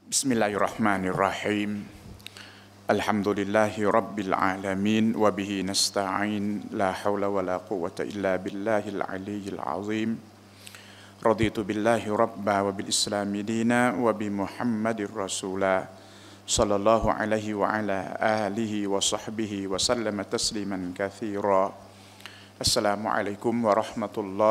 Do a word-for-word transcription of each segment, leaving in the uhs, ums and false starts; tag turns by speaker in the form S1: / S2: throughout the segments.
S1: بسم الله الرحمن الرحيم الحمد لله رب العالمين وبه نستعين لا حول ولا قوة إلا بالله العلي العظيم رضيت بالله ربا وبالإسلام دينا وبمحمد رسولا صلى الله عليه وعلى آله وصحبه وسلم تسليما كثيرا السلام عليكم ورحمة الله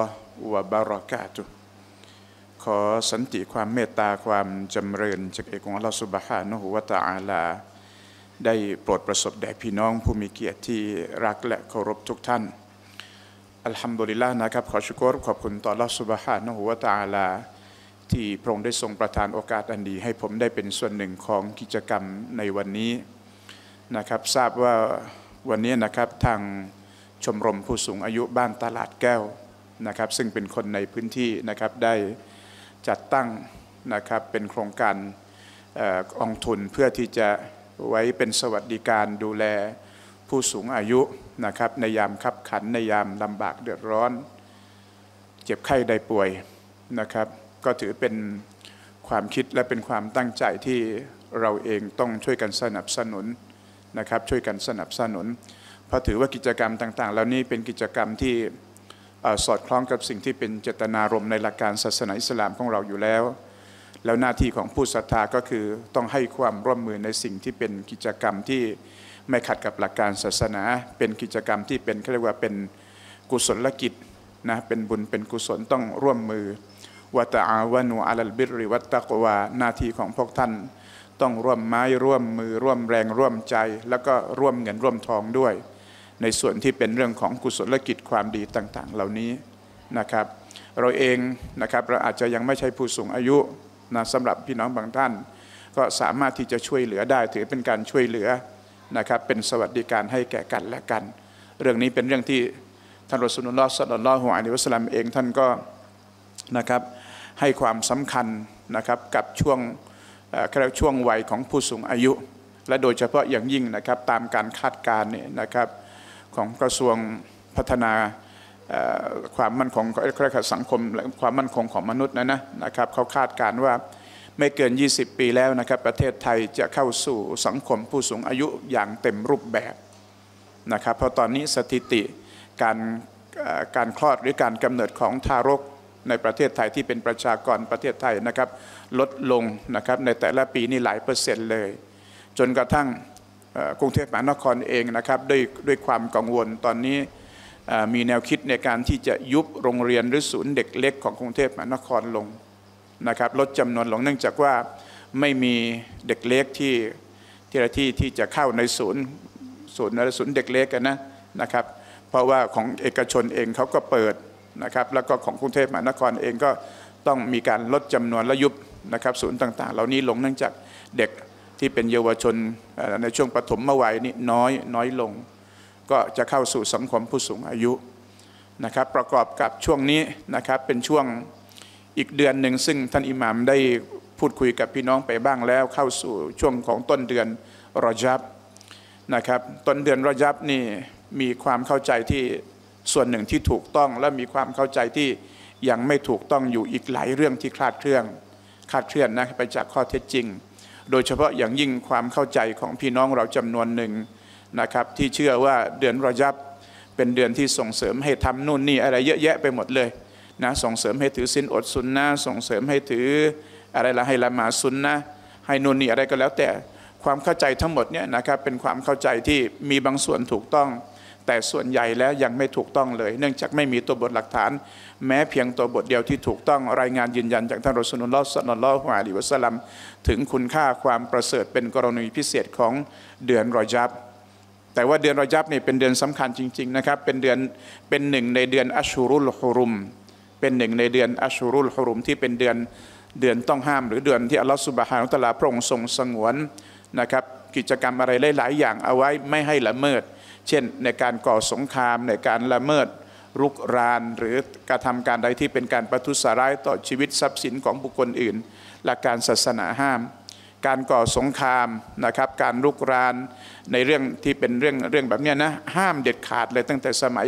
S1: وبركاتهขอสันติความเมตตาความจำเริญจากเอกของอัลลอฮฺซุบฮานะฮูวะตะอาลาได้โปรดประสบแด่พี่น้องผู้มีเกียรติที่รักและเคารพทุกท่านอัลฮัมดุลิลลาห์นะครับขอชุกรขอบคุณต่ออัลลอฮฺซุบฮานะฮูวะตะอาลาที่พระองค์ได้ทรงประทานโอกาสอันดีให้ผมได้เป็นส่วนหนึ่งของกิจกรรมในวันนี้นะครับทราบว่าวันนี้นะครับทางชมรมผู้สูงอายุบ้านตลาดแก้วนะครับซึ่งเป็นคนในพื้นที่นะครับได้จัดตั้งนะครับเป็นโครงการกองทุนเพื่อที่จะไว้เป็นสวัสดิการดูแลผู้สูงอายุนะครับในยามคับขันในยามลำบากเดือดร้อนเจ็บไข้ได้ป่วยนะครับก็ถือเป็นความคิดและเป็นความตั้งใจที่เราเองต้องช่วยกันสนับสนุนนะครับช่วยกันสนับสนุนเพราะถือว่ากิจกรรมต่างๆเหล่านี้เป็นกิจกรรมที่สอดคล้องกับสิ่งที่เป็นเจตนารมณ์ในหลักการศาสนาอิสลามของเราอยู่แล้วแล้วหน้าที่ของผู้ศรัทธาก็คือต้องให้ความร่วมมือในสิ่งที่เป็นกิจกรรมที่ไม่ขัดกับหลักการศาสนาเป็นกิจกรรมที่เป็นเรียกว่าเป็นกุศลกิจนะเป็นบุญเป็นกุศลต้องร่วมมือวะตะอาวะนูอะลัลบิรริวัตตักวาหน้าที่ของพวกท่านต้องร่วมไม้ร่วมมือร่วมแรงร่วมใจแล้วก็ร่วมเงินร่วมทองด้วยในส่วนที่เป็นเรื่องของกุศลกิจความดีต่างๆเหล่านี้นะครับเราเองนะครับเราอาจจะยังไม่ใช่ผู้สูงอายุนะสำหรับพี่น้องบางท่านก็สามารถที่จะช่วยเหลือได้ถือเป็นการช่วยเหลือนะครับเป็นสวัสดิการให้แก่กันและกันเรื่องนี้เป็นเรื่องที่ท่านรอซูลุลลอฮ์ ศ็อลลัลลอฮุอะลัยฮิวะซัลลัมเองท่านก็นะครับให้ความสำคัญนะครับกับช่วงช่วงวัยของผู้สูงอายุและโดยเฉพาะอย่างยิ่งนะครับตามการคาดการณ์เนี่ยนะครับของกระทรวงพัฒนาความมั่นคงสังคมและความมั่นคงของมนุษย์นะนะนะครับเขาคาดการณ์ว่าไม่เกินยี่สิบปีแล้วนะครับประเทศไทยจะเข้าสู่สังคมผู้สูงอายุอย่างเต็มรูปแบบนะครับเพราะตอนนี้สถิติการการคลอดหรือการกำเนิดของทารกในประเทศไทยที่เป็นประชากรประเทศไทยนะครับลดลงนะครับในแต่ละปีนี่หลายเปอร์เซ็นต์เลยจนกระทั่งกรุงเทพมหานครเองนะครับด้วยด้วยความกังวลตอนนี้มีแนวคิดในการที่จะยุบโรงเรียนหรือศูนย์เด็กเล็กของกรุงเทพมหานครลงนะครับลดจำนวนลงเนื่องจากว่าไม่มีเด็กเล็กที่ที่ที่ที่จะเข้าในศูนย์ศูนย์ศูนย์เด็กเล็กกันนะนะครับเพราะว่าของเอกชนเองเขาก็เปิดนะครับแล้วก็ของกรุงเทพมหานครเองก็ต้องมีการลดจำนวนและยุบนะครับศูนย์ต่างๆเหล่านี้ลงเนื่องจากเด็กที่เป็นเยาวชนในช่วงปฐมวัยนี่น้อยน้อยลงก็จะเข้าสู่สังคมผู้สูงอายุนะครับประกอบกับช่วงนี้นะครับเป็นช่วงอีกเดือนหนึ่งซึ่งท่านอิหม่ามได้พูดคุยกับพี่น้องไปบ้างแล้วเข้าสู่ช่วงของต้นเดือนรอญับนะครับต้นเดือนรอญับนี่มีความเข้าใจที่ส่วนหนึ่งที่ถูกต้องและมีความเข้าใจที่ยังไม่ถูกต้องอยู่อีกหลายเรื่องที่คลาดเคลื่อนคลาดเคลื่อนนะไปจากข้อเท็จจริงโดยเฉพาะอย่างยิ่งความเข้าใจของพี่น้องเราจำนวนหนึ่งนะครับที่เชื่อว่าเดือนรอญับเป็นเดือนที่ส่งเสริมให้ทำนู่นนี่อะไรเยอะแยะไปหมดเลยนะส่งเสริมให้ถือศีลอดสุนนะส่งเสริมให้ถืออะไรละให้ละหมาดสุนนะให้นู่นนี่อะไรก็แล้วแต่ความเข้าใจทั้งหมดเนี่ยนะครับเป็นความเข้าใจที่มีบางส่วนถูกต้องแต่ส่วนใหญ่แล้วยังไม่ถูกต้องเลยเนื่องจากไม่มีตัวบทหลักฐานแม้เพียงตัวบทเดียวที่ถูกต้องรายงานยืนยันจากท่านรอซูลุลลอฮ์ ศ็อลลัลลอฮุอะลัยฮิวะซัลลัมถึงคุณค่าความประเสริฐเป็นกรณีพิเศษของเดือนรอญับแต่ว่าเดือนรอญับนี่เป็นเดือนสำคัญจริงๆนะครับเป็นเดือนเป็นหนึ่งในเดือนอัชชูรุลฮุรุมเป็นหนึ่งในเดือนอัชชูรุลฮุรุมที่เป็นเดือนเดือนต้องห้ามหรือเดือนที่อัลลอฮฺซุบฮานะฮูวะตะอาลาพระองค์ทรงสงวนนะครับกิจกรรมอะไรหลายๆอย่างเอาไว้ไม่ให้ละเมิดเช่นในการก่อสงครามในการละเมิดรุกรานหรือกระทำการใดที่เป็นการประทุษร้ายต่อชีวิตทรัพย์สินของบุคคลอื่นหลักการศาสนาห้ามการก่อสงครามนะครับการรุกรานในเรื่องที่เป็นเรื่องเรื่องแบบนี้นะห้ามเด็ดขาดเลยตั้งแต่สมัย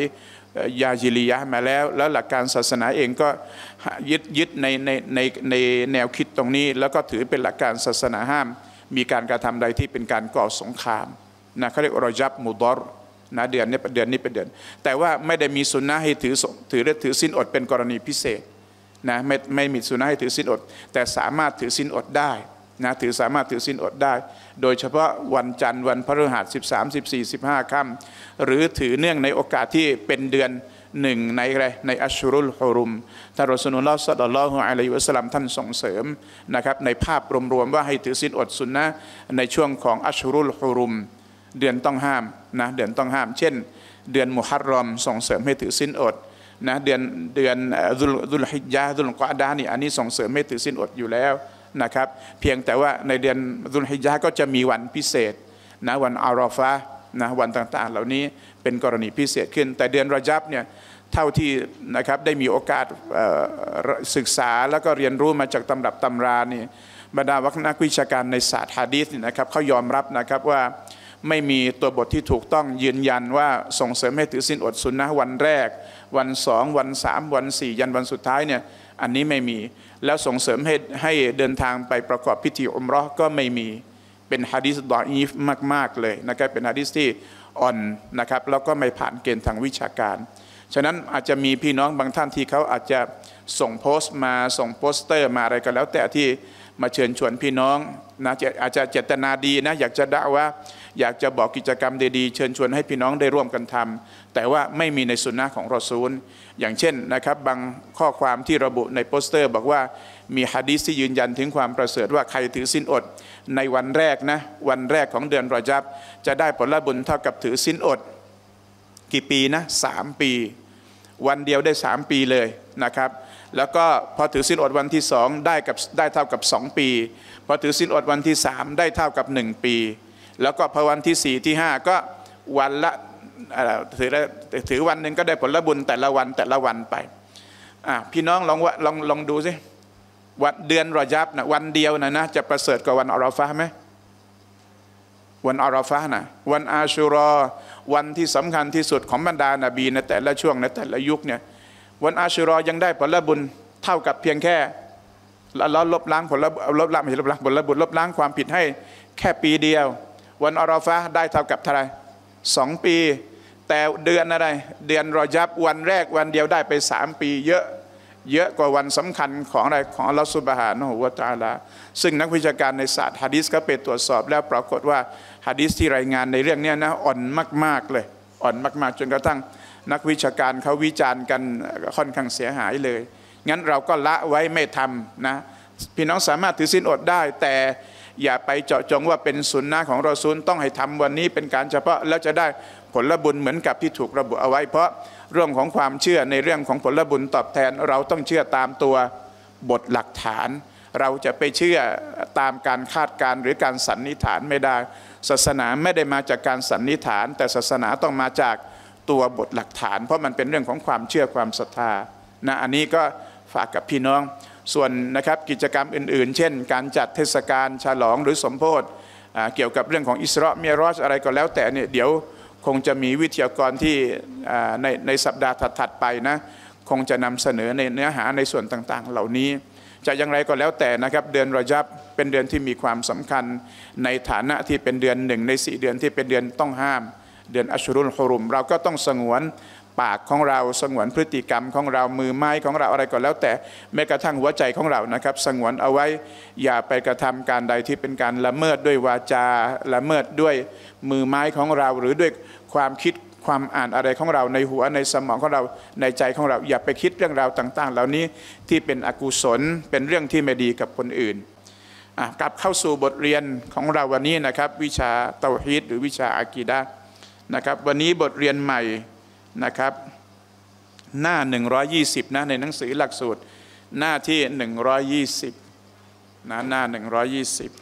S1: ยาฮิลียะห์มาแล้วแล้วหลักการศาสนาเองก็ยึดยึดในในในในแนวคิดตรงนี้แล้วก็ถือเป็นหลักการศาสนาห้ามมีการกระทำใดที่เป็นการก่อสงครามนะเขาเรียกรอญับมุดอรนะเดือนนี้เดือนนี้เป็นเดือนแต่ว่าไม่ได้มีสุนนะให้ถือถือถือศีลอดเป็นกรณีพิเศษนะไม่ไม่มีสุนนะให้ถือศีลอดแต่สามารถถือศีลอดได้นะถือสามารถถือศีลอดได้โดยเฉพาะวันจันทร์วันพฤหัสสิบสาม สิบสี่ สิบห้าค่ำหรือถือเนื่องในโอกาสที่เป็นเดือนหนึ่งในอะไรในอัชรุลฮุรุมท่านรอซูลุลลอฮ์ ศ็อลลัลลอฮุอะลัยฮิวะซัลลัมท่านส่งเสริมนะครับในภาพรวมๆว่าให้ถือศีลอดสุนนะในช่วงของอัชรุลฮุรุมเดือนต้องห้ามนะเดือนต้องห้ามเช่นเดือนมุฮัรรอมส่งเสริมให้ถือศีลอดนะเดือนเดือนดุลฮิจญะห์ดุลกออดะห์นี่อันนี้ส่งเสริมให้ถือศีลอดอยู่แล้วนะครับเพียงแต่ว่าในเดือนดุลฮิจญะห์ก็จะมีวันพิเศษนะวันอาราฟะห์นะวันต่างๆเหล่านี้เป็นกรณีพิเศษขึ้นแต่เดือนรอญับเนี่ยเท่าที่นะครับได้มีโอกาสศึกษาแล้วก็เรียนรู้มาจากตำรับตำรานี่บรรดานักวิชาการในศาสตร์หะดีษนี่นะครับเขายอมรับนะครับว่าไม่มีตัวบทที่ถูกต้องยืนยันว่าส่งเสริมให้ถือศีลอดสุนนะวันแรกวันสองวันสามวันสี่ยันวันสุดท้ายเนี่ยอันนี้ไม่มีแล้วส่งเสริมให้ให้เดินทางไปประกอบพิธีอุมเราะห์ก็ไม่มีเป็นหะดีษฎออีฟมากๆเลยนะครับเป็นหะดีษที่อ่อนนะครับแล้วก็ไม่ผ่านเกณฑ์ทางวิชาการฉะนั้นอาจจะมีพี่น้องบางท่านที่เขาอาจจะส่งโพสต์มาส่งโปสเตอร์มาอะไรก็แล้วแต่ที่มาเชิญชวนพี่น้องนะอาจจะเจตนาดีนะอยากจะด่าว่าอยากจะบอกกิจกรรมดีๆเชิญชวนให้พี่น้องได้ร่วมกันทำแต่ว่าไม่มีในสุนนะของรอซูลอย่างเช่นนะครับบางข้อความที่ระบุในโปสเตอร์บอกว่ามีหะดีษที่ยืนยันถึงความประเสริฐว่าใครถือศีลอดในวันแรกนะวันแรกของเดือนรอญับจะได้ผลบุญเท่ากับถือศีลอดกี่ปีนะสามปีวันเดียวได้สามปีเลยนะครับแล้วก็พอถือศีลอดวันที่สองได้กับได้เท่ากับสองปีพอถือศีลอดวันที่สามได้เท่ากับหนึ่งปีแล้วก็พอวันที่สี่ที่ห้าก็วันละถือถือวันหนึ่งก็ได้ผลบุญแต่ละวันแต่ละวันไปอ่ะพี่น้องลองว่าลองลองดูสิวันเดือนรอญับนะวันเดียวนะนะจะประเสริฐกว่าวันอาราฟะห์ไหมวันอาราฟะห์นะวันอาชูรอวันที่สำคัญที่สุดของบรรดานบีในแต่ละช่วงในแต่ละยุคเนี่ยวันอาชูรอยังได้ผลบุญเท่ากับเพียงแค่เราลบล้างผลลบล้างไม่ใช่ลบล้างผลบุญลบล้างความผิดให้แค่ปีเดียววันอาราฟะห์ได้เท่ากับเท่าไรสองปีแต่เดือนอะไรเดือนรอญับวันแรกวันเดียวได้ไปสามปีเยอะเยอะกว่าวันสำคัญของอะไรของอัลลอฮฺซุบฮานะฮูวะตะอาลาซึ่งนักวิชาการในศาสตร์หะดีษก็ไปตรวจสอบแล้วปรากฏว่าหะดีษที่รายงานในเรื่องนี้นะอ่อนมากๆเลยอ่อนมากๆจนกระทั่งนักวิชาการเขาวิจารณ์กันค่อนข้างเสียหายเลยงั้นเราก็ละไว้ไม่ทำนะพี่น้องสามารถถือศีลอดได้แต่อย่าไปเจาะจงว่าเป็นสุนนะของรอซูลต้องให้ทำวันนี้เป็นการเฉพาะแล้วจะได้ผลบุญเหมือนกับที่ถูกระบุเอาไว้เพราะเรื่องของความเชื่อในเรื่องของผลบุญตอบแทนเราต้องเชื่อตามตัวบทหลักฐานเราจะไปเชื่อตามการคาดการณ์หรือการสันนิษฐานไม่ได้ศาสนาไม่ได้มาจากการสันนิษฐานแต่ศาสนาต้องมาจากตัวบทหลักฐานเพราะมันเป็นเรื่องของความเชื่อความศรัทธานะอันนี้ก็ฝากกับพี่น้องส่วนนะครับกิจกรรมอื่นๆเช่นการจัดเทศกาลฉลองหรือสมโภชเกี่ยวกับเรื่องของอิสรามิรอจอะไรก็แล้วแต่เนี่ยเดี๋ยวคงจะมีวิทยากรที่ในในสัปดาห์ถัดๆไปนะคงจะนำเสนอในเนื้อหาในส่วนต่างๆเหล่านี้จะอย่างไรก็แล้วแต่นะครับเดือนรอญับเป็นเดือนที่มีความสำคัญในฐานะที่เป็นเดือนหนึ่งในสี่เดือนที่เป็นเดือนต้องห้ามเดือนอัชรุลฮุรุมเราก็ต้องสงวนปากของเราสงวนพฤติกรรมของเรามือไม้ของเราอะไรก็แล้วแต่แม้กระทั่งหัวใจของเรานะครับสงวนเอาไว้อย่าไปกระทำการใดที่เป็นการละเมิดด้วยวาจาละเมิดด้วยมือไม้ของเราหรือด้วยความคิดความอ่านอะไรของเราในหัวในสมองของเราในใจของเราอย่าไปคิดเรื่องราวต่างๆเหล่านี้ที่เป็นอกุศลเป็นเรื่องที่ไม่ดีกับคนอื่นกลับเข้าสู่บทเรียนของเราวันนี้นะครับวิชาเตาฮีดหรือวิชาอากีดะห์นะครับวันนี้บทเรียนใหม่นะครับหน้าหนึ่งร้อยยี่สิบนะในหนังสือหลักสูตรหน้าที่หนึ่งร้อยยี่สิบนะหน้าหนึ่งร้อยยี่สิบ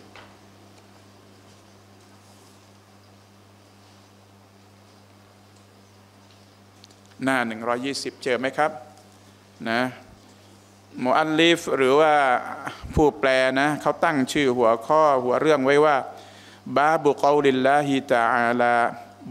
S1: หน้าหนึ่งร้อยยี่สิบเจอไหมครับนะมุอัลลิฟหรือว่าผู้แปลนะเขาตั้งชื่อหัวข้อหัวเรื่องไว้ว่าบาบุกอลิลลาฮิตะอาลาบท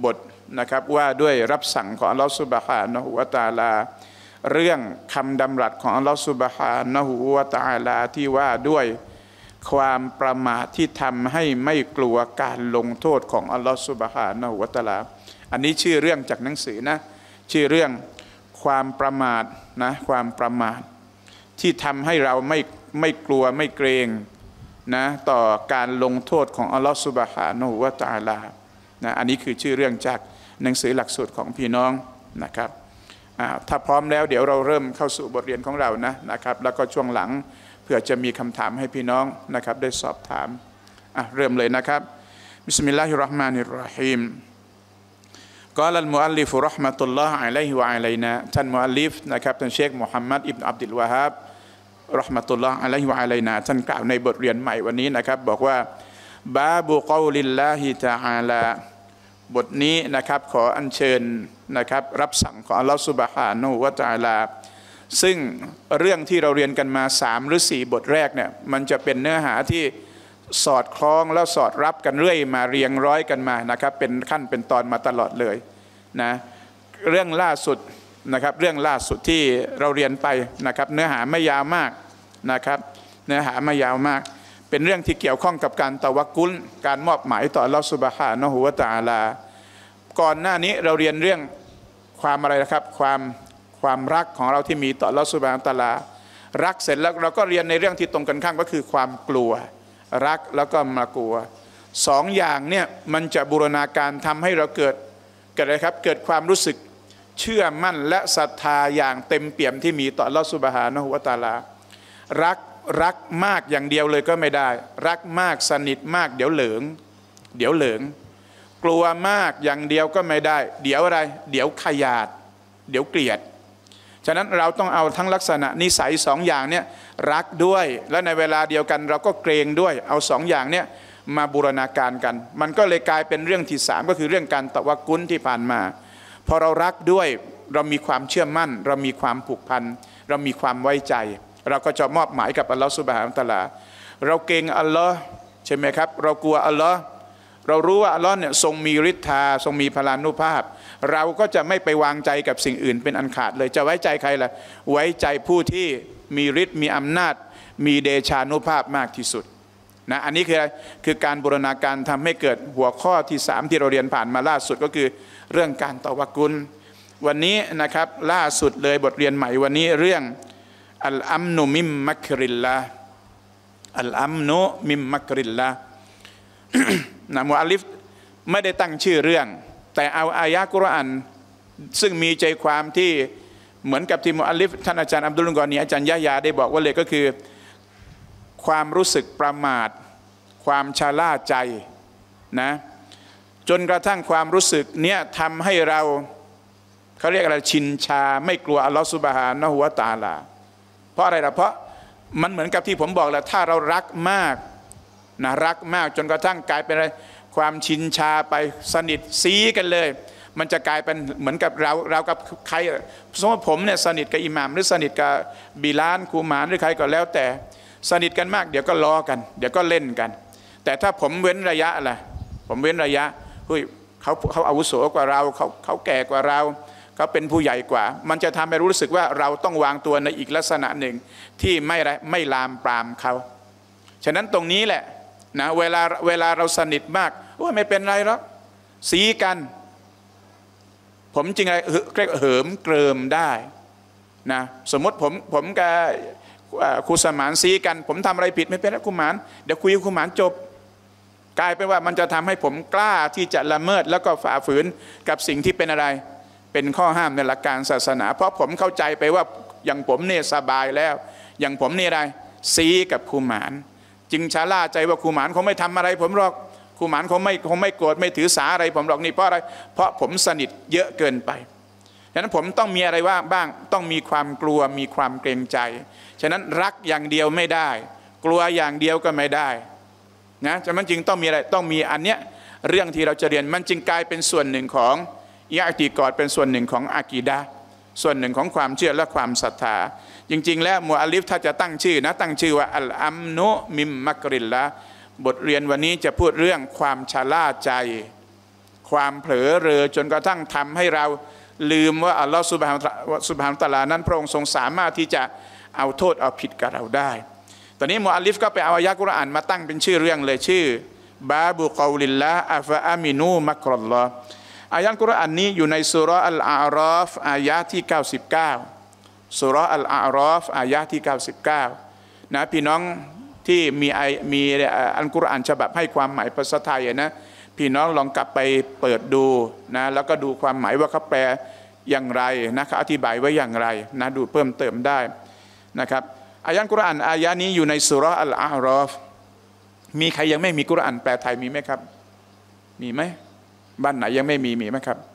S1: นะครับว่าด้วยรับสั่งของอัลลอฮฺซุบฮานะฮูวะตะอาลาเรื่องคำดำรัสของอัลลอฮฺซุบฮานะฮูวะตะอาลาที่ว่าด้วยความประมาทที่ทำให้ไม่กลัวการลงโทษของอัลลอฮฺซุบฮานะฮูวะตะอาลาอันนี้ชื่อเรื่องจากหนังสือนะชื่อเรื่องความประมาทนะความประมาทที่ทำให้เราไม่ไม่กลัวไม่เกรงนะต่อการลงโทษของอัลลอฮฺซุบฮานะฮูวะตะอาลานะอันนี้คือชื่อเรื่องจากหนังสือหลักสูตรของพี่น้องนะครับถ้าพร้อมแล้วเดี๋ยวเราเริ่มเข้าสู่บทเรียนของเรานะนะครับแล้วก็ช่วงหลังเพื่อจะมีคำถามให้พี่น้องนะครับได้สอบถามเริ่มเลยนะครับบิสมิลลาฮิรเราะห์มานิรเราะฮีมกล่าวอัลมุอัลลิฟเราะห์มะตุลลอฮ์อะลัยฮิวะอะลัยนาท่านมุอัลลิฟนะครับท่านเชคมุฮัมมัดอิบนุอับดุลวะฮับเราะห์มะตุลลอฮ์อะลัยฮิวะอะลัยนาท่านกล่าวในบทเรียนใหม่วันนี้นะครับบอกว่าบาบุกอลิลลาฮิตะอาลาบทนี้นะครับขออัญเชิญนะครับรับสั่งของอัลลอฮฺซุบฮานะฮูวะตะอาลาซึ่งเรื่องที่เราเรียนกันมาสามหรือสี่บทแรกเนี่ยมันจะเป็นเนื้อหาที่สอดคล้องแล้วสอดรับกันเรื่อยมาเรียงร้อยกันมานะครับเป็นขั้นเป็นตอนมาตลอดเลยนะเรื่องล่าสุดนะครับเรื่องล่าสุดที่เราเรียนไปนะครับเนื้อหาไม่ยาวมากนะครับเนื้อหาไม่ยาวมากเป็นเรื่องที่เกี่ยวข้องกับการตะวักกุลการมอบหมายต่ออัลลอฮฺซุบฮานะฮูวะตะอาลาก่อนหน้านี้เราเรียนเรื่องความอะไรนะครับความความรักของเราที่มีต่ออัลลอฮฺซุบฮานะฮูวะตะอาลารักเสร็จแล้วเราก็เรียนในเรื่องที่ตรงกันข้ามก็คือความกลัวรักแล้วก็มากลัวสองอย่างเนี่ยมันจะบูรณาการทำให้เราเกิดเกิดอะไรครับเกิดความรู้สึกเชื่อมั่นและศรัทธาอย่างเต็มเปี่ยมที่มีต่ออัลลอฮฺซุบฮานะฮูวะตะอาลารักรักมากอย่างเดียวเลยก็ไม่ได้รักมากสนิทมากเดี๋ยวเหลิงเดี๋ยวเหลิงกลัวมากอย่างเดียวก็ไม่ได้เดี๋ยวอะไรเดี๋ยวขยาดเดี๋ยวเกลียดฉะนั้นเราต้องเอาทั้งลักษณะนิสัยสองอย่างเนี่ยรักด้วยและในเวลาเดียวกันเราก็เกรงด้วยเอาสองอย่างเนี่ยมาบูรณาการกันมันก็เลยกลายเป็นเรื่องที่สามก็คือเรื่องการตะวักกุลที่ผ่านมาพอเรารักด้วยเรามีความเชื่อมั่นเรามีความผูกพันเรามีความไว้ใจเราก็จะมอบหมายกับอัลลอฮฺซุบฮานะฮูวะตะอาลาเราเกรงอัลลอฮ์ใช่ไหมครับเรากลัวอัลลอฮ์เรารู้ว่าอัลลอฮ์เนี่ยทรงมีฤทธาทรงมีพลานุภาพเราก็จะไม่ไปวางใจกับสิ่งอื่นเป็นอันขาดเลยจะไว้ใจใครล่ะไว้ใจผู้ที่มีฤทธิ์มีอำนาจมีเดชานุภาพมากที่สุดนะอันนี้คือคือการบูรณาการทำให้เกิดหัวข้อที่สามที่เราเรียนผ่านมาล่าสุดก็คือเรื่องการตะวักกุลวันนี้นะครับล่าสุดเลยบทเรียนใหม่วันนี้เรื่องอัลอัมนุมิมมักริลลาอัลอัมนุมิมมักริลลานะมุอัลลิฟไม่ได้ตั้งชื่อเรื่องแต่เอาอายะกุรอานซึ่งมีใจความที่เหมือนกับที่มุอัลลิฟท่านอาจารย์อับดุลกอนีอาจารย์ยะยาได้บอกว่าเลยก็คือความรู้สึกประมาทความชะล่าใจนะจนกระทั่งความรู้สึกเนี้ยทำให้เราเขาเรียกอะไรชินชาไม่กลัวอัลลอฮฺซุบฮานะฮูวะตะอาลาเพราะอะไรล่ะเพราะมันเหมือนกับที่ผมบอกแหละถ้าเรารักมากนะรักมากจนกระทั่งกลายเป็นอะไรความชินชาไปสนิทซีกันเลยมันจะกลายเป็นเหมือนกับเราเรากับใครสมมติผมเนี่ยสนิทกับอิหม่ามหรือสนิทกับบิลาลคูมานหรือใครก็แล้วแต่สนิทกันมากเดี๋ยวก็ล้อกันเดี๋ยวก็เล่นกันแต่ถ้าผมเว้นระยะอะไรผมเว้นระยะเฮ้ยเขาเขาอาวุโสกว่าเราเขาเขาแก่กว่าเราเขาเป็นผู้ใหญ่กว่ามันจะทำให้รู้สึกว่าเราต้องวางตัวในอีกลักษณะหนึ่งที่ไม่ไม่ลามปรามเขาฉะนั้นตรงนี้แหละนะเวลาเวลาเราสนิทมากโอ้ยไม่เป็นไรหรอกสีกันผมจริงๆเรียกเหิมเกริมได้นะสมมติผมผมกับครูสมานซีกันผมทำอะไรผิดไม่เป็นไรครูหมานเดี๋ยวคุยกับครูหมานจบกลายเป็นว่ามันจะทำให้ผมกล้าที่จะละเมิดแล้วก็ฝ่าฝืนกับสิ่งที่เป็นอะไรเป็นข้อห้ามในหลักการศาสนาเพราะผมเข้าใจไปว่าอย่างผมเนี่ยสบายแล้วอย่างผมนี่อะไรซีกับครูหมานจึงชะล่าใจว่าครูหมานคงไม่ทำอะไรผมหรอกครูหมานคงไม่คงไม่โกรธไม่ถือสาอะไรผมหรอกนี่เพราะอะไรเพราะผมสนิทเยอะเกินไปฉะนั้นผมต้องมีอะไรว่าบ้างต้องมีความกลัวมีความเกรงใจฉะนั้นรักอย่างเดียวไม่ได้กลัวอย่างเดียวก็ไม่ได้นะฉะนั้นจึงต้องมีอะไรต้องมีอันเนี้ยเรื่องที่เราจะเรียนมันจึงกลายเป็นส่วนหนึ่งของอิอ์ติกอดเป็นส่วนหนึ่งของอากีดะห์ส่วนหนึ่งของความเชื่อและความศรัทธาจริงๆแล้วมุอัลลิฟถ้าจะตั้งชื่อนะตั้งชื่อว่าอัลอัมนุมิมมักริลละบทเรียนวันนี้จะพูดเรื่องความชะล่าใจความเผลอเรอจนกระทั่งทำให้เราลืมว่าอัลลอฮฺซุบฮานะฮูวะตะอาลานั้นพระองค์ทรงสามารถที่จะเอาโทษเอาผิดกับเราได้ตอนนี้มุอัลลิฟก็ไปเอาอายะห์กุรอานมาตั้งเป็นชื่อเรื่องเลยชื่อบาบุกอลิลลาอัฟะอามินูมักรัลลอฮ์อายะห์กุรอานนี้อยู่ในซูเราะห์อัลอาอราฟอายะห์ที่เก้าสิบเก้าซูเราะห์อัลอาอราฟอายะห์ที่เก้าสิบเก้านะพี่น้องที่มีมีอัลกุรอานฉบับให้ความหมายภาษาไทยนะพี่น้องลองกลับไปเปิดดูนะแล้วก็ดูความหมายว่าเขาแปลอย่างไรนะเขาอธิบายไว้อย่างไรนะดูเพิ่มเติมได้นะครับอายะห์กุรอานอายะนี้อยู่ในซูเราะห์อัลอาอราฟมีใครยังไม่มีกุรอานแปลไทยมีไหมครับมีไหมบ้านไหนยังไม่มีมีไหมครับ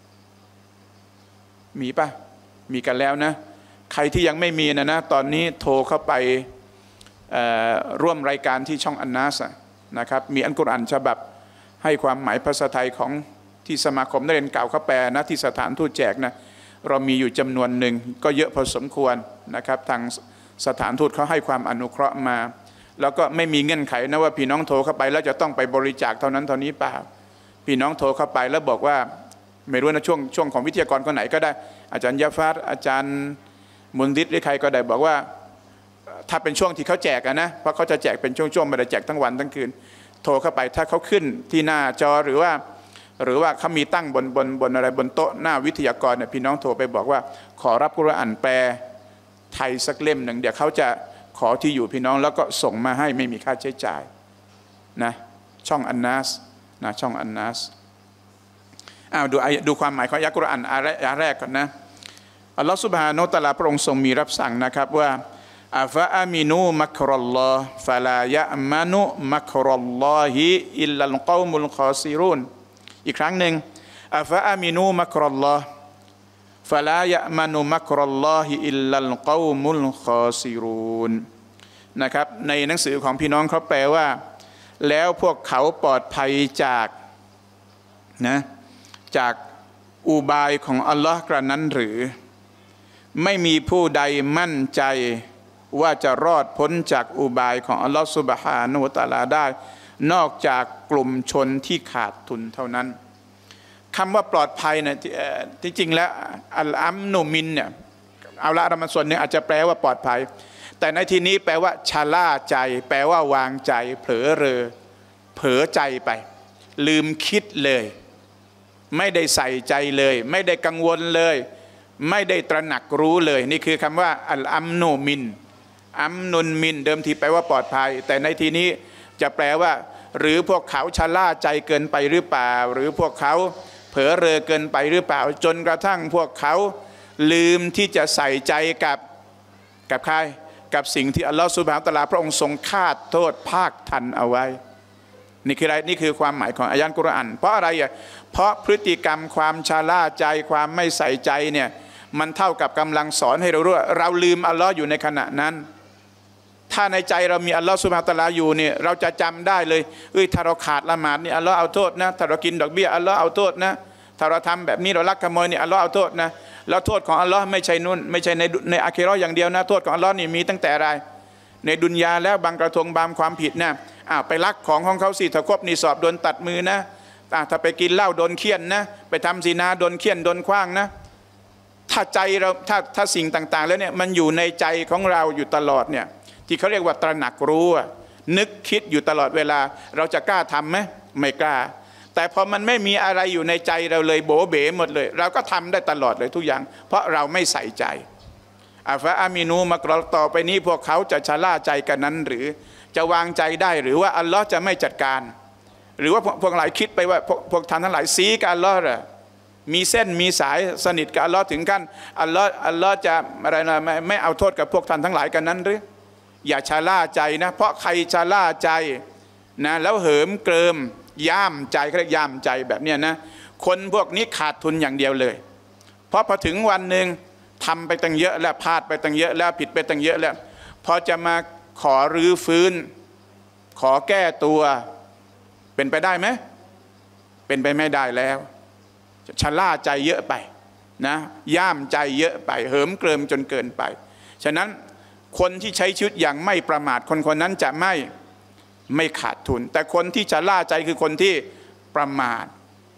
S1: มีป่ะมีกันแล้วนะใครที่ยังไม่มีนะนะตอนนี้โทรเข้าไปร่วมรายการที่ช่องอันนัสนะครับมีอัลกุรอานฉบับให้ความหมายภาษาไทยของที่สมาคมนักเรียนเก่าเขาแปลนะที่สถานทูตแจกนะเรามีอยู่จำนวนหนึ่งก็เยอะพอสมควรนะครับทางสถานทูตเขาให้ความอนุเคราะห์มาแล้วก็ไม่มีเงื่อนไขนะว่าพี่น้องโทรเข้าไปแล้วจะต้องไปบริจาคเท่านั้นเท่านี้เปล่าพี่น้องโทรเข้าไปแล้วบอกว่าไม่รู้นะช่วงช่วงของวิทยากรคนไหนก็ได้อาจารย์ยาฟาดอาจารย์มุนดิษหรือใครก็ได้บอกว่าถ้าเป็นช่วงที่เขาแจกนะเพราะเขาจะแจกเป็นช่วงๆไม่ได้แจกทั้งวันทั้งคืนโทรเข้าไปถ้าเขาขึ้นที่หน้าจอหรือว่าหรือว่าเขามีตั้งบนบนบนอะไรบนโต๊ะหน้าวิทยากรเนี่ยพี่น้องโทรไปบอกว่าขอรับกุรอานแปลไทยสักเล่มหนึ่งเดี๋ยวเขาจะขอที่อยู่พี่น้องแล้วก็ส่งมาให้ไม่มีค่าใช้จ่ายนะช่องอันนัสนะช่องอันนัสอ้าวดูดูความหมายของอายะห์กุรอานอายะห์แรกก่อนนะอัลลอฮฺซุบฮานะฮูวะตะอาลาพระองค์ทรงมีรับสั่งนะครับว่าอัฟะอามินูมักรัลลอฮ์ฟะลายะมานุมักรัลลอฮิอิลลัลกอมุลคอซิรุนอีกครั้งหนึ่งอัฟะอามินูมักรัลลอฮ์ฟะลายะมานุมักรัลลอฮิอิลลัลกอมุลคอซิรุนนะครับในหนังสือของพี่น้องเขาแปลว่าแล้วพวกเขาปลอดภัยจากนะจากอุบายของอัลลอฮ์กระนั้นหรือไม่มีผู้ใดมั่นใจว่าจะรอดพ้นจากอุบายของอัลลอฮฺซุบฮานะฮูวะตะอาลาได้นอกจากกลุ่มชนที่ขาดทุนเท่านั้นคำว่าปลอดภัยเนี่ยที่จริงแล้วอัลอัมนุมินเนี่ยเอาละเรามาส่วนหนึ่งอาจจะแปลว่าปลอดภัยแต่ในที่นี้แปลว่าชะล่าใจแปลว่าวางใจเผลอเรอเผลอใจไปลืมคิดเลยไม่ได้ใส่ใจเลยไม่ได้กังวลเลยไม่ได้ตระหนักรู้เลยนี่คือคำว่าอัลอัมนุมินอัมนุนมินเดิมทีแปลว่าปลอดภัยแต่ในที่นี้จะแปลว่าหรือพวกเขาชะล่าใจเกินไปหรือเปล่าหรือพวกเขาเผลอเรอเกินไปหรือเปล่าจนกระทั่งพวกเขาลืมที่จะใส่ใจกับกับใครกับสิ่งที่อัลลอฮฺซุบฮานะฮูวะตะอาลาพระองค์ทรงคาดโทษภาคทันเอาไว้นี่คืออะไรนี่คือความหมายของอายะห์กุรอานเพราะอะไรอ่ะเพราะพฤติกรรมความชะล่าใจความไม่ใส่ใจเนี่ยมันเท่ากับกำลังสอนให้เรารู้ว่าเราลืมอัลลอฮ์อยู่ในขณะนั้นถ้าในใจเรามีอัลลอฮ์ซุบฮานะฮูวะตะอาลาอยู่เนี่ยเราจะจำได้เลยเอ้ยถ้าเราขาดละหมาดนี่อัลลอฮ์เอาโทษนะถ้าเรากินดอกเบี้ยอัลลอฮ์เอาโทษนะถ้าเราทำแบบนี้เราลักขโมยนี่อัลลอฮ์เอาโทษนะแล้วโทษของอัลลอฮ์ไม่ใช่นู่นไม่ใช่ในในอาคิเราะห์อย่างเดียวนะโทษของอัลลอฮ์นี่มีตั้งแต่อะไรในดุนยาแล้วบางกระทงบางความผิดนะอ้าวไปลักของของเขาสิถ้าครบนิสอบโดนตัดมือนะถ้าไปกินเหล้าโดนเคี่ยนนะไปทำซินาโดนเคี่ยนโดนขว้างนะถ้าใจเราถ้าถ้าสิ่งต่างๆแล้วเนี่ยมันอยู่ในใจของเราอยู่ตลอดเนี่ยที่เขาเรียกว่าตระหนักรู้นึกคิดอยู่ตลอดเวลาเราจะกล้าทำไหมไม่กล้าแต่พอมันไม่มีอะไรอยู่ในใจเราเลยโบเบ๋หมดเลยเราก็ทำได้ตลอดเลยทุกอย่างเพราะเราไม่ใส่ใจอัฟะอามินูมักรอต่อไปนี้พวกเขาจะชะล่าใจกันนั้นหรือจะวางใจได้หรือว่าอัลลอฮ์จะไม่จัดการหรือว่าพวกหลายคิดไปว่าพวกพวกท่านทั้งหลายซีกับอัลลอฮ์เหรอมีเส้นมีสายสนิทกับอัลลอฮ์ถึงขั้นอัลลอฮ์อัลลอฮ์จะอะไรนะไม่ไม่เอาโทษกับพวกท่านทั้งหลายกันนั้นหรืออย่าชะล่าใจนะเพราะใครชะล่าใจนะแล้วเหิมเกริมย่ามใจเขาเรียกย่ามใจแบบเนี้ยนะคนพวกนี้ขาดทุนอย่างเดียวเลยเพราะพอถึงวันหนึ่งทำไปตั้งเยอะแล้วพลาดไปตั้งเยอะแล้วผิดไปตั้งเยอะแล้วพอจะมาขอรื้อฟื้นขอแก้ตัวเป็นไปได้ไหมเป็นไปไม่ได้แล้วชะล่าใจเยอะไปนะย่ามใจเยอะไปเหิมเกริมจนเกินไปฉะนั้นคนที่ใช้ชีวิตอย่างไม่ประมาทคนคนนั้นจะไม่ไม่ขาดทุนแต่คนที่ชะล่าใจคือคนที่ประมาท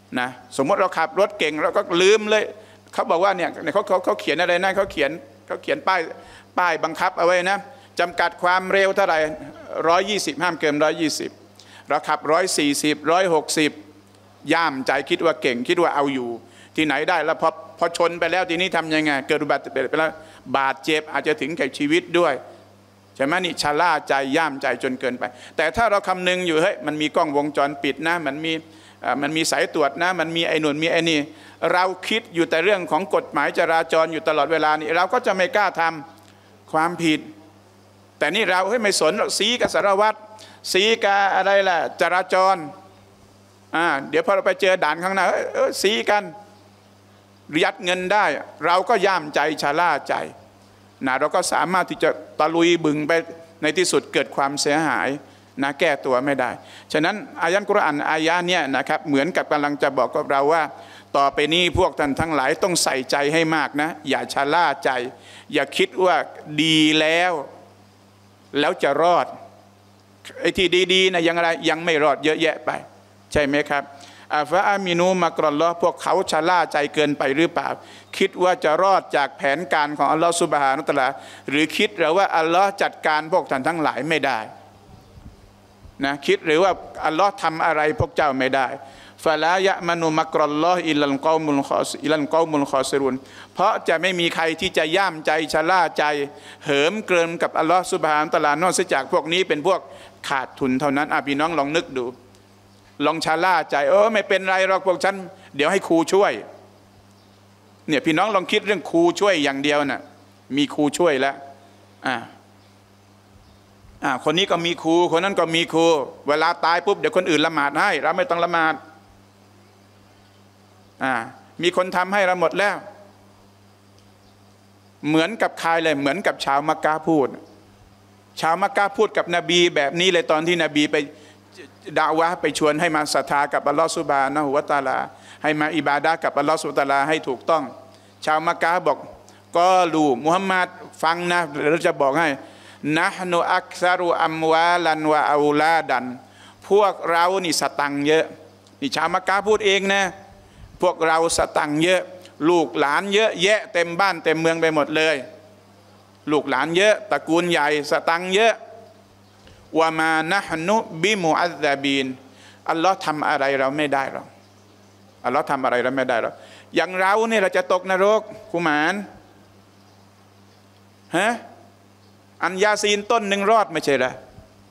S1: นะสมมติเราขับรถเก่งเราก็ลืมเลยเขาบอกว่าเนี่ยเขาเขาเขาเขียนอะไรนะเขาเขียนเขาเขียนป้ายป้ายบังคับเอาไว้นะจำกัดความเร็วเท่าไหร่ร้อยยี่สิบห้ามเกินร้อยยี่สิบเราขับร้อยสี่สิบร้อยหกสิบย่ามใจคิดว่าเก่งคิดว่าเอาอยู่ที่ไหนได้แล้วพอพอชนไปแล้วทีนี้ทำยังไงเกิดอุบัติเหตุไปแล้วบาดเจ็บอาจจะถึงแก่ชีวิตด้วยใช่ไหมนี่ชะล่าใจย่ามใจจนเกินไปแต่ถ้าเราคำนึงอยู่เฮ้ยมันมีกล้องวงจรปิดนะมันมีมันมีสายตรวจนะมันมีไอ้หนุนมีไอ้นี่เราคิดอยู่แต่เรื่องของกฎหมายจราจรอยู่ตลอดเวลานี่เราก็จะไม่กล้าทำความผิดแต่นี่เราเฮ้ยไม่สนสีกับสารวัตรสีกับอะไรล่ะจราจรอ่าเดี๋ยวพอเราไปเจอด่านข้างหน้าเออสีกันยัดเงินได้เราก็ย่ามใจชะล่าใจนะเราก็สามารถที่จะตะลุยบึงไปในที่สุดเกิดความเสียหายนะแก้ตัวไม่ได้ฉะนั้นอายะห์กุรอานอายะห์เนี่ยนะครับเหมือนกับกำลังจะบอกกับเราว่าต่อไปนี้พวกท่านทั้งหลายต้องใส่ใจให้มากนะอย่าชะล่าใจอย่าคิดว่าดีแล้วแล้วจะรอดไอ้ที่ดีๆนะยังอะไรยังไม่รอดเยอะแยะไปใช่ไหมครับอาฟะอามินูมักรอลลอฮ์พวกเขาชะล่าใจเกินไปหรือเปล่าคิดว่าจะรอดจากแผนการของอัลลอฮ์ซุบฮานะฮูวะตะอาลาหรือคิดหรือว่าอัลลอฮ์จัดการพวกท่านทั้งหลายไม่ได้นะคิดหรือว่าอัลลอฮ์ทำอะไรพวกเจ้าไม่ได้ฟะลายะมานุมักรอลลอฮ์อิลลัลกอมุลคออิลลัลกอมุลคอซิรุนเพราะจะไม่มีใครที่จะย่ามใจชะล่าใจเหิมเกริมกับอัลลอฮ์ซุบฮานะฮูวะตะอาลานอกจากพวกนี้เป็นพวกขาดทุนเท่านั้นอ่ะพี่น้องลองนึกดูลองชะล่าใจเออไม่เป็นไรหรอกพวกฉันเดี๋ยวให้ครูช่วยเนี่ยพี่น้องลองคิดเรื่องครูช่วยอย่างเดียวน่ะมีครูช่วยแล้วอ่าอ่าคนนี้ก็มีครูคนนั้นก็มีครูเวลาตายปุ๊บเดี๋ยวคนอื่นละหมาดให้เราไม่ต้องละหมาดอ่ามีคนทำให้เราหมดแล้วเหมือนกับใครเลยเหมือนกับชาวมักกะห์พูดชาวมักกะห์พูดกับนบีแบบนี้เลยตอนที่นบีไปดะวะห์ไปชวนให้มาศรัทธากับอัลลอฮฺซุบฮานะฮูวะตะอาลาให้มาอิบาดะห์กับอัลลอฮฺซุบฮานะฮูวะตะอาลาให้ถูกต้องชาวมักกะห์บอกก็รู้มุฮัมมัดฟังนะเราจะบอกให้นะฮนุอักซารุอัมวาลันวะอูลาดันพวกเรานี่สตังค์เยอะนี่ชาวมักกะห์พูดเองนะพวกเราสตังค์เยอะลูกหลานเยอะแยะเต็มบ้านเต็มเมืองไปหมดเลยลูกหลานเยอะตระกูลใหญ่สตังค์เยอะวะมานะฮนุบิมุอัซซาบีนอัลลอฮ์ทำอะไรเราไม่ได้หรอกอัลลอฮ์ทำอะไรเราไม่ได้หรอกอย่างเราเนี่ยเราจะตกนรกกุมารฮะอันยาซีนต้นหนึ่งรอดไม่ใช่เหรอ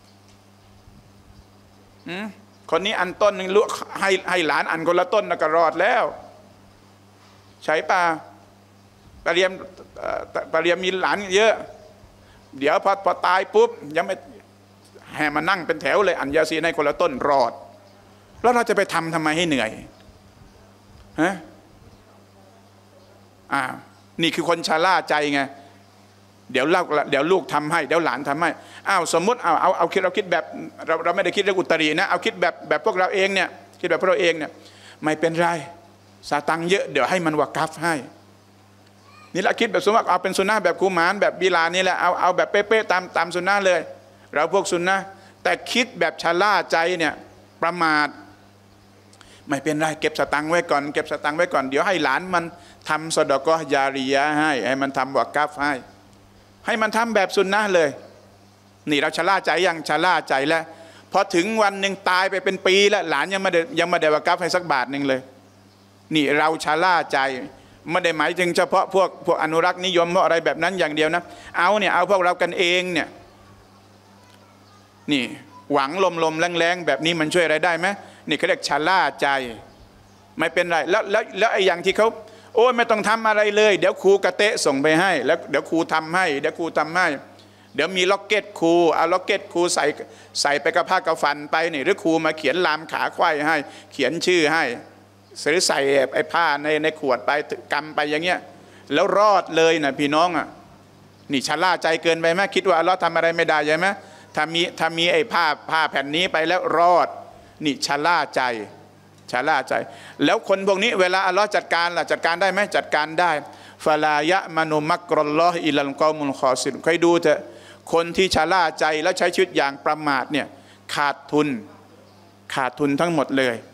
S1: คนนี้อันต้นหนึ่งให้ให้หลานอันคนละต้นก็รอดแล้วใช่ป่ะปะเรียมปะเรียมมีหลานเยอะเดี๋ยวพอพอตายปุ๊บยังไม่แห่มานั่งเป็นแถวเลยอันยาซีนให้คนละต้นรอดแล้วเราจะไปทำทำไมให้เหนื่อยฮะอ่านี่คือคนชะล่าใจไงเดี๋ยวเล่าเดี๋ยวลูกทำให้เดี๋ยวหลานทำให้อ้าวสมมติเอาเอาเอาคิดเราคิดแบบเราเราไม่ได้คิดเรื่องอุตรินะเอาคิดแบบแบบพวกเราเองเนี่ยคิดแบบพวกเราเองเนี่ยไม่เป็นไรสตังค์เยอะเดี๋ยวให้มันวะกัฟให้นี่เราคิดแบบสมมติเอาเป็นสุนนะแบบคูมานแบบบิลานี่แหละเอาเอาแบบเป๊ะๆตามตามสุนนะเลยเราพวกสุนนะแต่คิดแบบชะล่าใจเนี่ยประมาทไม่เป็นไรเก็บสตังค์ไว้ก่อนเก็บสตังค์ไว้ก่อนเดี๋ยวให้หลานมันทำซอดะกอฮ์ญาริยะห์ให้ให้มันทำวะกัฟให้ให้มันทำแบบสุนนะเลยนี่เราชะล่าใจยังชะล่าใจแล้วพอถึงวันหนึ่งตายไปเป็นปีแล้วหลานยังไม่ได้ยังไม่ได้วะกัฟให้สักบาทหนึ่งเลยนี่เราชะล่าใจไม่ได้หมายถึงเฉพาะพวกพวกอนุรักษ์นิยมเพราะอะไรแบบนั้นอย่างเดียวนะเอาเนี่ยเอาพวกเรากันเองเนี่ยนี่หวังลมๆแรงๆแบบนี้มันช่วยอะไรได้ไหมนี่เขาเรียกชะล่าใจไม่เป็นไรแล้วแล้วแล้วไอ้อย่างที่เขาโอ้ยไม่ต้องทำอะไรเลยเดี๋ยวครูกระเตะส่งไปให้แล้วเดี๋ยวครูทำให้เดี๋ยวครูทำให้เดี๋ยวมีล็อกเก็ตครูเอาล็อกเก็ตครูใส่ใส่ไปกับผ้ากระฟันไปนี่หรือครูมาเขียนลามขาควายให้เขียนชื่อให้หรือใส่ไอ้ผ้าในในขวดไปกำไปอย่างเงี้ยแล้วรอดเลยนะพี่น้องอ่ะนี่ชะล่าใจเกินไปไหมคิดว่าเราทำอะไรไม่ได้ใช่ไหมถ้ามีถ้ามีไอ้ผ้าผ้าแผ่นนี้ไปแล้วรอดนี่ชะล่าใจชะล่าใจแล้วคนพวกนี้เวลาอัลลอฮ์จัดการล่ะจัดการได้ไหมจัดการได้ฟะลายะมานุมักรอลลอฮอิลลัลกอมุลคอซิรใครดูเถอะคนที่ชะล่าใจแล้วใช้ชีวิตอย่างประมาทเนี่ยขาดทุนขาดทุนทั้งหมดเลย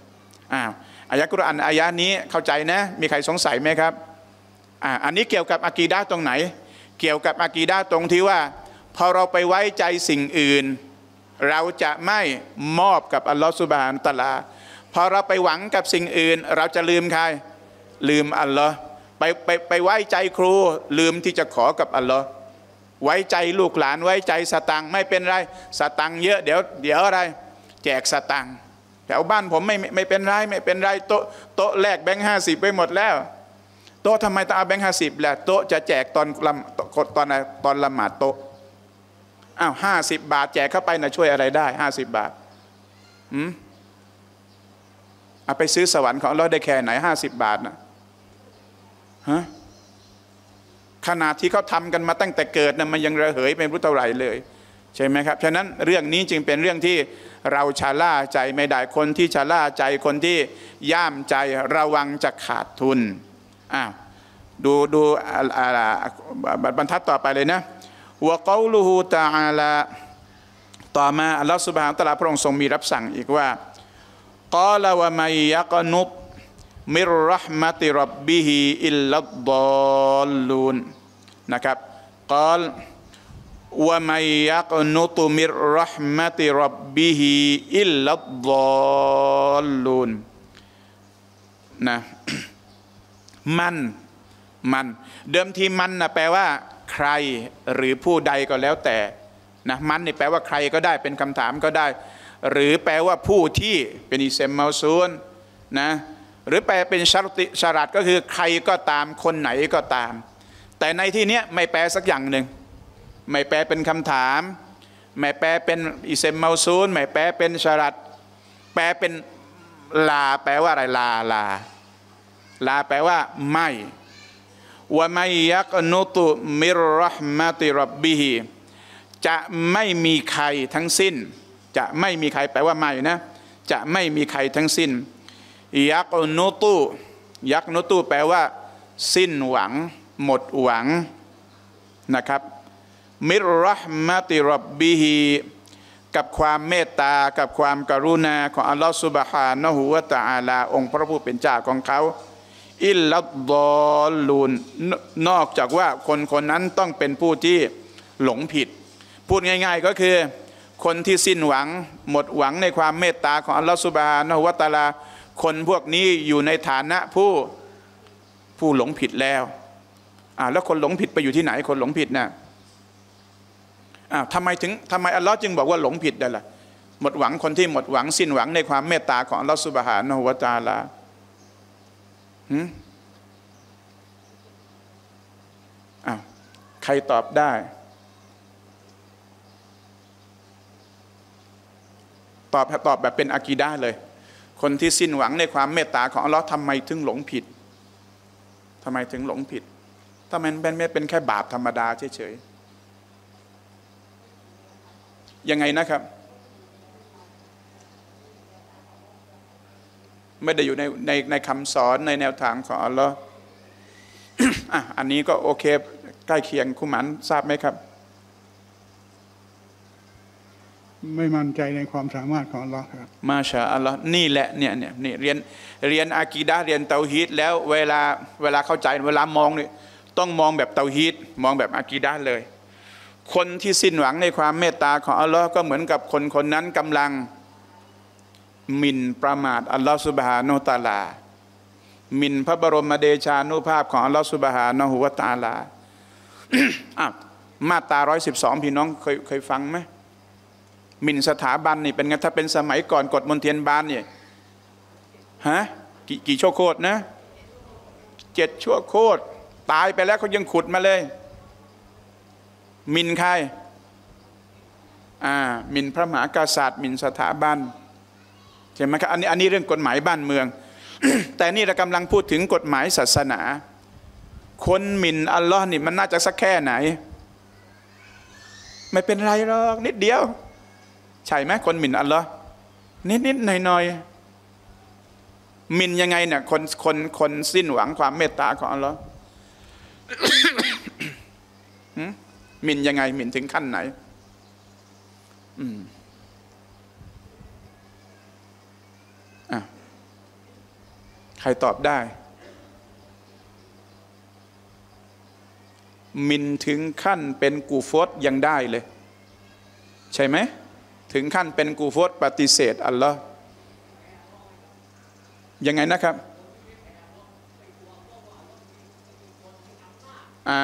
S1: อ้าวอายะกุรอานอายะนี้เข้าใจนะมีใครสงสัยไหมครับอ่าอันนี้เกี่ยวกับอากีดะห์ตรงไหนเกี่ยวกับอากีดะห์ตรงที่ว่าพอเราไปไว้ใจสิ่งอื่นเราจะไม่มอบกับอัลลอฮฺซุบฮานะฮูวะตะอาลาพอเราไปหวังกับสิ่งอื่นเราจะลืมใครลืมอัลลอฮ์ไปไปไปไว้ใจครูลืมที่จะขอกับอัลลอฮ์ไว้ใจลูกหลานไว้ใจสตังค์ไม่เป็นไรสตังค์เยอะเดี๋ยวเดี๋ยวอะไรแจกสตังค์แถวบ้านผมไม่ไม่เป็นไรไม่เป็นไรโต๊ะโต๊ะแลกแบงค์ห้าสิบไปหมดแล้วโต๊ะทำไมต้องเอาแบงค์ห้าสิบแหละโต๊ะจะแจกตอนละตอนตอนละหมาดโต๊ะอ้าวห้าสิบบาทแจกเข้าไปนะช่วยอะไรได้ห้าสิบบาทอืมเอาไปซื้อสวรรค์ของเราได้แค่ไหนห้าสิบบาทนะฮะขนาดที่เขาทำกันมาตั้งแต่เกิดนะมันยังระเหยเป็นรู้เท่าไหร่เลยใช่ไหมครับฉะนั้นเรื่องนี้จึงเป็นเรื่องที่เราชะล่าใจไม่ได้คนที่ชะล่าใจคนที่ย่ามใจระวังจะขาดทุนอ้าวดูดูบรรทัดต่อไปเลยนะวะกอลูฮูตะอาลาต่อมาอัลลอฮฺซุบฮานะฮูวะตะอาลาพระองค์ทรงมีรับสั่งอีกว่ากอลาวะมัยยะกนุตมิรเราะห์มะติร็อบบิฮิอิลลัดฎอลลูนนะครับกอลวะมัยยะกนุตมิรเราะห์มะติร็อบบิฮิอิลลัดฎอลลูนนะมันมันเดิมทีมันนะแปลว่าใครหรือผู้ใดก็แล้วแต่นะมันนี่แปลว่าใครก็ได้เป็นคำถามก็ได้หรือแปลว่าผู้ที่เป็นอิเซมเมาซูนนะหรือแปลเป็นชาติชารัตก็คือใครก็ตามคนไหนก็ตามแต่ในที่นี้ไม่แปลสักอย่างหนึ่งไม่แปลเป็นคำถามไม่แปลเป็นอิเซมเมาซูนไม่แปลเป็นชารัตแปลเป็นลาแปลว่าอะไรลาลาลาแปลว่าไม่วะมัยยักนุตุมิรเราะห์มะติร็อบบิฮิจะไม่มีใครทั้งสิ้นจะไม่มีใครแปลว่าไม่นะจะไม่มีใครทั้งสิ้นยักนุตุยักนุตุแปลว่าสิ้นหวังหมดหวังนะครับมิรเราะห์มะติร็อบบิฮิกับความเมตตากับความกรุณาของอัลลอฮฺซุบฮานะฮูวะตะอาลาองค์พระผู้เป็นเจ้าของเขาอิลลัดฎอลลูนนอกจากว่าคนคนนั้นต้องเป็นผู้ที่หลงผิดพูดง่ายๆก็คือคนที่สิ้นหวังหมดหวังในความเมตตาของอัลลอฮฺซุบฮานะฮูวะตะอาลาคนพวกนี้อยู่ในฐานะผู้ผู้หลงผิดแล้วอ่าแล้วคนหลงผิดไปอยู่ที่ไหนคนหลงผิดน่ะอ่าทำไมถึงทำไมอัลลอฮ์จึงบอกว่าหลงผิดได้ล่ะหมดหวังคนที่หมดหวังสิ้นหวังในความเมตตาของอัลลอฮฺซุบฮานะฮูวะตะอาลาหืมอ้าวใครตอบได้ตอบตอบแบบเป็นอากีดะห์เลยคนที่สิ้นหวังในความเมตตาของอัลลอฮ์ทำไมถึงหลงผิดทำไมถึงหลงผิดทำไมเป็นไม่เป็นแค่บาปธรรมดาเฉยๆยังไงนะครับไม่ได้อยู่ในในในคำสอนในแนวทางของอัลลอฮ์ อ่ะอันนี้ก็โอเคใกล้เคียงคุณหมันทราบไหมครับ
S2: ไม่มั่นใจในความสามารถของอัลลอฮ์ครับ
S1: มาชาอัลลอฮ์นี่แหละเนี่ยเนี่ยนี่เรียนเรียนอากีดะห์เรียนเตาฮีดแล้วเวลาเวลาเข้าใจเวลามองนี่ต้องมองแบบเตาฮีดมองแบบอากีดะห์เลยคนที่สิ้นหวังในความเมตตาของอัลลอฮ์ก็เหมือนกับคนคนนั้นกำลังหมิ่นประมาทอัลลอฮ์ซุบฮานะฮูวะตะอาลาหมิ่นพระบรมเดชานุภาพของอัลลอฮ์ซุบฮานะฮูวะตะอาลา อ่ะมาตราร้อยสิบสองพี่น้องเคยเคยฟังไหมหมิ่นสถาบันนี่เป็นไงถ้าเป็นสมัยก่อนกฎมนเทียนบานเนี่ยฮะกี่กี่ชั่วโคตรนะเจ็ดชั่วโคตรตายไปแล้วเขายังขุดมาเลยหมิ่นใครอ่าหมิ่นพระมหากษัตริย์หมิ่นสถาบันใช่ไหมครับอันนี้อันนี้เรื่องกฎหมายบ้านเมือง แต่นี่เรากำลังพูดถึงกฎหมายศาสนาคนหมิ่นอัลลอฮ์นี่มันน่าจะสักแค่ไหนไม่เป็นไรหรอกนิดเดียวใช่ไหมคนหมิ่นอัลลอฮ์นิดนิดหน่อยหน่อยหมิ่นยังไงเนี่ยคนคนคนสิ้นหวังความเมตตาของอัลลอฮ์ หมิ่นยังไงหมิ่นถึงขั้นไหนอืมอ่ะรตอบได้มินถึงขั้นเป็นกูฟรยังได้เลยใช่ไหมถึงขั้นเป็นกูฟรปฏิเสธอัลลอฮ์ยังไงนะครับอ่า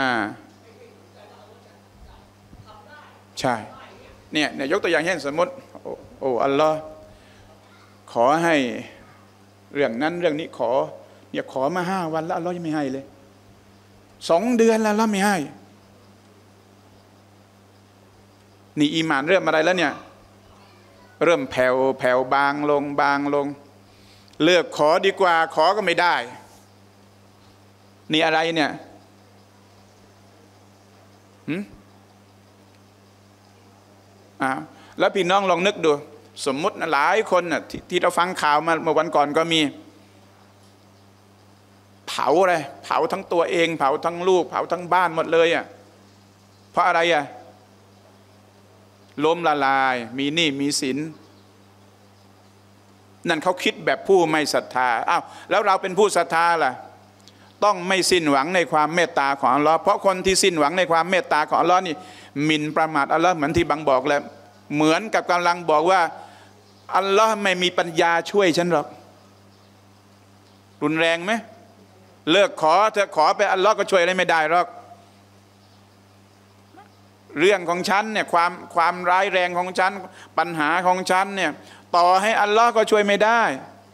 S1: ใช่เนี่ยเนี่ยยกตัวอย่างเช่นสมมติโอ้โอ้อัลลอฮ์ขอให้เรื่องนั้นเรื่องนี้ขอเนี่ยขอมาห้าวันแล้วอัลลอฮ์ยังไม่ให้เลยสองเดือนแล้วอัลลอฮ์ไม่ให้นี่อีหม่านเริ่มอะไรแล้วเนี่ยเริ่มแผ่วแผ่วบางลงบางลงเลิกขอดีกว่าขอก็ไม่ได้นี่อะไรเนี่ยหืมอ่าแล้วพี่น้องลองนึกดูสมมุติหลายคนน่ะ ท, ที่เราฟังข่าวมาเมื่อวันก่อนก็มีเผาอะไรเผาทั้งตัวเองเผาทั้งลูกเผาทั้งบ้านหมดเลยอ่ะเพราะอะไรอ่ะล้มละลายมีหนี้มีสินนั่นเขาคิดแบบผู้ไม่ศรัทธาอ้าวแล้วเราเป็นผู้ศรัทธาล่ะต้องไม่สิ้นหวังในความเมตตาของอัลลอฮ์เพราะคนที่สิ้นหวังในความเมตตาของอัลลอฮ์นี่หมิ่นประมาทอัลลอฮ์เหมือนที่บังบอกแล้วเหมือนกับกำลังบอกว่าอัลลอฮ์ไม่มีปัญญาช่วยฉันหรอกรุนแรงไหมเลิกขอเธอขอไปอัลลอฮ์ก็ช่วยอะไรไม่ได้หรอกเรื่องของฉันเนี่ยความความร้ายแรงของฉันปัญหาของฉันเนี่ยต่อให้อัลลอฮ์ก็ช่วยไม่ได้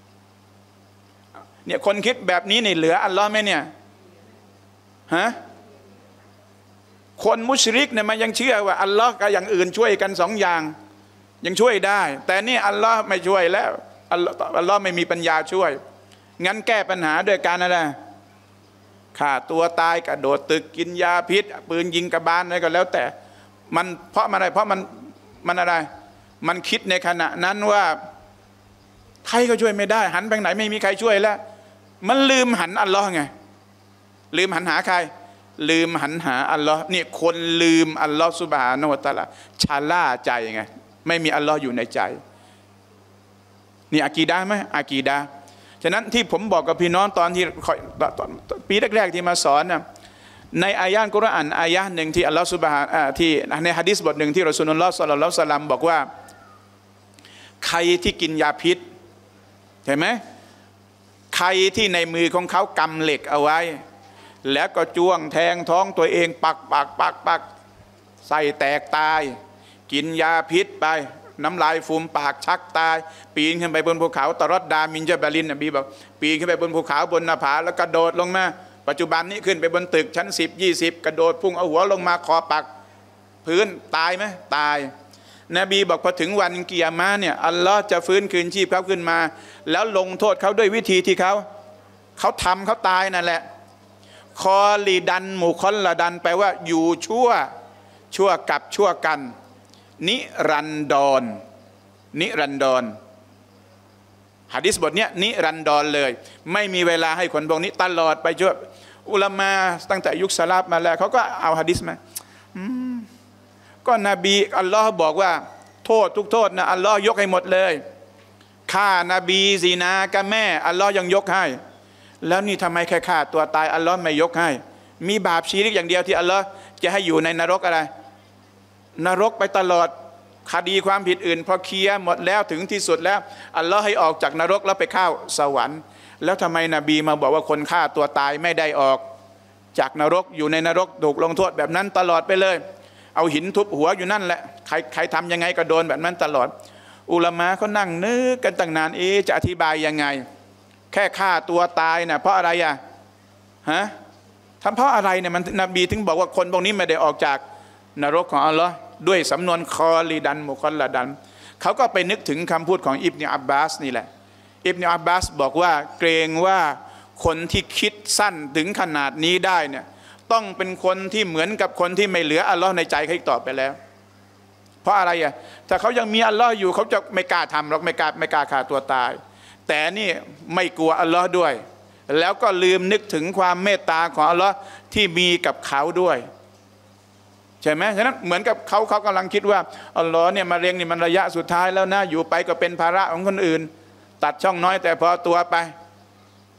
S1: เนี่ยคนคิดแบบนี้นี่เหลืออัลลอฮ์ไหมเนี่ยฮะคนมุชริกเนี่ยมันยังเชื่อว่าอัลลอฮ์กับอย่างอื่นช่วยกันสองอย่างยังช่วยได้แต่นี่อัลลอฮ์ไม่ช่วยแล้วอัลลอฮ์อัลลอฮ์ไม่มีปัญญาช่วยงั้นแก้ปัญหาด้วยการอะไรฆ่าตัวตายกระโดดตึกกินยาพิษปืนยิงกระบาลอะไรก็แล้วแต่มันเพราะอะไรเพราะมันมันอะไรมันคิดในขณะนั้นว่าใครก็ช่วยไม่ได้หันไปไหนไม่มีใครช่วยแล้วมันลืมหันอัลลอฮ์ไงลืมหันหาใครลืมหันหาอัลลอฮ์นี่คนลืมอัลลอฮ์ซุบฮานะฮูวะตะอาลาชะล่าใจไงไม่มีอัลลอฮ์อยู่ในใจนี่อากีดะห์ไหมอากีดะห์ฉะนั้นที่ผมบอกกับพี่น้องตอนที่ปีแรกๆที่มาสอนนะในอายะห์กุรอานอายะห์หนึ่งที่อัลลอฮ์ซุบฮานะที่ในหะดีษบทหนึ่งที่รอซูลุลลอฮ์ศ็อลลัลลอฮุอะลัยฮิวะซัลลัมบอกว่าใครที่กินยาพิษเห็นไหมใครที่ในมือของเขากำเหล็กเอาไว้แล้วก็จ้วงแทงท้องตัวเองปักปักปักปักไส้แตกตายกินยาพิษไปน้ำลายฟูมปากชักตายปีนขึ้นไปบนภูเขาตรอดดามินจาบาลินนบีบอกปีนขึ้นไปบนภูเขาบนหน้าผาแล้วกระโดดลงมาปัจจุบันนี้ขึ้นไปบนตึกชั้นสิบยี่สิบกระโดดพุ่งเอาหัวลงมาคอปักพื้นตายไหมตายนบีบอกพอถึงวันกิยามะห์เนี่ยอัลลอฮ์จะฟื้นคืนชีพเขาขึ้นมาแล้วลงโทษเขาด้วยวิธีที่เขาเขาทำเขาตายนั่นแหละคอลีดันหมู่คอนละดันแปลว่าอยู่ชั่วชั่วกับชั่วกันนิรันดรนิรันดรหะดีษบทเนี้ยนิรันดรเลยไม่มีเวลาให้คนพวกนี้ตลอดไปชั่วอุลามะตั้งแต่ยุคสลับมาแล้วเขาก็เอาหะดีษมาก็นบีอัลลอฮ์บอกว่าโทษทุกโทษนะอัลลอฮ์ยกให้หมดเลยฆ่านบีซีนากับแม่อัลลอฮ์ยังยกให้แล้วนี่ทำไมแค่ฆ่าตัวตายอัลลอฮ์ไม่ยกให้มีบาปชีริกอย่างเดียวที่อัลลอฮ์จะให้อยู่ในนรกอะไรนรกไปตลอดคดีความผิดอื่นพอเคลียร์หมดแล้วถึงที่สุดแล้วอัลลอฮ์ให้ออกจากนรกแล้วไปเข้าสวรรค์แล้วทำไมนบีมาบอกว่าคนฆ่าตัวตายไม่ได้ออกจากนรกอยู่ในนรกถูกลงโทษแบบนั้นตลอดไปเลยเอาหินทุบหัวอยู่นั่นแหละใครใครทำยังไงก็โดนแบบนั้นตลอดอุลามะเขานั่งนึกกันตั้งนานเอ๊ะจะอธิบายยังไงแค่ฆ่าตัวตายนะเพราะอะไรอ่ะฮะทำเพราะอะไรเนี่ยมันนบีถึงบอกว่าคนพวกนี้ไม่ได้ออกจากนรกของอัลลอฮ์ด้วยสำนวนคอลีดันมุคอลลาดันเขาก็ไปนึกถึงคำพูดของอิบนุอับบาสนี่แหละอิบนุอับบาสบอกว่าเกรงว่าคนที่คิดสั้นถึงขนาดนี้ได้เนี่ยต้องเป็นคนที่เหมือนกับคนที่ไม่เหลืออัลลอฮ์ในใจเขาอีกต่อไปแล้วเพราะอะไรอ่ะถ้าเขายังมีอัลลอฮ์อยู่เขาจะไม่กล้าทำหรอกไม่กล้าไม่กล้าฆ่าตัวตายแต่นี่ไม่กลัวอัลลอฮ์ด้วยแล้วก็ลืมนึกถึงความเมตตาของอัลลอฮ์ที่มีกับเขาด้วยใช่ไหมฉะนั้นเหมือนกับเขาเขากำลังคิดว่าอัลลอฮ์เนี่ยมาเรียงนี่มันระยะสุดท้ายแล้วนะอยู่ไปก็เป็นภาระของคนอื่นตัดช่องน้อยแต่พอตัวไป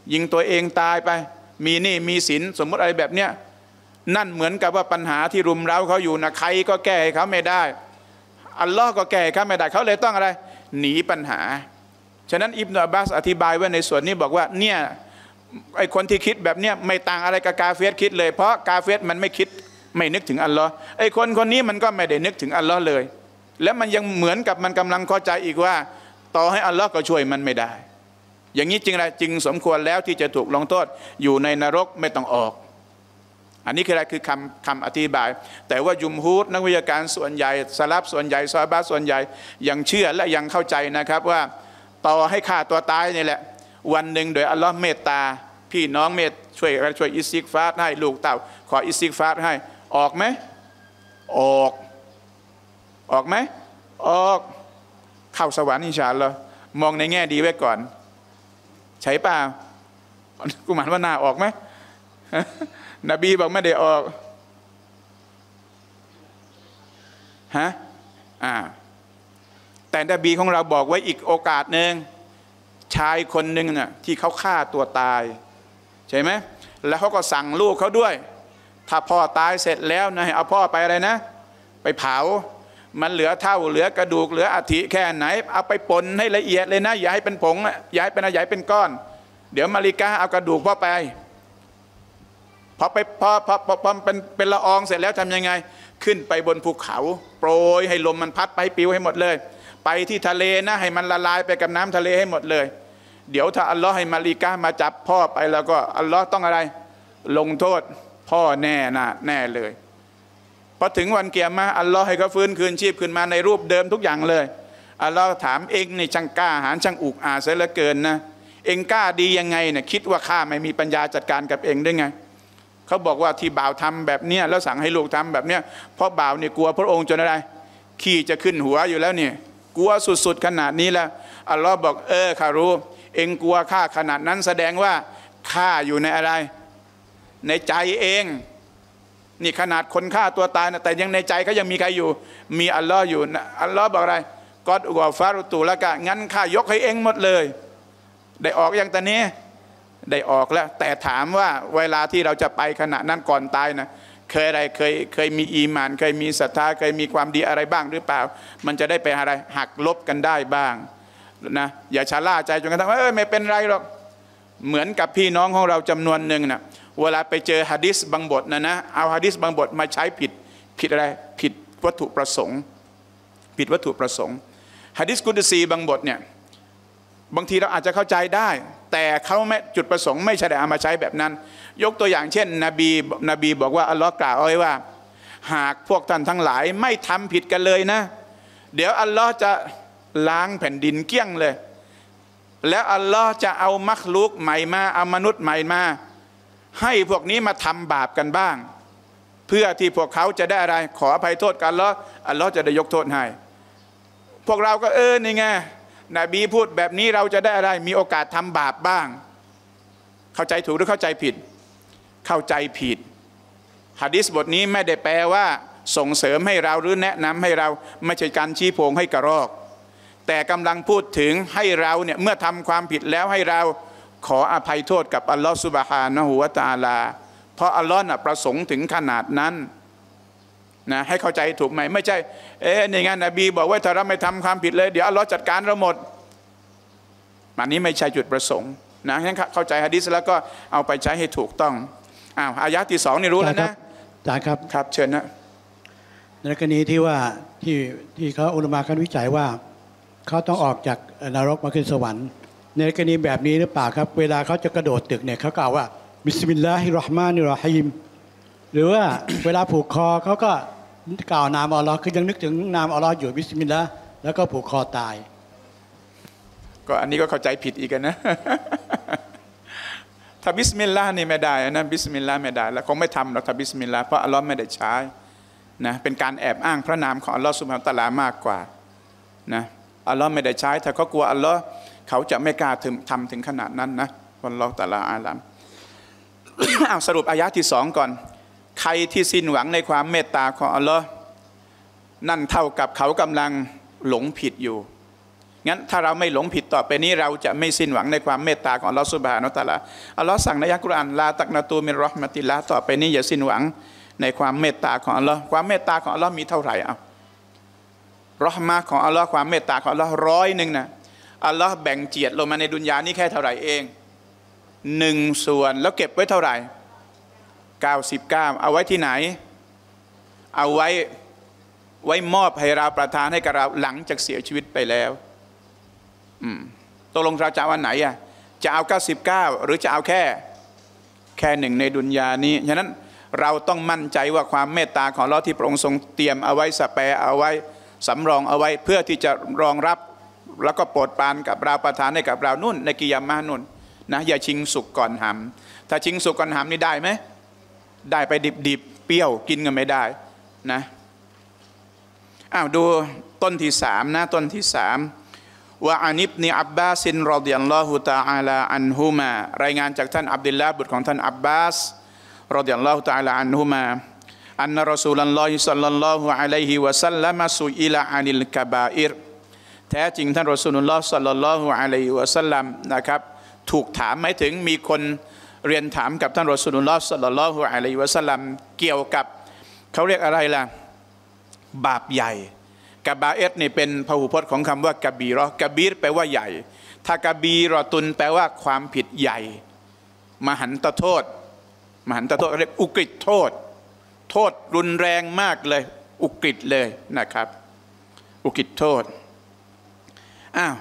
S1: ยิงตัวเองตายไปมีหนี้มีสินสมมติอะไรแบบเนี้ยนั่นเหมือนกับว่าปัญหาที่รุมเร้าเขาอยู่นะใครก็แก้ให้เขาไม่ได้อัลลอฮ์ก็แก้ให้เขาไม่ได้เขาเลยต้องอะไรหนีปัญหาฉะนั้นอิบนุอับบาสอธิบายไว้ในส่วนนี้บอกว่าเนี่ยไอคนที่คิดแบบเนี้ยไม่ต่างอะไรกับกาเฟรคิดเลยเพราะกาเฟรมันไม่คิดไม่นึกถึงอัลลอฮ์ไอคนคนนี้มันก็ไม่ได้นึกถึงอัลลอฮ์เลยและมันยังเหมือนกับมันกำลังเข้าใจอีกว่าต่อให้อัลลอฮ์ก็ช่วยมันไม่ได้อย่างนี้จริงอะไรจึงสมควรแล้วที่จะถูกลงโทษอยู่ในนรกไม่ต้องออกอันนี้คืออะไรคือคำคำอธิบายแต่ว่ายุมฮูดนักวิทยาการส่วนใหญ่สลับส่วนใหญ่ซอฮาบะห์ส่วนใหญ่ยังเชื่อและยังเข้าใจนะครับว่าต่อให้ฆ่าตัวตายนี่แหละวันหนึ่งโดยอัลลอฮ์เมตตาพี่น้องเมตช่วยช่วยอิสติกฟาร์ให้ลูกเต่าขออิสติกฟาร์ให้ออกไหมออกออกไหมออกเข้าสวรรค์อินชาอัลลอฮ์มองในแง่ดีไว้ก่อนใช่ป่าวกุมารว่านาออกไหมนบีบอกไม่ได้ออกฮะอ่าแต่นบีของเราบอกไว้อีกโอกาสหนึ่งชายคนหนึ่งน่ะที่เขาฆ่าตัวตายใช่ไหมแล้วเขาก็สั่งลูกเขาด้วยถ้าพ่อตายเสร็จแล้วนะให้เอาพ่อไปอะไรนะไปเผามันเหลือเท่าเหลือกระดูกเหลืออัฐิแค่ไหนเอาไปป่นให้ละเอียดเลยนะอย่าให้เป็นผงอย่าให้เป็นอะไรอย่าให้เป็นก้อนเดี๋ยวมาริกาเอากระดูกพ่อไปพอไปพอพอพอพอเป็นเป็นละอองเสร็จแล้วทำยังไงขึ้นไปบนภูเขาโปรยให้ลมมันพัดไปปิวให้หมดเลยไปที่ทะเลนะให้มันละลายไปกับน้ำทะเลให้หมดเลยเดี๋ยวถ้าอัลลอฮ์ให้มาริกามาจับพ่อไปแล้วก็อัลลอฮ์ต้องอะไรลงโทษพ่อแน่นะแน่เลยพอถึงวันเกียรติอัลลอฮ์ให้เขาฟื้นคืนชีพขึ้นมาในรูปเดิมทุกอย่างเลยอัลลอฮ์ถามเองนี่ช่างกล้าหาญช่างอุกอาจเสียเหลือเกินนะเองกล้าดียังไงเนี่ยคิดว่าข้าไม่มีปัญญาจัดการกับเองได้ไงเขาบอกว่าที่บ่าวทำแบบเนี้ยแล้วสั่งให้ลูกทำแบบเนี้ยเพราะบ่าวเนี่ยกลัวพระองค์จนอะไรขี้จะขึ้นหัวอยู่แล้วเนี่ยกลัวสุดๆขนาดนี้แล้วอัลลอฮ์บอกเออข้ารู้เองกลัวข้าขนาดนั้นแสดงว่าข้าอยู่ในอะไรในใจเองนี่ขนาดคนฆ่าตัวตายนะแต่ยังในใจเขายังมีใครอยู่มีอัลลอฮ์อยู่อัลลอฮ์บอกอะไรกอดกอฟารุตูละกะงั้นข้ายกให้เองหมดเลยได้ออกอย่างตอนนี้ได้ออกแล้วแต่ถามว่าเวลาที่เราจะไปขณะนั้นก่อนตายนะเคยอะไรเคยเคยมีอีหม่านเคยมีศรัทธาเคยมีความดีอะไรบ้างหรือเปล่ามันจะได้ไปอะไรหักลบกันได้บ้างนะอย่าชะล่าใจจนกระทั่งว่าเออไม่เป็นไรหรอกเหมือนกับพี่น้องของเราจำนวนหนึ่งนะเวลาไปเจอหะดีษบางบทนะนะเอาหะดีษบางบทมาใช้ผิดผิดอะไรผิดวัตถุประสงค์ผิดวัตถุประสงค์หะดีษกุดซีบางบทเนี่ยบางทีเราอาจจะเข้าใจได้แต่เขาไม่จุดประสงค์ไม่ใช่ได้เอามาใช้แบบนั้นยกตัวอย่างเช่นนบีนบีบอกว่าอัลลอฮ์กล่าวเอาไว้ว่าหากพวกท่านทั้งหลายไม่ทำผิดกันเลยนะเดี๋ยวอัลลอฮ์จะล้างแผ่นดินเกลี้ยงเลยแล้วอัลลอฮ์จะเอามักลุกใหม่มาเอามนุษย์ใหม่มาให้พวกนี้มาทำบาปกันบ้างเพื่อที่พวกเขาจะได้อะไรขออภัยโทษกันอัลลอฮ์อัลลอฮ์จะได้ยกโทษให้พวกเราก็เออนี่ไงนบีพูดแบบนี้เราจะได้อะไรมีโอกาสทำบาปบ้างเข้าใจถูกหรือเข้าใจผิดเข้าใจผิดหะดีษบทนี้ไม่ได้แปลว่าส่งเสริมให้เราหรือแนะนำให้เราไม่ใช่การชี้โพงให้กระรอกแต่กำลังพูดถึงให้เราเนี่ยเมื่อทำความผิดแล้วให้เราขออภัยโทษกับอัลลอฮฺซุบฮานะฮูวะตะอาลาเพราะอัลลอฮฺน่ะประสงค์ถึงขนาดนั้นนะให้เข้าใจถูกไหมไม่ใช่เอ๊ะในงานนบีบอกว่าถ้าเราไม่ทำความผิดเลยเดี๋ยวอัลลอฮฺจัดการเราหมดอันนี้ไม่ใช่จุดประสงค์นะงั้นเข้าใจหะดีษแล้วก็เอาไปใช้ให้ถูกต้องอ้าวอายะที่สองนี่รู้แล้วนะ
S3: อาจารย์ครับ
S1: ครับเชิญนะ
S3: ในกรณีที่ว่าที่ที่เขาอุลามะกันวิจัยว่าเขาต้องออกจากนรกมาขึ้นสวรรค์ในกรณีแบบนี้หรือเปล่าครับเวลาเขาจะกระโดดตึกเนี่ยเขากล่าวว่าบิสมิลลาฮิรเราะห์มานิรเราะฮีมหรือว่าเวลาผูกคอเขาก็กล่าวนามอัลลอฮ์คือยังนึกถึงนามอัลลอฮ์อยู่บิสมิลลาห์แล้วก็ผูกคอตาย
S1: ก็อันนี้ก็เข้าใจผิดอีกนะถ้าบิสมิลลาห์นี่ไม่ได้นะบิสมิลลาห์ไม่ได้แล้วคงไม่ทำหรอกถ้าบิสมิลลาห์เพราะอัลลอฮ์ไม่ได้ใช้นะเป็นการแอบอ้างพระนามของอัลลอฮ์ซุบฮานะฮูวะตะอาลามากกว่านะอัลลอฮ์ไม่ได้ใช้ถ้าเขากลัวอัลลอฮ์เขาจะไม่กล้าทำถึงขนาดนั้นนะวัลลอฮุตะอาลาอาลัม เอาสรุปอายะที่สองก่อนใครที่สิ้นหวังในความเมตตาของอัลลอฮ์นั่นเท่ากับเขากำลังหลงผิดอยู่งั้นถ้าเราไม่หลงผิดต่อไปนี้เราจะไม่สิ้นหวังในความเมตตาของอัลลอฮฺซุบฮานะฮูวะตะอาลาอัลลอฮ์สั่งในอัลกุรอานลาตักนะตูมินเราะห์มะติลลาฮ์ต่อไปนี้อย่าสิ้นหวังในความเมตตาของอัลลอฮ์ความเมตตาของอัลลอฮ์มีเท่าไหร่อ่ะเราะห์มะห์ของอัลลอฮ์ความเมตตาของอัลลอฮ์ร้อยหนึ่งนะอัลลอฮ์แบ่งเจียดลงมาในดุนยานี้แค่เท่าไหร่เองหนึ่งส่วนแล้วเก็บไว้เท่าไหร่เก้าสิบเก้าเอาไว้ที่ไหนเอาไว้ไว้มอบให้เราประทานให้กับเราหลังจากเสียชีวิตไปแล้วอืมตกลงเราจะเอาอันไหนอ่ะจะเอาเก้าสิบเก้าหรือจะเอาแค่แค่หนึ่งในดุนยานี้ฉะนั้นเราต้องมั่นใจว่าความเมตตาของอัลเลาะห์ที่พระองค์ทรงเตรียมเอาไว้สแปร์เอาไว้สำรองเอาไว้เพื่อที่จะรองรับแล้วก็โปรดปรานกับเราประทานให้กับเรานุ่นในกิยามะห์นุ่นนะอย่าชิงสุกก่อนหำถ้าชิงสุกก่อนหำนี่ได้ไหมได้ไปดิบๆเปรี้ยวกินกันไม่ได้นะอ้าวดูต้นที่สามนะต้นที่สามว่าอานิบนีอับบาสินรอฎิยัลลอฮุตะอาลาอันฮุมารายงานจากท่านอับดุลลาห์บุตรของท่านอับบาสรอฎิยัลลอฮุตะอาลาอันฮุมาอันนะรอซูลุลลอฮิศ็อลลัลลอฮุอะลัยฮิวะซัลลัมซุอิลาอานิลกะบาอิรแท้จริงท่านรอซูลุลลอฮ์ศ็อลลัลลอฮุอะลัยฮิวะซัลลัมนะครับถูกถามหมายถึงมีคนเรียนถามกับท่านรอซูลุลลอฮ์ศ็อลลัลลอฮุอะลัยฮิวะซัลลัมเกี่ยวกับเขาเรียกอะไรล่ะบาปใหญ่กะบาอิรนี่เป็นพหูพจน์ของคำว่ากะบีเราะห์กะบีรแปลว่าใหญ่ถ้ากะบีเราะตุนแปลว่าความผิดใหญ่มหันตโทษมหันตโทษเรียกอุกฤษโทษโทษรุนแรงมากเลยอุกฤษเลยนะครับอุกฤษโทษอ้าว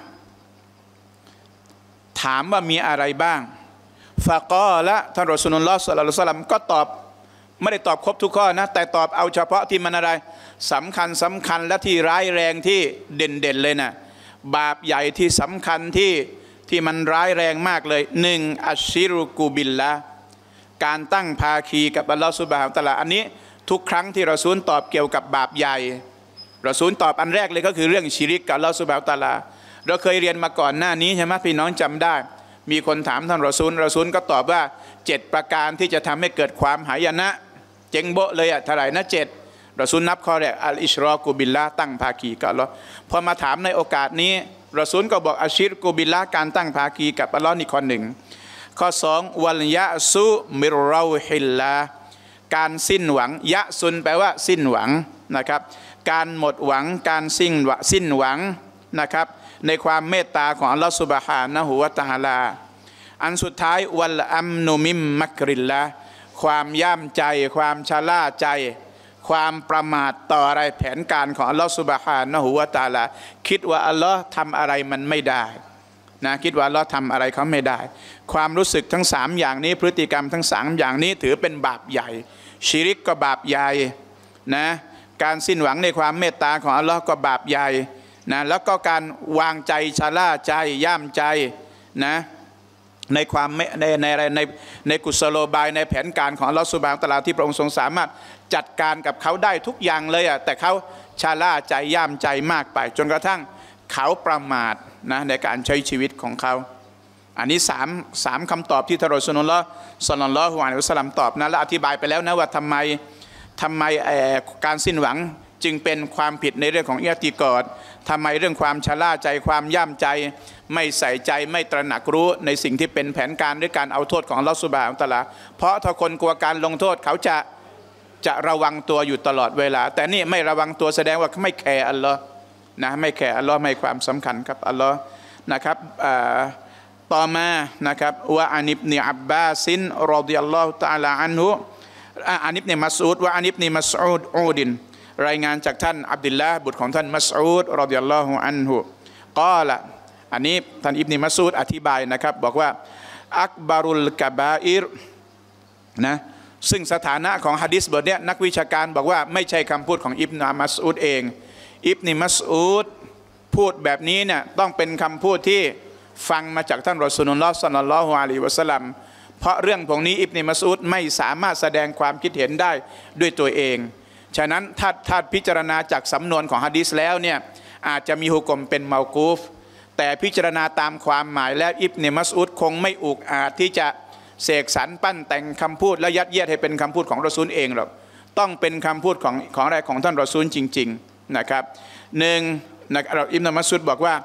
S1: ถามว่ามีอะไรบ้างฟะกอละท่านรอซูลุลลอฮ์ศ็อลลัลลอฮุอะลัยฮิวะซัลลัมก็ตอบไม่ได้ตอบครบทุกข้อนะแต่ตอบเอาเฉพาะที่มันอะไรสำคัญสำคัญและที่ร้ายแรงที่เด่นเด่นเลยนะบาปใหญ่ที่สำคัญที่ที่มันร้ายแรงมากเลยหนึ่งอัชชิรุกุบิลละการตั้งภาคีกับอัลลอฮฺซุบฮานะฮูวะตะอาลาอันนี้ทุกครั้งที่รอซูลตอบเกี่ยวกับบาปใหญ่รอซูลตอบอันแรกเลยก็คือเรื่องชิริกกับอัลลอฮฺซุบฮานะฮูวะตะอาลาเราเคยเรียนมาก่อนหน้านี้ใช่ไหมพี่น้องจำได้มีคนถามท่านรอซูลรอซูลก็ตอบว่าเจ็ดประการที่จะทำให้เกิดความหายนะเจ๋งโบะเลยอะเท่าไหร่นะเจ็ดรอซูลนับข้อแรกอัลอิชรอกุบิลละตั้งภาคีกับอัลลอฮ์พอมาถามในโอกาสนี้รอซูลก็บอกอัชชิรกุบิลละการตั้งภาคีกับอัลลอฮ์นี่ข้อหนึ่งข้อสองวัลยะซุมิรเราฮิลลาการสิ้นหวังยะซุนแปลว่าสิ้นหวังนะครับการหมดหวังการสิ้นหวังสิ้นหวังนะครับในความเมตตาของอัลลอฮ์ซุบฮานะฮูวะตะอาลาอันสุดท้ายวัลอัมนุมิมมักริลละความย่ามใจความชะล่าใจความประมาทต่ออะไรแผนการของอัลลอฮฺซุบฮานะฮูวะตะอาลาคิดว่าอัลลอฮ์ทำอะไรมันไม่ได้นะคิดว่าอัลลอฮ์ทำอะไรเขาไม่ได้ความรู้สึกทั้งสามอย่างนี้พฤติกรรมทั้งสามอย่างนี้ถือเป็นบาปใหญ่ชิริกก็บาปใหญ่นะการสิ้นหวังในความเมตตาของอัลลอฮ์ก็บาปใหญ่นะแล้วก็การวางใจชะล่าใจย่ามใจนะในความในในในในในกุศโลบายในแผนการของอัลลอฮฺซุบฮานะฮูวะตะอาลาที่พระองค์ทรงสามารถจัดการกับเขาได้ทุกอย่างเลยอ่ะแต่เขาชะล่าใจย่ามใจมากไปจนกระทั่งเขาประมาทนะในการใช้ชีวิตของเขาอันนี้สามสามคำตอบที่ท่านรอซูลุลลอฮ์ศ็อลลัลลอฮุอะลัยฮิวะซัลลัมตอบนะและอธิบายไปแล้วนะว่าทำไมทำไมการสิ้นหวังจึงเป็นความผิดในเรื่องของอิอติกอดทำไมเรื่องความชะล่าใจความย่ามใจไม่ใส่ใจไม่ตระหนักรู้ในสิ่งที่เป็นแผนการหรือการเอาโทษของอัลเลาะห์ซุบฮานะฮูวะตะอาลาเพราะถ้าคนกลัวการลงโทษเขาจะจะระวังตัวอยู่ตลอดเวลาแต่นี่ไม่ระวังตัวแสดงว่าไม่แคร์อัลลอฮ์นะไม่แคร์อัลลอฮ์ไม่ความสำคัญครับอัลลอฮ์นะครับต่อมานะครับว่าอานิบนีอับบาซินรอฎิยัลลอฮุตะอาลาอันฮุอานิบนีมัสอูดว่าอานิบนีมัสอูดอูดินรายงานจากท่านอับดุลลาห์บุตรของท่านมัสอูดรอฎิยัลลอฮุอันฮุกล่าวอันนี้ท่านอิบนุมัสอูดอธิบายนะครับบอกว่าอักบารุลกะบาอิรนะซึ่งสถานะของหะดีษบทนี้นักวิชาการบอกว่าไม่ใช่คำพูดของอิบนุมัสอูดเองอิบนุมัสอูดพูดแบบนี้เนี่ยต้องเป็นคำพูดที่ฟังมาจากท่านรอซูลุลลอฮ์ศ็อลลัลลอฮุอะลัยฮิวะซัลลัมเพราะเรื่องพวกนี้อิบนุมัสอูดไม่สามารถแสดงความคิดเห็นได้ด้วยตัวเองฉะนั้นถ้าถ้าพิจารณาจากสำนวนของหะดีษแล้วเนี่ยอาจจะมีฮุกมเป็นเมากูฟแต่พิจารณาตามความหมายแล้วอิบนุมัสอูดคงไม่อุกอาจที่จะเสกสรรปั้นแต่งคำพูดและยัดเยียดให้เป็นคำพูดของรอซูลเองหรอกต้องเป็นคำพูดของของอะไรของท่านรอซูลจริงๆนะครับหนึ่งนะอิบนุมัสอูดบอกว่า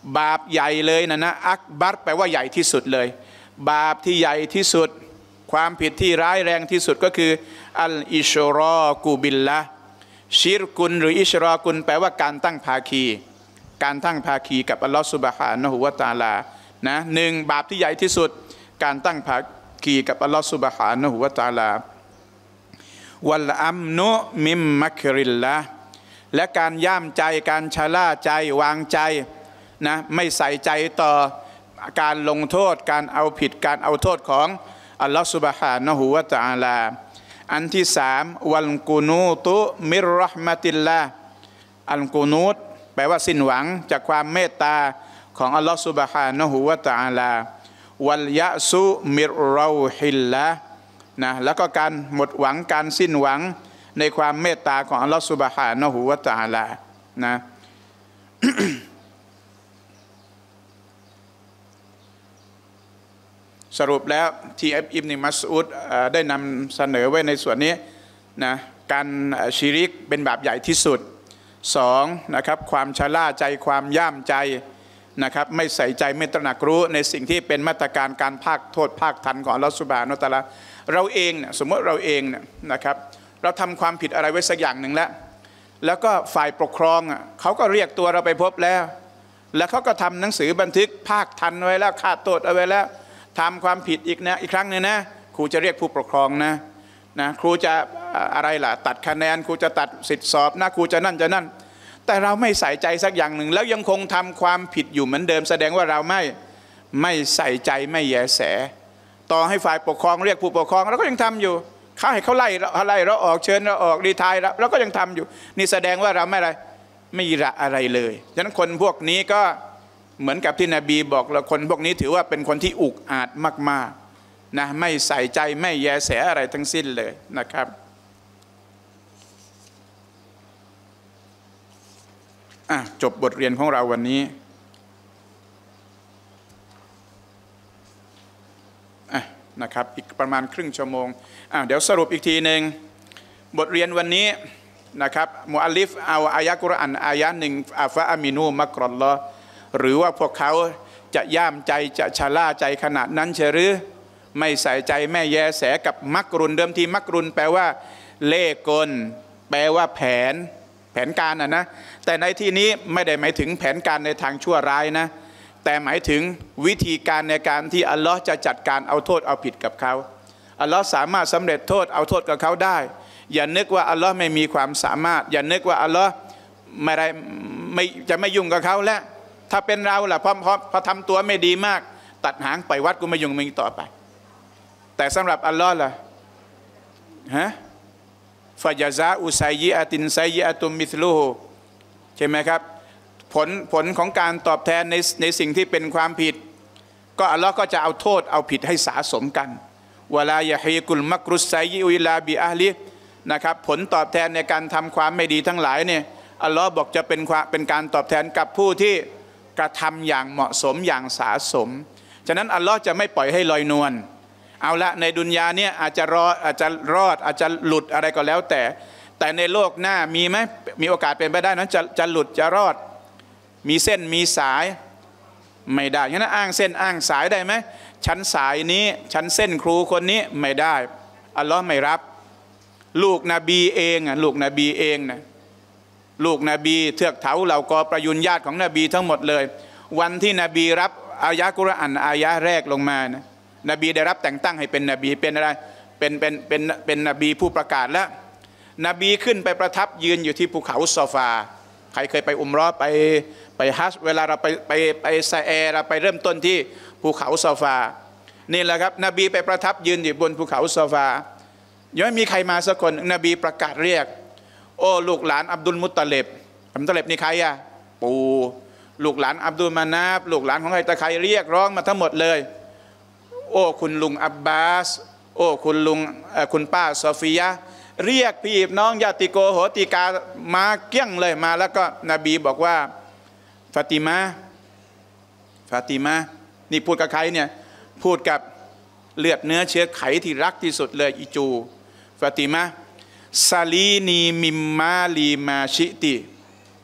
S1: บาปใหญ่เลยนะนะอักบัรแปลว่าใหญ่ที่สุดเลยบาปที่ใหญ่ที่สุดความผิดที่ร้ายแรงที่สุดก็คืออัลอิชรอกูบิลละชิรกุนหรืออิชรอกุนแปลว่าการตั้งภาคีการตั้งภาคีกับอัลลอฮฺซุบฮานะฮูวะตะอาลานะหนึ่งบาปที่ใหญ่ที่สุดการตั้งภาคีกับอัลลอฮฺซุบฮานะฮูวะตะอาลาวัลอัมนุมิมมักริลละและการย่ามใจการชะล่าใจวางใจนะไม่ใส่ใจต่อการลงโทษการเอาผิดการเอาโทษของอัลลอฮฺซุบฮานะฮูวะตะอาลาอันที่สามวัลกุนูตุมิรเราะห์มะติลลาห์อัลกุนูตแปลว่าสิ้นหวังจากความเมตตาของอัลลอฮฺซุบฮานะฮูวะตะอาลาวัลยะซุมิรเราฮิลละนะแล้วก็การหมดหวังการสิ้นหวังในความเมตตาของอัลลอฮฺซุบฮานะฮูวะตะอาลานะ สรุปแล้วที่อิบนุมัสอุดได้นำเสนอไว้ในส่วนนี้นะการชิริกเป็นบาปใหญ่ที่สุดสองนะครับความชะล่าใจความย่ามใจนะครับไม่ใส่ใจไม่ตระหนักรู้ในสิ่งที่เป็นมาตรการการภาคโทษภาคทันของอัลลอฮฺซุบฮานะฮูวะตะอาลาเราเองเนี่ยสมมติเราเองเนี่ยนะครับเราทำความผิดอะไรไว้สักอย่างหนึ่งแล้วแล้วก็ฝ่ายปกครองอ่ะเขาก็เรียกตัวเราไปพบแล้วแล้วเขาก็ทำหนังสือบันทึกภาคทันไว้แล้วฆ่าโทษเอาไว้แล้วทำความผิดอีกนะอีกครั้งนึงนะครูจะเรียกผู้ปกครองนะนะครูจะอะไรล่ะตัดคะแนนครูจะตัดสิทธิสอบนะครูจะนั่นจะนั่นแต่เราไม่ใส่ใจสักอย่างหนึ่งแล้วยังคงทำความผิดอยู่เหมือนเดิมแสดงว่าเราไม่ไม่ใส่ใจไม่แยแสต่อให้ฝ่ายปกครองเรียกผู้ปกครองเราก็ยังทำอยู่เขาให้เขาไล่เราไล่เราออกเชิญเราออกรีไทร์เราก็ยังทำอยู่นี่แสดงว่าเราไม่อะไรไม่ละอะไรเลยฉะนั้นคนพวกนี้ก็เหมือนกับที่นบีบอกเราคนพวกนี้ถือว่าเป็นคนที่อุกอาจมากๆนะไม่ใส่ใจไม่แยแสอะไรทั้งสิ้นเลยนะครับอ่ะจบบทเรียนของเราวันนี้อ่ะนะครับอีกประมาณครึ่งชั่วโมงอ่ะเดี๋ยวสรุปอีกทีหนึ่งบทเรียนวันนี้นะครับมุอัลลิฟเอาอายะกุรอานอายะหนึ่งอัฟะอามินูมักรัลลอฮ์หรือว่าพวกเขาจะย่ามใจจะชะล่าใจขนาดนั้นเชหรือไม่ใส่ใจไม่แยแสกับมักรุนเดิมทีมักรุนแปลว่าเล่ห์กลแปลว่าแผนแผนการอ่ะนะแต่ในที่นี้ไม่ได้หมายถึงแผนการในทางชั่วร้ายนะแต่หมายถึงวิธีการในการที่อัลลอฮ์จะจัดการเอาโทษเอาผิดกับเขาอัลลอฮ์สามารถสำเร็จโทษเอาโทษกับเขาได้อย่านึกว่าอัลลอฮ์ไม่มีความสามารถอย่านึกว่าอัลลอฮ์ไม่ได้ไม่จะไม่ยุ่งกับเขาแล้วถ้าเป็นเราล่ะพอพอพอทำตัวไม่ดีมากตัดหางไปวัดกูไม่ยุ่งมึงต่อไปแต่สำหรับอัลลอฮ์ล่ะฮะฟะญะซาอุซัยยิอะตินซัยยิอะตุมมิสลูฮูใช่ไหมครับผลผลของการตอบแทนในในสิ่งที่เป็นความผิดก็อัลลอฮ์ก็จะเอาโทษเอาผิดให้สะสมกันวะลายะฮีกุลมักรุสซัยยิอุอิลาบิอะฮลินะครับผลตอบแทนในการทำความไม่ดีทั้งหลายเนี่ยอัลลอฮ์บอกจะเป็นเป็นการตอบแทนกับผู้ที่กระทำอย่างเหมาะสมอย่างสะสมฉะนั้นอัลลอฮ์จะไม่ปล่อยให้ลอยนวลเอาละในดุนยาเนี่ยอาจจะรอดอาจจะรอดอาจจะหลุดอะไรก็แล้วแต่แต่ในโลกหน้ามีไหมมีโอกาสเป็นไปได้นั้นจะจะหลุดจะรอดมีเส้นมีสายไม่ได้ฉะนั้นอ้างเส้นอ้างสายได้ไหมชั้นสายนี้ชั้นเส้นครูคนนี้ไม่ได้อัลลอฮ์ไม่รับลูกนบีเองอ่ะลูกนบีเองนะลูกนบีเทือกเถาเหล่ากอประยุนญาติของนบีทั้งหมดเลยวันที่นบีรับอายะกุรอานอายะแรกลงมานะนบีได้รับแต่งตั้งให้เป็นนบีเป็นอะไรเป็นเป็นเป็นเป็นนบีผู้ประกาศแล้วนบีขึ้นไปประทับยืนอยู่ที่ภูเขาซอฟาใครเคยไปอุมเราะห์ไปไปฮัจญ์เวลาเราไปไปไปซาแอร์เราไปเริ่มต้นที่ภูเขาซอฟานี่แหละครับนบีไปประทับยืนอยู่บนภูเขาซอฟายังไม่มีใครมาสักคนนบีประกาศเรียกโอ้ลูกหลานอับดุลมุตตะลิบอับดุลมุตตะลิบนี่ใครอะปู่ลูกหลานอับดุลมานาบลูกหลานของใครตะใครเรียกร้องมาทั้งหมดเลยโอ้คุณลุงอับบาสโอ้คุณลุงคุณป้าซอฟียะเรียกพี่น้องญาติโกโหติกามาเกี้ยงเลยมาแล้วก็นบีบอกว่าฟาติมาฟาติมานี่พูดกับใครเนี่ยพูดกับเลือดเนื้อเชื้อไขที่รักที่สุดเลยอิจูฟาติมาซาลีนีมิมมาลีมาชิติ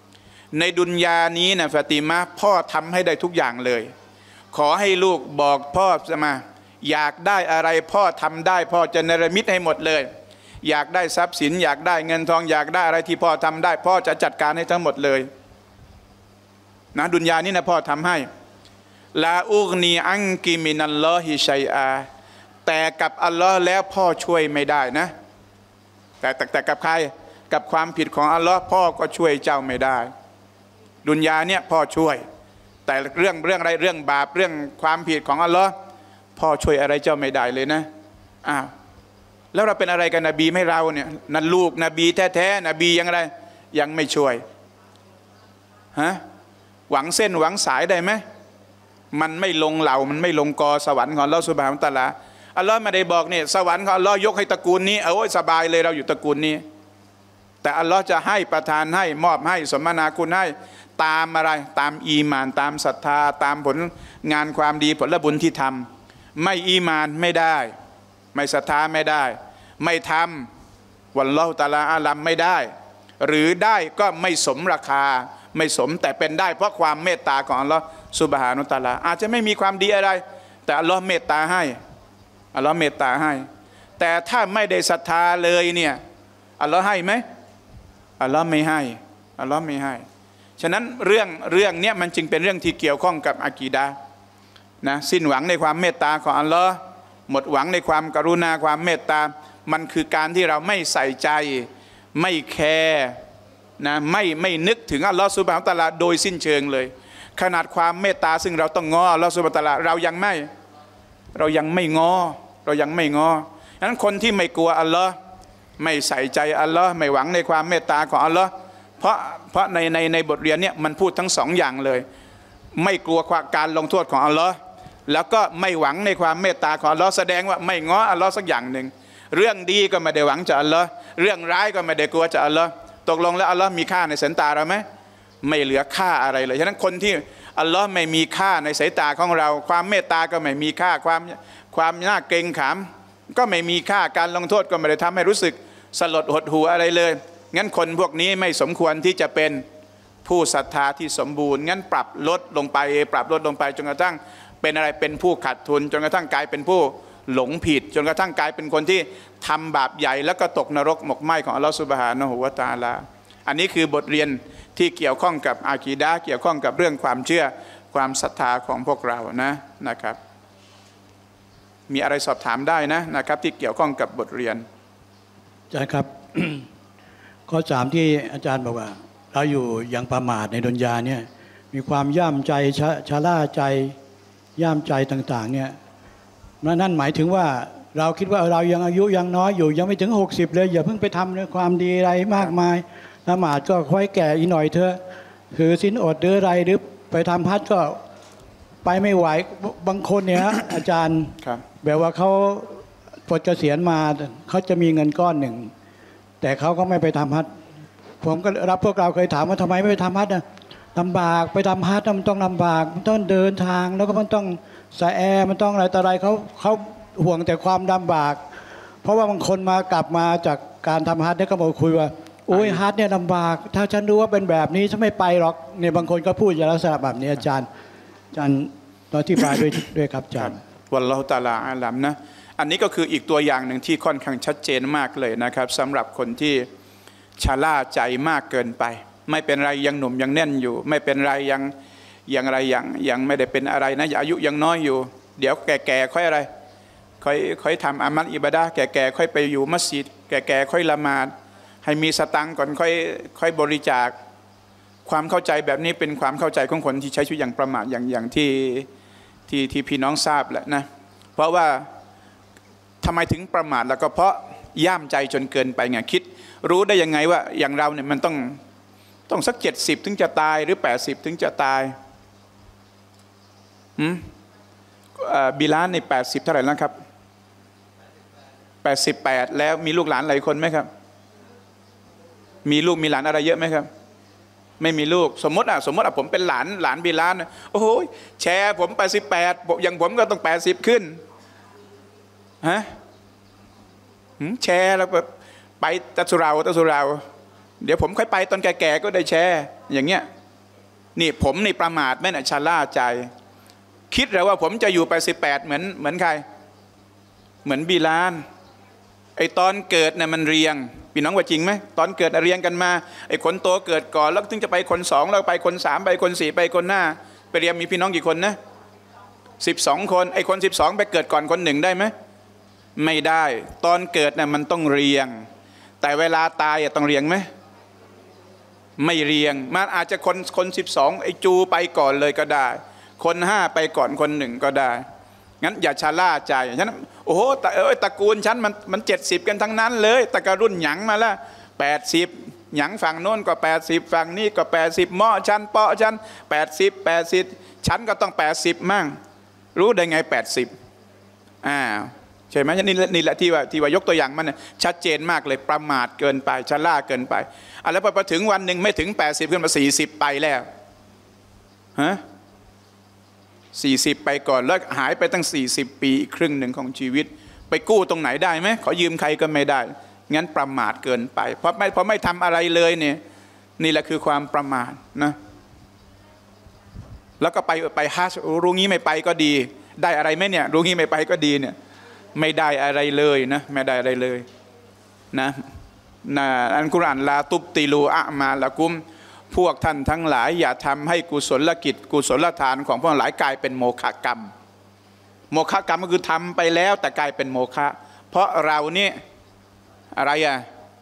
S1: ในดุนยานี้นะฟาติมาพ่อทำให้ได้ทุกอย่างเลยขอให้ลูกบอกพ่อจะมาอยากได้อะไรพ่อทำได้พ่อจะเนรมิตให้หมดเลยอยากได้ทรัพย์สินอยากได้เงินทองอยากได้อะไรที่พ่อทำได้พ่อจะจัดการให้ทั้งหมดเลยนะดุนยานี้นะพ่อทำให้ลาอุกนีอังกิมินัลลอฮิชัยอาแต่กับอัลลอฮ์แล้วพ่อช่วยไม่ได้นะแต่แต่แต่กับใครกับความผิดของอัลลอฮ์พ่อก็ช่วยเจ้าไม่ได้ดุนยาเนี่ยพ่อช่วยแต่เรื่องเรื่องอะไรเรื่องบาปเรื่องความผิดของอัลลอฮ์พ่อช่วยอะไรเจ้าไม่ได้เลยนะอ้าวแล้วเราเป็นอะไรกันนบีไม่เราเนี่ยนั่นลูกนบีแท้ๆนบียังอะไรยังไม่ช่วยฮะหวังเส้นหวังสายได้ไหมมันไม่ลงเหล่ามันไม่ลงกอสวรรค์ของอัลลอฮฺซุบฮานะฮูวะตะอาลาอัลลอฮ์ไม่ได้บอกเนี่ยสวรรค์ของอัลลอฮ์ยกให้ตระกูลนี้เอาไว้สบายเลยเราอยู่ตระกูลนี้แต่อัลลอฮ์จะให้ประทานให้มอบให้สมนาคุณให้ตามอะไรตามอีมานตามศรัทธาตามผลงานความดีผลบุญที่ทำไม่อีมานไม่ได้ไม่ศรัทธาไม่ได้ไม่ทำวัลลอฮุตะอาลาอาลัมไม่ได้หรือได้ก็ไม่สมราคาไม่สมแต่เป็นได้เพราะความเมตตาของอัลลอฮ์ซุบฮานะฮูวะตะอาลาอาจจะไม่มีความดีอะไรแต่อัลลอฮ์เมตตาให้อัลลอฮ์เมตตาให้แต่ถ้าไม่ได้ศรัทธาเลยเนี่ยอัลลอฮ์ให้ไหมอัลลอฮ์ไม่ให้อัลลอฮ์ไม่ให้ฉะนั้นเรื่องเรื่องเนี้ยมันจึงเป็นเรื่องที่เกี่ยวข้องกับอากีดะห์นะสิ้นหวังในความเมตตาของอัลลอฮ์หมดหวังในความกรุณาความเมตตามันคือการที่เราไม่ใส่ใจไม่แคร์นะไม่ไม่นึกถึงอัลลอฮ์ซุบฮานะฮูวะตะอาลาโดยสิ้นเชิงเลยขนาดความเมตตาซึ่งเราต้องง้ออัลลอฮ์ซุบฮานะฮูวะตะอาลาเรายังไม่เรายังไม่ง้อเรายังไม่ง้อฉะนั้นคนที่ไม่กลัวอัลลอฮ์ไม่ใส่ใจอัลลอฮ์ไม่หวังในความเมตตาของอัลลอฮ์เพราะเพราะในในในบทเรียนเนี่ยมันพูดทั้งสองอย่างเลยไม่กลัวการลงโทษของอัลลอฮ์แล้วก็ไม่หวังในความเมตตาของอัลลอฮ์แสดงว่าไม่ง้ออัลลอฮ์สักอย่างหนึ่งเรื่องดีก็ไม่ได้หวังจากอัลลอฮ์เรื่องร้ายก็ไม่ได้กลัวจากอัลลอฮ์ตกลงแล้วอัลลอฮ์มีค่าในสายตาเราไหมไม่เหลือค่าอะไรเลยฉะนั้นคนที่อัลลอฮ์ไม่มีค่าในสายตาของเราความเมตตาก็ไม่มีค่าความความน่าเกรงขามก็ไม่มีค่าการลงโทษก็ไม่ได้ทำให้รู้สึกสลดหดหู่อะไรเลยงั้นคนพวกนี้ไม่สมควรที่จะเป็นผู้ศรัทธาที่สมบูรณ์งั้นปรับลดลงไปปรับลดลงไปจนกระทั่งเป็นอะไรเป็นผู้ขาดทุนจนกระทั่งกลายเป็นผู้หลงผิดจนกระทั่งกลายเป็นคนที่ทำบาปใหญ่แล้วก็ตกนรกหมกไหม้ของอัลลอฮฺซุบฮานะฮูวะตะอาลาอันนี้คือบทเรียนที่เกี่ยวข้องกับอากีดะห์เกี่ยวข้องกับเรื่องความเชื่อความศรัทธาของพวกเรานะนะครับมีอะไรสอบถามได้นะนะครับที่เกี่ยวข้องกับบทเรียน
S3: อาจารย์ครับ ข้อสามที่อาจารย์บอกว่าเราอยู่อย่างประมาทในดุนยาเนี่ยมีความย่ามใจชะชะล่าใจย่ามใจต่างๆเนี่ยนั่นหมายถึงว่าเราคิดว่าเรายังอายุยังน้อยอยู่ยังไม่ถึงหกสิบเลยอย่าเพิ่งไปทำความดีอะไรมากมายละหมาดก็ค่อยแก่อีกหน่อยเถอะคือศีลอดหรืออะไรหรือไปทำพัดก็ไปไม่ไหวบางคนเนี่ย อาจารย์แบบว่าเขาปลดเกษียณมาเขาจะมีเงินก้อนหนึ่งแต่เขาก็ไม่ไปทำฮัจญ์ผมก็รับพวกเราเคยถามว่าทำไมไม่ไปทำฮัจญ์นะลำบากไปทำฮัจญ์มันต้องลำบากมันต้องเดินทางแล้วก็มันต้องใส่แอร์มันต้องอะไรต่ออะไรเขาเขาห่วงแต่ความลำบากเพราะว่าบางคนมากลับมาจากการทำฮัจญ์เนี่ยก็มาคุยว่าโอ้ยฮัจญ์เนี่ยลำบากถ้าฉันรู้ว่าเป็นแบบนี้ฉันไม่ไปหรอกเนี่ยบางคนก็พูดอย่างลักษณะแบบนี้อาจารย์อาจารย์อธิบายด้วยด้วยครับอาจารย์
S1: วัลลอฮุตะอาลาอาลัมนะอันนี้ก็คืออีกตัวอย่างหนึ่งที่ค่อนข้างชัดเจนมากเลยนะครับสำหรับคนที่ชะล่าใจมากเกินไปไม่เป็นไรยังหนุ่มยังแน่นอยู่ไม่เป็นไรยังยังอะไรยังยังไม่ได้เป็นอะไรนะอายุยังน้อยอยู่เดี๋ยวแก่ๆค่อยอะไรค่อยค่อยทำอามัลอิบาดะห์แก่ๆค่อยไปอยู่มัสยิดแก่ๆค่อยละหมาดให้มีสตังค์ก่อนค่อยค่อยบริจาคความเข้าใจแบบนี้เป็นความเข้าใจของคนที่ใช้ชีวิตอย่างประมาทอย่างอย่างที่ที่ที่พี่น้องทราบแหละนะเพราะว่าทำไมถึงประมาทแล้วก็เพราะย่ามใจจนเกินไปไงคิดรู้ได้ยังไงว่าอย่างเราเนี่ยมันต้องต้องสักเจ็ดสิบถึงจะตายหรือแปดสิบถึงจะตายหืมบิลาลในแปดสิบเท่าไหร่แล้วครับแปดสิบแปดแล้วมีลูกหลานหลายคนไหมครับมีลูกมีหลานอะไรเยอะไหมครับไม่มีลูกสมมติอ่ะสมมติอ่ะผมเป็นหลานหลานบิลาลโอ้โหแชร์ผมแปดสิบแปดอย่างผมก็ต้องแปดสิบขึ้นฮะแชร์แล้วไปตัสุเราตัสุเราเดี๋ยวผมค่อยไปตอนแก่ๆก็ได้แชร์อย่างเงี้ยนี่ผมนี่ประมาทไหมนะชะล่าใจคิดแล้วว่าผมจะอยู่ไปสิบแปดเหมือนเหมือนใครเหมือนบิลาลไอตอนเกิดเนี่ยมันเรียงพี่น้องว่าจริงไหมตอนเกิดเรียงกันมาไอคนโตเกิดก่อนแล้วถึงจะไปคนสองแล้วไปคนสามไปคนสี่ไปคนหน้าไปเรียงมีพี่น้องกี่คนนะสิบสองคนไอคนสิบสองไปเกิดก่อนคนหนึ่งได้ไหมไม่ได้ตอนเกิดเนี่ยมันต้องเรียงแต่เวลาตายต้องเรียงไหมไม่เรียงมันอาจจะคนคนสิบสองไอจูไปก่อนเลยก็ได้คนห้าไปก่อนคนหนึ่งก็ได้งั้นอย่าชะล่าใจฉันโอ้โหตเอ้ยตระกูลฉันมันมันเจ็ดสิบกันทั้งนั้นเลยตะกรุ่นหยังมาละแปดสิบหยังฝั่งโน้นก็แปดสิบฝั่งนี้ก็แปดสิบหม้อฉันเปาะฉันแปดสิบแปดสิบฉันก็ต้องแปดสิบมั่งรู้ได้ไงแปดสิบอ่าใช่ไหมนี่นี่แหละที่ว่าที่ว่ายกตัวอย่างมันชัดเจนมากเลยประมาทเกินไปชะล่าเกินไปอ่ะแล้วพอถึงวันหนึ่งไม่ถึงแปดสิบขึ้นมาสี่สิบไปแล้วฮะสี่สิบไปก่อนแล้วหายไปตั้งสี่สิบปีครึ่งหนึ่งของชีวิตไปกู้ตรงไหนได้ไหมขอยืมใครก็ไม่ได้งั้นประมาทเกินไปเพราะไม่เพราะไม่ทำอะไรเลยเนี่ยนี่แหละคือความประมาทนะแล้วก็ไปไปฮัจญ์รู้งี้ไม่ไปก็ดีได้อะไรไหมเนี่ยรู้งี้ไม่ไปก็ดีเนี่ยไม่ได้อะไรเลยนะไม่ได้อะไรเลยนะนะอันกุรอานลาตุบติลูอะมาละกุมพวกท่านทั้งหลายอย่าทำให้กุศลกิจกุศลทานของพวกหลายกลายเป็นโมฆะกรรมโมฆะกรรมก็คือทำไปแล้วแต่กลายเป็นโมฆะเพราะเรานี่อะไรอ่ะ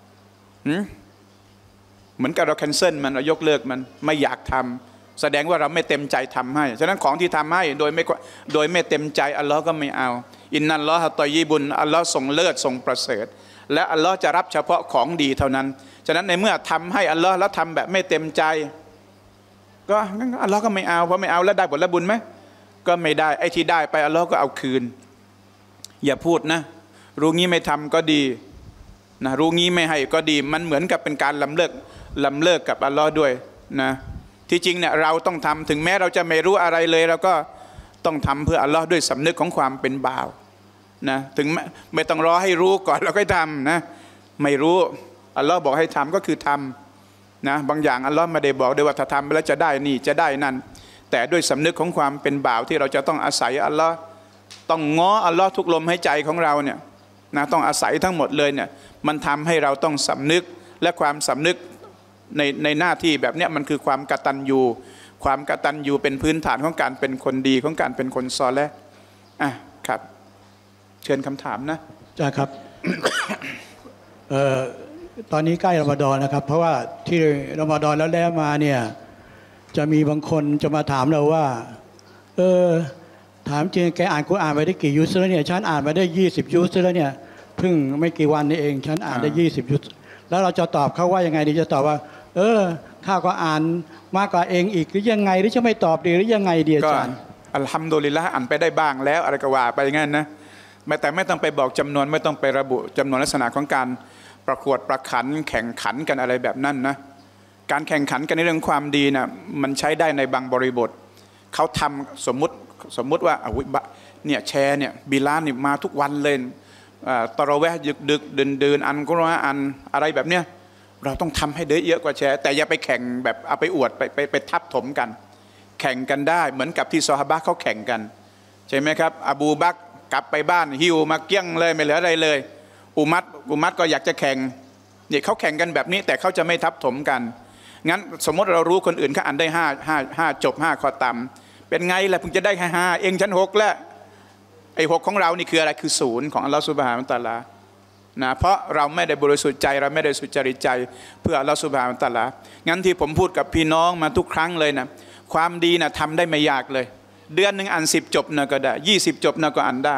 S1: เหมือนกับเราแคนเซิลมันเรายกเลิกมันไม่อยากทำแสดงว่าเราไม่เต็มใจทำให้ฉะนั้นของที่ทำให้โดยไม่โดยไม่เต็มใจอัลลอฮ์ก็ไม่เอาอินนัลลอฮะตอยยิบุนอัลลอฮ์ทรงเลิศทรงประเสริฐและอัลลอฮ์จะรับเฉพาะของดีเท่านั้นฉะนั้นในเมื่อทำให้อัลลอฮ์แล้วทำแบบไม่เต็มใจก็งั้นอัลลอฮ์ก็ไม่เอาเพราะไม่เอาแล้วได้ผลบุญไหมก็ไม่ได้ไอ้ที่ได้ไปอัลลอฮ์ก็เอาคืนอย่าพูดนะรู้งี้ไม่ทำก็ดีนะรู้งี้ไม่ให้ก็ดีมันเหมือนกับเป็นการลำเลิกลำเลิกกับอัลลอฮ์ด้วยนะที่จริงเนี่ยเราต้องทำถึงแม้เราจะไม่รู้อะไรเลยเราก็ต้องทำเพื่ออัลลอฮ์ด้วยสำนึกของความเป็นบ่าวนะถึงไม่ต้องรอให้รู้ก่อนเราก็ทำนะไม่รู้อัลลอฮ์บอกให้ทำก็คือทำนะบางอย่างอัลลอฮ์ไม่ได้บอกด้วยว่าถ้าทำไปแล้วจะได้นี่จะได้นั่นแต่ด้วยสำนึกของความเป็นบ่าวที่เราจะต้องอาศัยอัลลอฮ์ต้องง้ออัลลอฮ์ทุกลมหายใจของเราเนี่ยนะต้องอาศัยทั้งหมดเลยเนี่ยมันทำให้เราต้องสำนึกและความสำนึกในในหน้าที่แบบเนี้ยมันคือความกตัญญูความกตัญญูเป็นพื้นฐานของการเป็นคนดีของการเป็นคนซอเลห์อ่ะครับเชิญคำถามนะ
S3: จ้าครับ เอ่อตอนนี้ใกล้รอมฎอนนะครับเพราะว่าที่รอมฎอนแล้วแล้วมาเนี่ยจะมีบางคนจะมาถามเราว่าเออถามจริงแกอ่านกุรอานไปได้กี่ยุสแล้วเนี่ยฉันอ่านไปได้ยี่สิบยุสแล้วเนี่ยเพิ่งไม่กี่วันนี้เองฉันอ่านได้ยี่สิบยุสแล้วเราจะตอบเขาว่ายังไงดีจะตอบว่าเออข้าก็อ่านมากกว่าเองอีกหรือยังไงหรือจะไม่ตอบดีหรือยังไงดีอาจารย์
S1: อัลฮัมดุลิลละห์อ่านไปได้บ้างแล้วอะไรก็ว่าไปงั้นนะแต่ไม่ต้องไปบอกจำนวนไม่ต้องไประบุจำนวนลักษณะของการประกวดประขันแข่งขันกันอะไรแบบนั้นนะการแข่งขันกันในเรื่องความดีนะมันใช้ได้ในบางบริบทเขาทำสมมุติสมมุติว่าเนี่ยแชร์เนี่ยบิลาลนี่มาทุกวันเลยตะเราะเวห์ดึกดึกเดินเดินอันกุรอานอะไรแบบเนี้ยเราต้องทำให้ได้เยอะกว่าแชร์แต่อย่าไปแข่งแบบเอาไปอวดไปไปไปทับถมกันแข่งกันได้เหมือนกับที่ซอฮาบะห์เขาแข่งกันใช่ไหมครับอบูบักรกลับไปบ้านหิวมาเกี้ยงเลยไม่เหลืออะไรเลยอุมัตอุมัตก็อยากจะแข่งเนี่ยเขาแข่งกันแบบนี้แต่เขาจะไม่ทับถมกันงั้นสมมติเรารู้คนอื่นเขาอ่านได้ห้าห้าห้าจบห้าข้อต่ำเป็นไงล่ะเพิ่งจะได้แค่ห้าเองชั้นหกแล้วไอ้หกของเรานี่คืออะไรคือศูนย์ของอัลลอฮฺซุบฮานะฮูวะตะอาลานะเพราะเราไม่ได้บริสุทธิ์ใจเราไม่ได้สุจริตใจเพื่ออัลลอฮฺซุบฮานะฮูวะตะอาลางั้นที่ผมพูดกับพี่น้องมาทุกครั้งเลยนะความดีนะทำได้ไม่ยากเลยเดือนหนึ่งอ่านสิบจบนะก็ได้ยี่สิบจบนะก็อ่านได้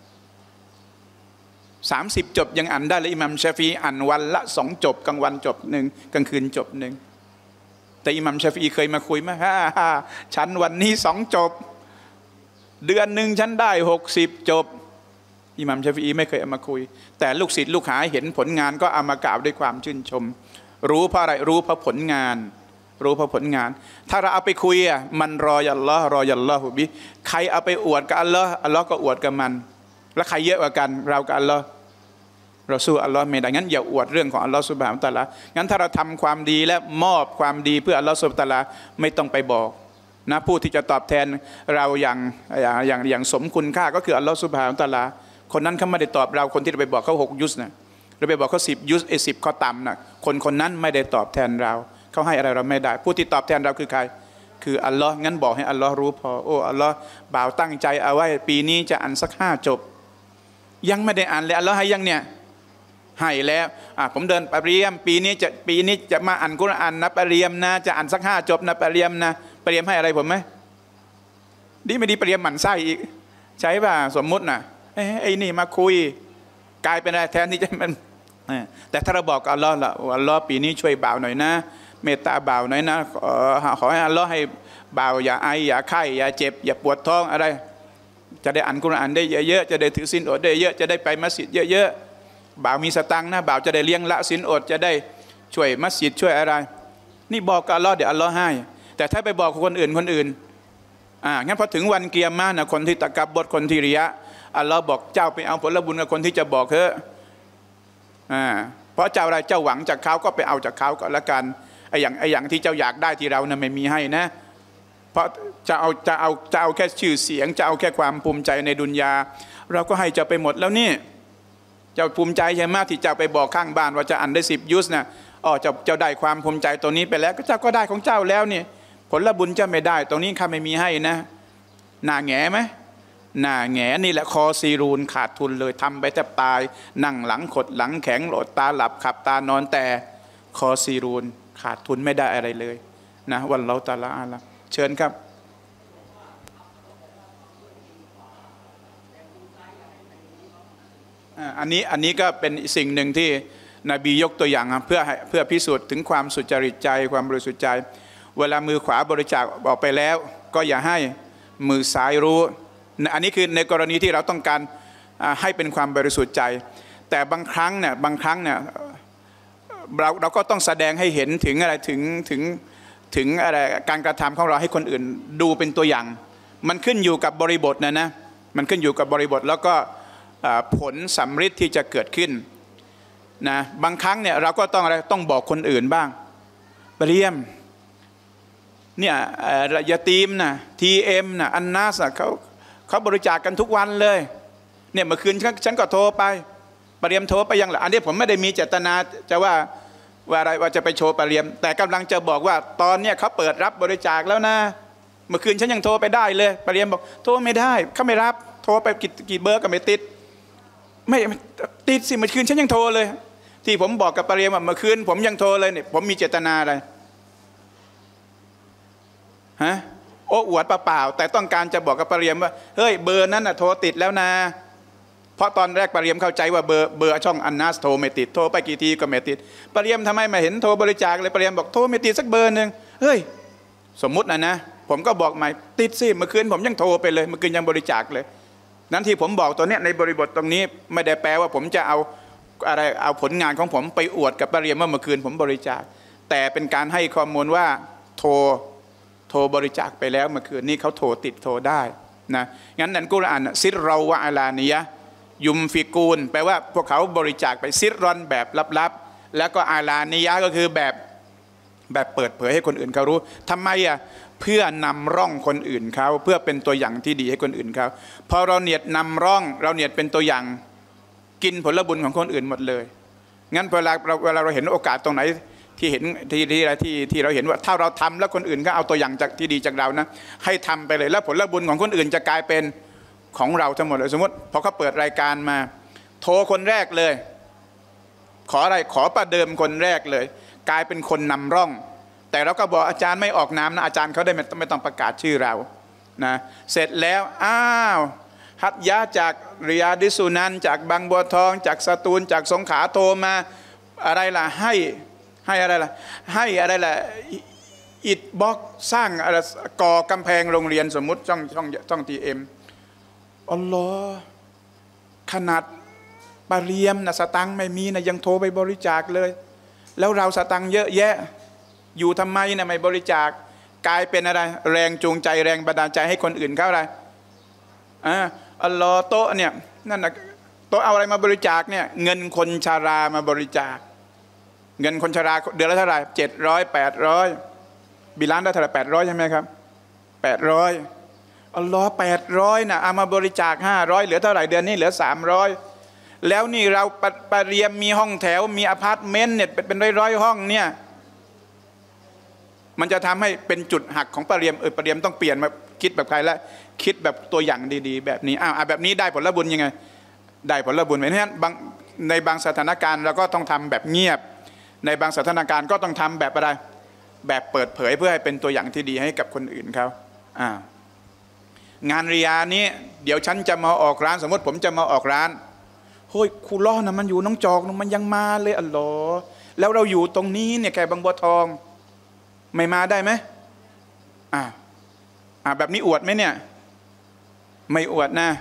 S1: สามสิบจบยังอ่านได้เลยอิหมัมชาฟีอ่านวันละสองจบกลางวันจบหนึ่งกลางคืนจบหนึ่งแต่อิหมัมชาฟีเคยมาคุยไหมฮ่าฮ่าฉันวันนี้สองจบเดือนหนึ่งฉันได้หกสิบจบอิหมัมชาฟีไม่เคยเอามาคุยแต่ลูกศิษย์ลูกหาเห็นผลงานก็เอามากล่าวด้วยความชื่นชมรู้เพราะอะไรรู้เพราะผลงานรู้เพราะผลงานถ้าเราเอาไปคุยอ่ะมันรอยัลลอฮ์รอยัลลอฮุบิใครเอาไปอวดกับอัลลอฮ์อัลลอฮ์ก็อวดกับมันแล้วใครเยอะกว่ากันเรากับอัลลอฮ์เราสู้อัลลอฮ์ไม่ได้งั้นอย่าอวดเรื่องของอัลลอฮ์ซุบฮานะฮูวะตะอาลางั้นถ้าเราทำความดีและมอบความดีเพื่ออัลลอฮ์ซุบฮานะฮูวะตะอาลาไม่ต้องไปบอกนะผู้ที่จะตอบแทนเราอย่างอย่างอย่างอย่างสมคุณค่าก็คืออัลลอฮ์ซุบฮานะฮูวะตะอาลาคนนั้นเขาไม่ได้ตอบเราคนที่ไปบอกเขาหกยุสนะเราไปบอกเขาสิบยุสไอ้สิบข้อต่ำนะคนคนนั้นไม่ได้ตอบแทนเราเขาให้อะไรเราไม่ได้ผู้ที่ตอบแทนเราคือใครคืออัลลอฮ์งั้นบอกให้อัลลอฮ์รู้พอโอ้อัลลอฮ์บ่าวตั้งใจเอาไว้ปีนี้จะอ่านสักห้าจบยังไม่ได้อ่านเลยอัลลอฮ์ให้ยังเนี่ยให้แล้วอ่ะผมเดินไปเรียมปีนี้จะปีนี้จะมาอ่านกุรอานนะไปเรียมนะจะอ่านสักห้าจบนะไปเรียมนะไปเรียมให้อะไรผมไหมดีไม่ดีไปเรียมหมั่นไส้อีกใช่ป่ะสมมุตินะไอ้นี่มาคุยกลายเป็นอะไรแทนที่จะมันแต่ถ้าเราบอกอัลลอฮ์ละอัลลอฮ์ปีนี้ช่วยบ่าวหน่อยนะเมตตาบ่าวหน่อยนะขอให้อัลลอฮ์ให้บ่าวอย่าไออย่าไข้อย่าเจ็บอย่าปวดท้องอะไรจะได้อ่านกุรอานได้เยอะๆจะได้ถือศีลอดได้เยอะจะได้ไปมัสยิดเยอะๆบ่าวมีสตังค์นะบ่าวจะได้เลี้ยงละศีลอดจะได้ช่วยมัสยิดช่วยอะไรนี่บอกกับอัลลอฮ์เดี๋ยวอัลลอฮ์ให้แต่ถ้าไปบอกคนอื่นคนอื่นอ่างั้นพอถึงวันเกียรตินะคนที่ตะกับบทคนที่ริยะอัลลอฮ์บอกเจ้าไปเอาผลบุญกับคนที่จะบอกเถอะอ่าเพราะเจ้าอะไรเจ้าหวังจากเขาก็ไปเอาจากเขาก็แล้วกันไอ้อย่างไอ้อย่างที่เจ้าอยากได้ที่เรานะไม่มีให้นะเพราะจะเอาจะเอาจะเอาแค่ชื่อเสียงจะเอาแค่ความภูมิใจในดุนยาเราก็ให้เจ้าไปหมดแล้วนี่เจ้าภูมิใจใช่ไหมที่เจ้าไปบอกข้างบ้านว่าจะอ่านได้สิบยุสนะอ๋อเจ้าเจ้าได้ความภูมิใจตัวนี้ไปแล้วก็เจ้าก็ได้ของเจ้าแล้วนี่ผลบุญเจ้าไม่ได้ตรงนี้ข้าไม่มีให้นะหน้าแง่ไหมหน้าแง่นี่แหละคอซีรูนขาดทุนเลยทำไปแทบตายนั่งหลังขดหลังแข็งโหลดตาหลับขับตานอนแต่คอซีรูนขาดทุนไม่ได้อะไรเลยนะวันเราตะละอาละเชิญครับอันนี้อันนี้ก็เป็นสิ่งหนึ่งที่นบียกตัวอย่างเพื่อเพื่อพิสูจน์ถึงความสุจริตใจความบริสุทธิ์ใจเวลามือขวาบริจาคออกไปแล้วก็อย่าให้มือซ้ายรู้อันนี้คือในกรณีที่เราต้องการให้เป็นความบริสุทธิ์ใจแต่บางครั้งเนี่ยบางครั้งเนี่ยเราเราก็ต้องแสดงให้เห็นถึงอะไรถึงถึงถึงอะไรการกระทำของเราให้คนอื่นดูเป็นตัวอย่างมันขึ้นอยู่กับบริบทนะนะมันขึ้นอยู่กับบริบทแล้วก็ผลสำฤทธิ์ที่จะเกิดขึ้นนะบางครั้งเนี่ยเราก็ต้องอะไรต้องบอกคนอื่นบ้างเรียมเนี่ยยาตีมนะทีเอ็มนะอันนาสเขาเขาบริจาคกันทุกวันเลยเนี่ยเมื่อคืนฉันก็โทรไปปะเรียมโทรไปยังหละอันนี้ผมไม่ได้มีเจตนาจะว่าว่าอะไรว่าจะไปโชว์ปะเรียมแต่กำลังจะบอกว่าตอนเนี้ยเขาเปิดรับบริจาคแล้วนะเมื่อคืนฉันยังโทรไปได้เลยปะเรียมบอกโทรไม่ได้เขาไม่รับโทรไปกี่กี่เบอร์ก็ไม่ติดไม่ติดสิเมื่อคืนฉันยังโทรเลยที่ผมบอกกับปะเรียมว่าเมื่อคืนผมยังโทรเลยเนี่ยผมมีเจตนาอะไรฮะโอ้อวดเปล่าแต่ต้องการจะบอกกับปะเรียมว่าเฮ้ยเบอร์นั้นน่ะโทรติดแล้วนะเพราะตอนแรกปะเรียมเข้าใจว่าเบอร์เบอร์ช่องอันนัสโทรไม่ติดโทรไปกี่ทีก็ไม่ติดปะเรียมทำไมไม่เห็นโทรบริจาคเลยปะเรียมบอกโทรไม่ติดสักเบอร์หนึ่งเฮ้ยสมมุตินะนะผมก็บอกใหม่ติดสิเมื่อคืนผมยังโทรไปเลยเมื่อคืนยังบริจาคเลยนั้นที่ผมบอกตัวเนี้ยในบริบทตรงนี้ไม่ได้แปลว่าผมจะเอาอะไรเอาผลงานของผมไปอวดกับปะเรียมว่าเมื่อคืนผมบริจาคแต่เป็นการให้ข้อมูลว่าโทรโทรบริจาคไปแล้วเมื่อคืนนี้เขาโทรติดโทรได้นะงั้นนั้นกุรอานซิรเราวะอาลานียะยุมฟิกูนแปลว่าพวกเขาบริจาคไปซิรรอนแบบลับๆแล้วก็อาลานียะก็คือแบบแบบเปิดเผยให้คนอื่นเขารู้ทำไมอ่ะเพื่อนำร่องคนอื่นเขาเพื่อเป็นตัวอย่างที่ดีให้คนอื่นเขาพอเราเนียดนำร่องเราเนียดเป็นตัวอย่างกินผลบุญของคนอื่นหมดเลยงั้นเวลาเราเวลาเราเห็นโอกาสตรงไหนที่เห็นที่ที่อะไรที่ที่เราเห็นว่าถ้าเราทำแล้วคนอื่นก็เอาตัวอย่างจากที่ดีจากเรานะให้ทำไปเลยแล้วผลบุญของคนอื่นจะกลายเป็นของเราทั้งหมดเลยสมมติพอเขาเปิดรายการมาโทรคนแรกเลยขออะไรขอประเดิมคนแรกเลยกลายเป็นคนนำร่องแต่เราก็บอกอาจารย์ไม่ออกนามนะอาจารย์เขาได้ไม่ไม่ต้องประกาศชื่อเรานะเสร็จแล้วอ้าวฮัตยะจากริยาดิสุนันจากบางบัวทองจากสตูลจากสงขลาโทรมาอะไรล่ะให้ให้อะไรล่ะให้อะไรล่ะอิฐบล็อกสร้างอะไรก่อกำแพงโรงเรียนสมมุติช่องช่องช่องทีเอ็มอัลลอฮ์ขนาดปะเรียมนะสตังไม่มีนะยังโทรไปบริจาคเลยแล้วเราสตังเยอะแยะอยู่ทำไมนะไม่บริจาคกลายเป็นอะไรแรงจูงใจแรงบันดาลใจให้คนอื่นเขาอะไรอ่าอัลลอฮ์โต๊ะเนี่ยนั่นนะโตัวเอาอะไรมาบริจาคเนี่ยเงินคนชารามาบริจาคเงินคนชาราเดือนละเท่าไหร่เจ็ดร้อยแปดร้อยบิลานได้เท่าไหร่แปดร้อยใช่ไหมครับแปดร้อยอัลลอฮ์แปดร้อยนะเอามาบริจาคห้าร้อยเหลือเท่าไหร่เดือนนี้เหลือสามร้อยแล้วนี่เราปปเรียมมีห้องแถวมีอพาร์ตเมนต์เนี่ยเป็นร้อยๆห้องเนี่ยมันจะทำให้เป็นจุดหักของปะเรียมเออปะเรียมต้องเปลี่ยนมาคิดแบบใครแล้วคิดแบบตัวอย่างดีๆแบบนี้อ้าวแบบนี้ได้ผลบุญยังไงได้ผลบุญเพราะฉะนั้นบางในบางสถานการณ์เราก็ต้องทำแบบเงียบในบางสถานการณ์ก็ต้องทำแบบอะไรแบบเปิดเผยเพื่อให้เป็นตัวอย่างที่ดีให้กับคนอื่นเขาอ้าวงานริยานี้เดี๋ยวฉันจะมาออกร้านสมมติผมจะมาออกร้านเฮ้ยครูล้อนะมันอยู่น้องจอกมันยังมาเลยอัลลอฮ์แล้วเราอยู่ตรงนี้เนี่ยแก่บางบัวทองไม่มาได้ไหมอ่าอ่าแบบนี้อวดไหมเนี่ยไม่อวดนะ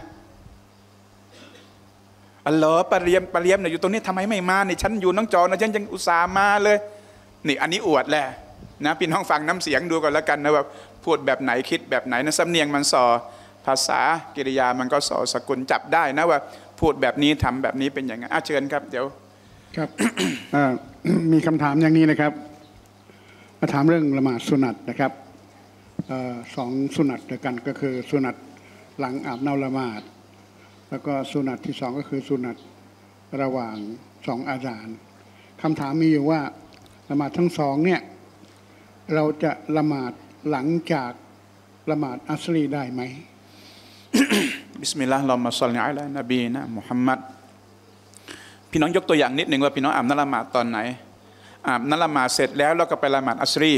S1: อัลลอฮ์ปะเรียมปะเรียมเนี่ยอยู่ตรงนี้ทำไมไม่มาเนี่ยฉันอยู่น้องจอกนะฉันยังอุตส่าห์มาเลยนี่อันนี้อวดแหละนะพี่น้องฟังน้ำเสียงดูก่อนแล้วกันนะว่าพูดแบบไหนคิดแบบไหนนะสำเนียงมันส่อภาษากิริยามันก็ส่อสกุลจับได้นะว่าพูดแบบนี้ทำแบบนี้เป็นอย่างไงอ่ะเชิญครับเดี๋ยว
S2: ครับ มีคำถามอย่างนี้นะครับมาถามเรื่องละหมาดสุนัตนะครับสองสุนัตด้วยกันก็คือสุนัตหลังอาบน้ำละหมาดแล้วก็สุนัตที่สองก็คือสุนัตระหว่างสองอาซานคำถามมีอยู่ว่าละหมาดทั้งสองเนี่ยเราจะละหมาดหลังจากละหมาดอัสรีได้ไหม
S1: บิสมิลลาฮิรเราะห์มาศ็อลลิอะลานบีนะมุฮัมมัดพี่น้องยกตัวอย่างนิดหนึ่งว่าพี่น้องอาบน้ำละหมาดตอนไหนอาบน้ำละหมาดเสร็จแล้วแล้วก็ไปละหมาดอัสรี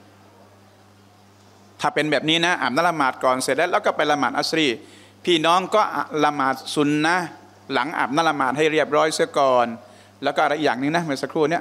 S1: ถ้าเป็นแบบนี้นะอาบน้ำละหมาดก่อนเสร็จแล้วแล้วก็ไปละหมาดอัสรีพี่น้องก็ละหมาดซุนนะหลังอาบน้ำละหมาดให้เรียบร้อยเสียก่อนแล้วก็อะไรอย่างนึงนะเมื่อสักครู่เนี้ย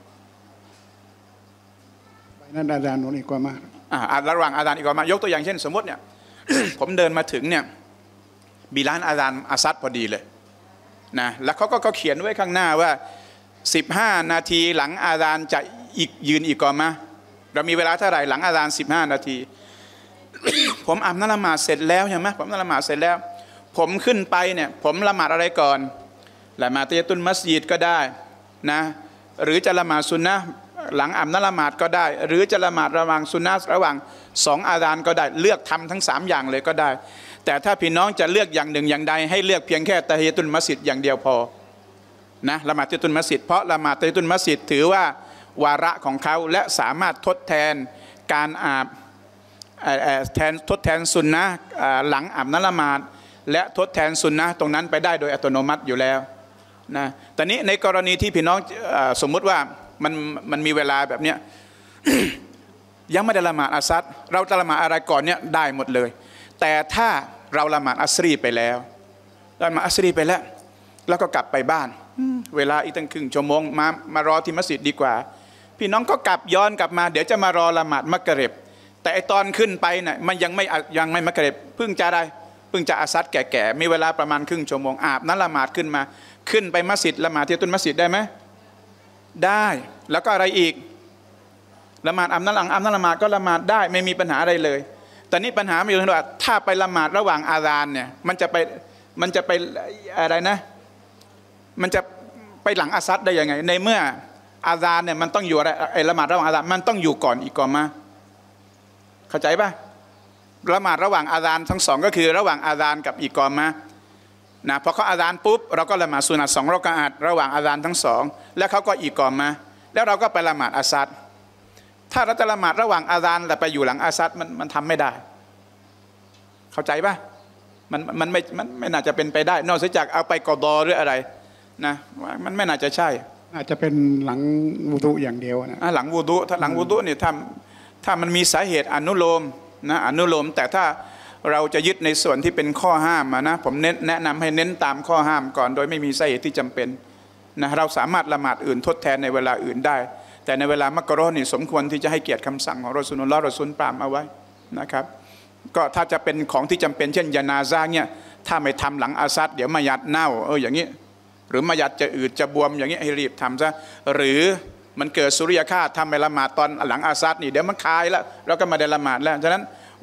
S2: ไปนั่นอาจารย์นนท์อีกกว่ามา
S1: อ่าระหว่างอาจารย์อีกกว่ามายกตัวอย่างเช่นสมมติเนี่ย ผมเดินมาถึงเนี่ยบิลาลอาจารย์อาซัดพอดีเลยนะแล้วเขาก็เขียนไว้ข้างหน้าว่าสิบห้านาทีหลังอาจารย์จะอีกยืนอีกก่อนมาเรามีเวลาเท่าไหร่หลังอาจารย์สิบห้านาที ผมอาบน้ำละหมาดเสร็จแล้วใช่ไหมผมละหมาดเสร็จแล้วผมขึ้นไปเนี่ยผมละหมาดอะไรก่อนละหมาดตะฮิยะตุลมัสยิดก็ได้นะหรือจะละหมาดซุนนะหลังอาบน้ำละหมาดก็ได้หรือจะละหมาดระหว่างซุนนะระหว่างสองอาซานก็ได้เลือกทำทั้งสามอย่างเลยก็ได้แต่ถ้าพี่น้องจะเลือกอย่างหนึ่งอย่างใดให้เลือกเพียงแค่ตะฮิยะตุลมัสยิดอย่างเดียวพอนะละหมาดตะฮิยะตุลมัสยิดเพราะละหมาดตะฮิยะตุลมัสยิดถือว่าวาระของเขาและสามารถทดแทนการอาบแทนทดแทนซุนนะหลังอาบน้ำละหมาดและทดแทนซุนนะตรงนั้นไปได้โดยอัตโนมัติอยู่แล้วนะแต่นี้ในกรณีที่พี่น้องสมมุติว่ามันมันมีเวลาแบบเนี้ย ยังไม่ได้ละหมาดอัสซัดเราจะละหมาดอะไรก่อนเนี้ยได้หมดเลยแต่ถ้าเราละหมาดอัสรีไปแล้วละหมาดอัสรีไปแล้วแล้วก็กลับไปบ้านเวลาอีกตั้งครึ่งชั่วโมงมามารอที่มัสยิดดีกว่าพี่น้องก็กลับย้อนกลับมาเดี๋ยวจะมารอละหมาดมักริบแต่ไอตอนขึ้นไปเนี่ยมันยังไม่ยังไม่มักริบเพิ่งจะได้เพิ่งจะอัสซัดแก่ๆมีเวลาประมาณครึ่งชั่วโมงอาบนั้นละหมาดขึ้นมาขึ้นไปมัสยิดละหมาดที่ตุนมัสยิดได้ไหมได้แล้วก็อะไรอีกละหมาดอาบน้ำหลังอาบน้ำละหมาดก็ละหมาดได้ไม่มีปัญหาอะไรเลยแต่นี่ปัญหาไม่อยู่ที่ว่าถ้าไปละหมาดระหว่างอาซานเนี่ยมันจะไปมันจะไปอะไรนะมันจะไปหลังอัสซัดได้ยังไงในเมื่ออาซานเนี่ยมันต้องอยู่อะไรไอ้ละหมาดระหว่างอาซานมันต้องอยู่ก่อนอีกก่อนมาเข้าใจป่ะละหมาดระหว่างอาซานทั้งสองก็คือระหว่างอาซานกับอีกก่อนมานะพอเขาอาซานปุ๊บเราก็ละหมาดซุนนะห์สองเราะกาอะห์ระหว่างอาซานทั้งสองแล้วเขาก็อีกก่อนมาแล้วเราก็ไปละหมาดอัสซัดถ้าเราจะละหมาดระหว่างอาซานแต่ไปอยู่หลังอัสซัดมันมันทำไม่ได้เข้าใจป่ะมันมันไม่มันไม่น่าจะเป็นไปได้นอกจากเอาไปกอฎอหรืออะไรนะมันไม่น่าจะใช่
S2: อาจจะเป็นหลังวุดุอย่างเดียวนะ
S1: หลังวุดุถ้าหลังวุดุเนี่ยถ้าถ้ามันมีสาเหตุอนุโลมนะอนุโลมแต่ถ้าเราจะยึดในส่วนที่เป็นข้อห้ามนะผมเน้นแนะนำให้เน้นตามข้อห้ามก่อนโดยไม่มีสาเหตุที่จำเป็นนะเราสามารถละหมาดอื่นทดแทนในเวลาอื่นได้แต่ในเวลามักรุฮ์นี่สมควรที่จะให้เกียรติคำสั่งของรอซูลุลลอฮ์รอซูลปรามเอาไว้นะครับก็ถ้าจะเป็นของที่จำเป็นเช่นยานาซาเนี่ยถ้าไม่ทำหลังอาซัดเดี๋ยวมายัดเน่าเอออย่างนี้หรือมายัดจะอืดจะบวมอย่างนี้ให้รีบทำซะหรือมันเกิดสุริยคราสทำไปละหมาดตอนหลังอาซัดนี่เดี๋ยวมันคายแล้วเราก็มาได้ละหมาดแล้วฉะนั้น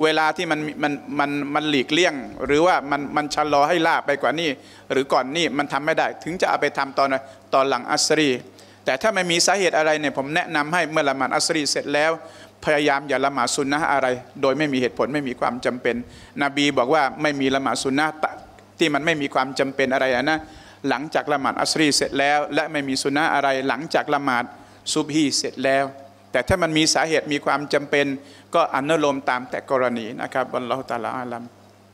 S1: เวลาที่มันมันมันมันหลีกเลี่ยงหรือว่ามันมันชะลอให้ล่าไปกว่านี้หรือก่อนนี้มันทำไม่ได้ถึงจะเอาไปทำตอนตอนหลังอัสรีแต่ถ้าไม่มีสาเหตุอะไรเนี่ยผมแนะนำให้เมื่อละหมาดอัสรีเสร็จแล้วพยายามอย่าละหมาดซุนนะห์อะไรโดยไม่มีเหตุผลไม่มีความจำเป็นนบีบอกว่าไม่มีละหมาดซุนนะห์ที่มันไม่มีความจำเป็นอะไรนะหลังจากละหมาดอัสรีเสร็จแล้วและไม่มีซุนนะห์อะไรหลังจากละหมาดซุบฮีเสร็จแล้วแต่ถ้ามันมีสาเหตุมีความจำเป็นก็อนุโลมตามแต่กรณีนะครับอัลลอฮฺตะอาลาอาลัม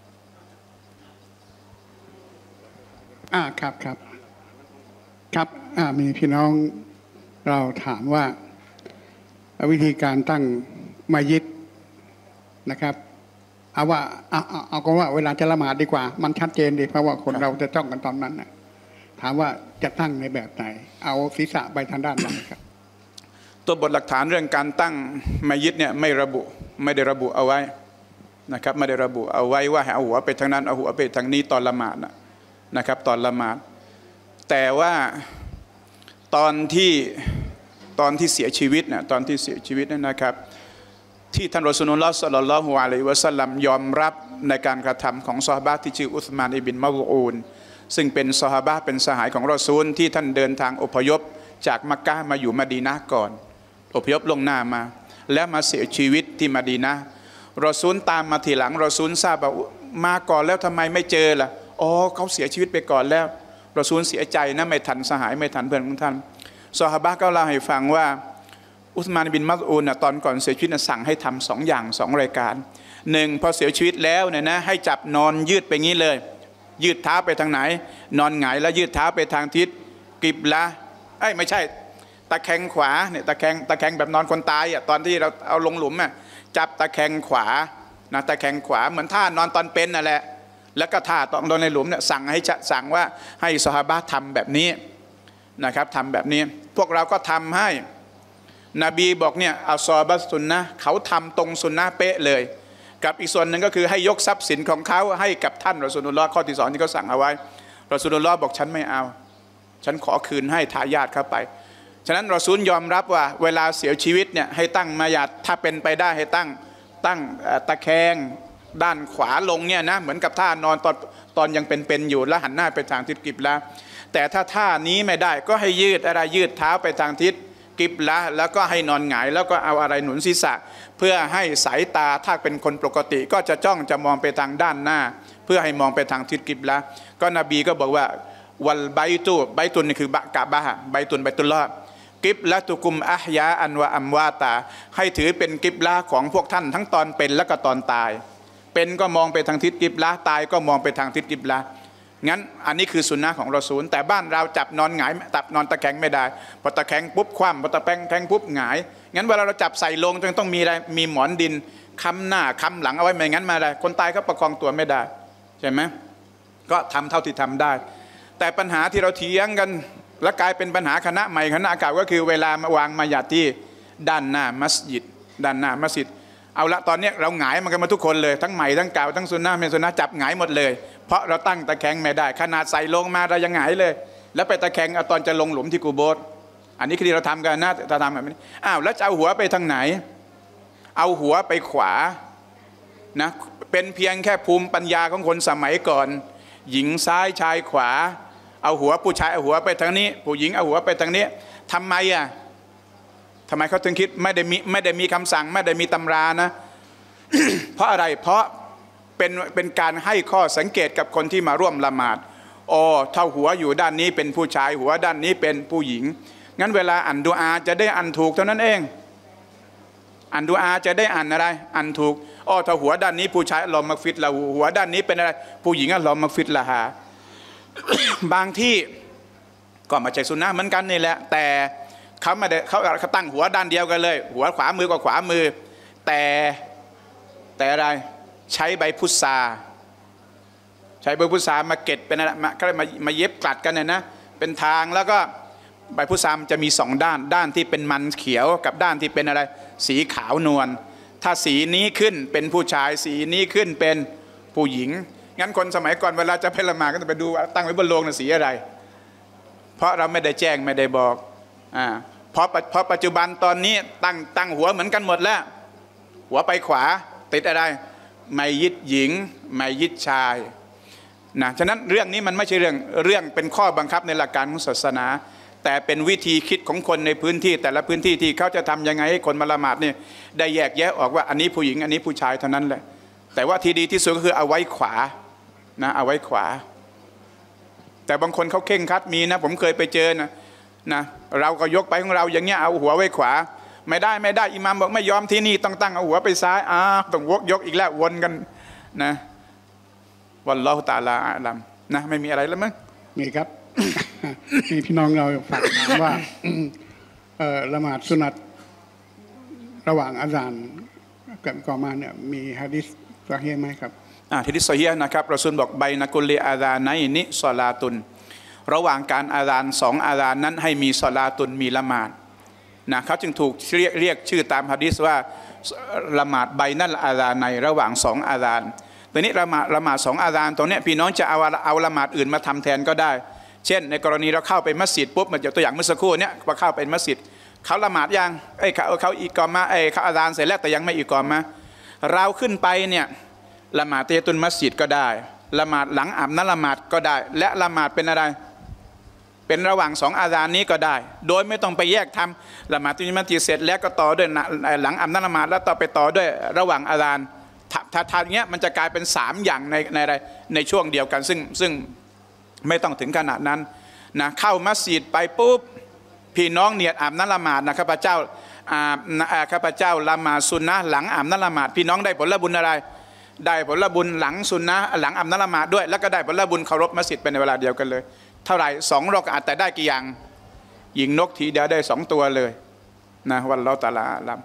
S2: อ่าครับครับครับอ่ามีพี่น้องเราถามว่าวิธีการตั้งมัสยิดนะครับเอาว่าเอาเอาเอาก็ว่าเวลาจะละหมาดดีกว่ามันชัดเจนดีเพราะว่าคนเราจะจ้องกันตอนนั้นนะถามว่าจะตั้งในแบบไหนเอาศีรษะไปทางด้านไหนครับ
S1: ตัวบทหลักฐานเรื่องการตั้งมัสยิดเนี่ยไม่ระบุไม่ได้ระบุเอาไว้นะครับไม่ได้ระบุเอาไว้ว่าให้เอาหัวไปทางนั้นเอาหัวไปทางนี้ตอนละหมาดนะครับตอนละหมาดแต่ว่าตอนที่ตอนที่เสียชีวิตนะตอนที่เสียชีวิตนั่นนะครับที่ท่านรอซูลุลลอฮ์ ศ็อลลัลลอฮุอะลัยฮิวะซัลลัมยอมรับในการกระทำของซอฮาบะห์ที่ชื่ออุสมานอิบินมะอูนซึ่งเป็นซอฮาบะห์เป็นสหายของรอซูลที่ท่านเดินทางอพยพจากมักกะฮ์มาอยู่มะดีนะห์ก่อนอพยพลงหน้ามาแล้วมาเสียชีวิตที่มะดีนะห์รอซูลตามมาทีหลังรอซูลทราบว่ามาก่อนแล้วทำไมไม่เจอล่ะอ๋อเขาเสียชีวิตไปก่อนแล้วรอซูลเสียใจนะไม่ทันสหายไม่ทันเพื่อนของท่านซอฮาบะห์ก็เล่าให้ฟังว่าอุสมานบินมัสอูดนะตอนก่อนเสียชีวิตนะสั่งให้ทำสองอย่างสองรายการหนึ่งพอเสียชีวิตแล้วเนี่ยนะให้จับนอนยืดไปงี้เลยยืดเท้าไปทางไหนนอนหงายแล้วยืดเท้าไปทางทิศกิบละเอ้ยไม่ใช่ตะแคงขวาเนี่ยตะแคงตะแคงแบบนอนคนตายอ่ะตอนที่เราเอาลงหลุมอ่ะจับตะแคงขวานะตะแคงขวาเหมือนท่านอนตอนเป็นนั่นแหละแล้วก็ท่าตอนโดนในหลุมเนี่ยสั่งให้สั่งว่าให้ซอฮาบะห์ทำแบบนี้นะครับทำแบบนี้พวกเราก็ทำให้นบีบอกเนี่ยอัลซอบัสซุนนะเขาทำตรงซุนนะเป๊ะเลยกับอีกส่วนหนึ่งก็คือให้ยกทรัพย์สินของเขาให้กับท่านรอซูลุลลอฮ์ข้อที่สองที่เขาสั่งเอาไว้รอซูลุลลอฮ์บอกฉันไม่เอาฉันขอคืนให้ทายาทเข้าไปฉะนั้นรอซูลยอมรับว่าเวลาเสียชีวิตเนี่ยให้ตั้งมาญาตถ้าเป็นไปได้ให้ตั้งตั้งตะแคงด้านขวาลงเนี่ยนะเหมือนกับท่านอนตอนตอนยังเป็นๆอยู่แล้วหันหน้าไปทางทิศกิบละแต่ถ้าท่านี้ไม่ได้ก็ให้ยืดอะไรยืดเท้าไปทางทิศกิบละแล้วก็ให้นอนหงายแล้วก็เอาอะไรหนุนศีรษะเพื่อให้สายตาถ้าเป็นคนปกติก็จะจ้องจะมองไปทางด้านหน้าเพื่อให้มองไปทางทิศกิบละก็นบีก็บอกว่าวัลไบตุไบตุนนี่คือบะกะบะฮะไบตุนไบตุลลอฮ์กิบละตุกุมอะฮยาอันวะอัมวาตาให้ถือเป็นกิบละของพวกท่านทั้งตอนเป็นและก็ตอนตายเป็นก็มองไปทางทิศกิบละตายก็มองไปทางทิศกิบละงั้นอันนี้คือสุนนะของรอซูลแต่บ้านเราจับนอนหงายจับนอนตะแคงไม่ได้พอตะแคงปุ๊บคว่ำพอตะแคงแคงปุ๊บหงายงั้นเวลาเราจับใส่ลงจึงต้องมีอะไรมีหมอนดินค้ำหน้าค้ำหลังเอาไว้ไม่งั้นมาอะไรคนตายก็ประคองตัวไม่ได้ใช่ไหมก็ทำเท่าที่ทำได้แต่ปัญหาที่เราเถียงกันและกลายเป็นปัญหาคณะใหม่คณะเก่าก็คือเวลามาวางมาญาติที่ด้านหน้ามัสยิดด้านหน้ามัสยิดเอาละตอนนี้เราหงายมันกันมาทุกคนเลยทั้งใหม่ทั้งเก่าทั้งซุนนะห์ไม่ซุนนะห์จับหงายหมดเลยเพราะเราตั้งตะแคงไม่ได้ขนาดใส่ลงมาเรายังหงายเลยแล้วไปตะแคงเอาตอนจะลงหลุมที่กูโบสอันนี้คือที่เราทำกันนะถ้าทำแบบนี้อ้าวแล้วจะเอาหัวไปทางไหนเอาหัวไปขวานะเป็นเพียงแค่ภูมิปัญญาของคนสมัยก่อนหญิงซ้ายชายขวาเอาหัวผู้ชายเอาหัวไปทางนี้ผู้หญิงเอาหัวไปทางนี้ทำไมอ่ะทำไมเขาถึงคิดไม่ได้มีไม่ได้มีคำสั่งไม่ได้มีตำรานะ เพราะอะไรเพราะเป็นเป็นการให้ข้อสังเกตกับคนที่มาร่วมละหมาดอ๋อเท่าหัวอยู่ด้านนี้เป็นผู้ชายหัวด้านนี้เป็นผู้หญิงงั้นเวลาอ่านดุอาจะได้อ่านถูกเท่านั้นเองอ่านดุอาจะได้อ่านอะไรอ่านถูกอ๋อถ้าหัวด้านนี้ผู้ชายอัลลอฮ์มักฟิรละหูหัวด้านนี้เป็นอะไรผู้หญิงอัลลอฮ์มักฟิรละฮา บางที่ก็มาจากสุนนะเหมือนกันนี่แหละแต่เขาไม่ได้เขาเขาตั้งหัวด้านเดียวกันเลยหัวขวามือกับขวามือแต่แต่อะไรใช้ใบพุทราใช้ใบพุทรามาเก็บเป็นอะไรมาเขาเรียกมามาเย็บกลัดกันเนี่ยนะเป็นทางแล้วก็ใบพุทรามันจะมีสองด้านด้านที่เป็นมันเขียวกับด้านที่เป็นอะไรสีขาวนวลถ้าสีนี้ขึ้นเป็นผู้ชายสีนี้ขึ้นเป็นผู้หญิงงั้นคนสมัยก่อนเวลาจะไปละหมาดก็จะไปดูตั้งไว้บนโลงน่ะสีอะไรเพราะเราไม่ได้แจ้งไม่ได้บอกอ่าเพราะเพราะปัจจุบันตอนนี้ตั้งตั้งหัวเหมือนกันหมดแล้วหัวไปขวาติดอะไรมัยยิดหญิงมัยยิดชายนะฉะนั้นเรื่องนี้มันไม่ใช่เรื่องเรื่องเป็นข้อบังคับในหลักการของศาสนาแต่เป็นวิธีคิดของคนในพื้นที่แต่ละพื้นที่ที่เขาจะทำยังไงให้คนมาละหมาดเนี่ยได้แยกแยะออกว่าอันนี้ผู้หญิงอันนี้ผู้ชายเท่านั้นแหละแต่ว่าที่ดีที่สุดก็คือเอาไว้ขวานะเอาไว้ขวาแต่บางคนเขาเข่งคัดมีนะผมเคยไปเจอนะนะเราก็ยกไปของเราอย่างเงี้ยเอาหัวไว้ขวาไม่ได้ไม่ได้อิหม่ามบอกไม่ยอมที่นี่ต้องตั้งเอาหัวไปซ้ายอ้าต้องวกยกอีกแล้ววนกันนะวัลลอฮุตะอาลาอะลัมนะไม่มีอะไรแล้วมั้ง
S2: มีครับ มีพี่น้องเราฝากถามว่าละหมาดสุนัตระหว่างอาซานกับกอมาเนี่ยมีหะดีษซอฮีฮ์ไหมครับ
S1: อ่าหะดีษซอฮีฮ์นะครับรอซูลบอกไบนะกุลิอาซานัยนิศอลาตุนระหว่างการอาซานสองอาซานนั้นให้มีศอลาตุนมีละหมาดนะเขาจึงถูกเรียกเรียกชื่อตามหะดีษว่าละหมาดไบนัลอาซานัยระหว่างสองอาซานตอนนี้ละหมาดละหมาดสองอาซานตรงนี้พี่น้องจะเอาเอาละหมาดอื่นมาทำแทนก็ได้เช่นในกรณีเราเข้าไปมัสยิดปุ๊บมันจะตัวอย่างเมื่อสักครู่เนี้ยพอเข้าไปมัสยิดเขาละหมาดยังไอ้เขาเขาอีกอมาไอ้เขาอาซานเสร็จแล้วแต่ยังไม่อีกอมาเราขึ้นไปเนี่ยละหมาดเตตุนมัสยิดก็ได้ละหมาดหลังอาบน้ำละหมาดก็ได้และละหมาดเป็นอะไรเป็นระหว่างสองอาซานนี้ก็ได้โดยไม่ต้องไปแยกทำละหมาดตุนมัสยิดเสร็จแล้วก็ต่อด้วยหลังอาบน้ำละหมาดแล้วต่อไปต่อด้วยระหว่างอาซานถ้าทางเงี้ยมันจะกลายเป็นสามอย่างในในอะไรในช่วงเดียวกันซึ่งซึ่งไม่ต้องถึงขนาดนั้นนะเข้ามัสยิดไปปุ๊บพี่น้องเนียดอาบน้ำละหมาดนะข้าพเจ้าอาบข้าพเจ้าละหมาดซุนนะหลังอาบน้ำละหมาดพี่น้องได้ผลบุญอะไรได้ผลบุญหลังซุนนะหลังอาบน้ำละหมาดด้วยแล้วก็ได้ผลบุญเคารพมัสยิดเป็นในเวลาเดียวกันเลยเท่าไหร่สองรอกอะแต่ได้กี่อย่างยิงนกทีเดียวได้สองตัวเลยนะวัลลอฮุตะอาลาอะลัม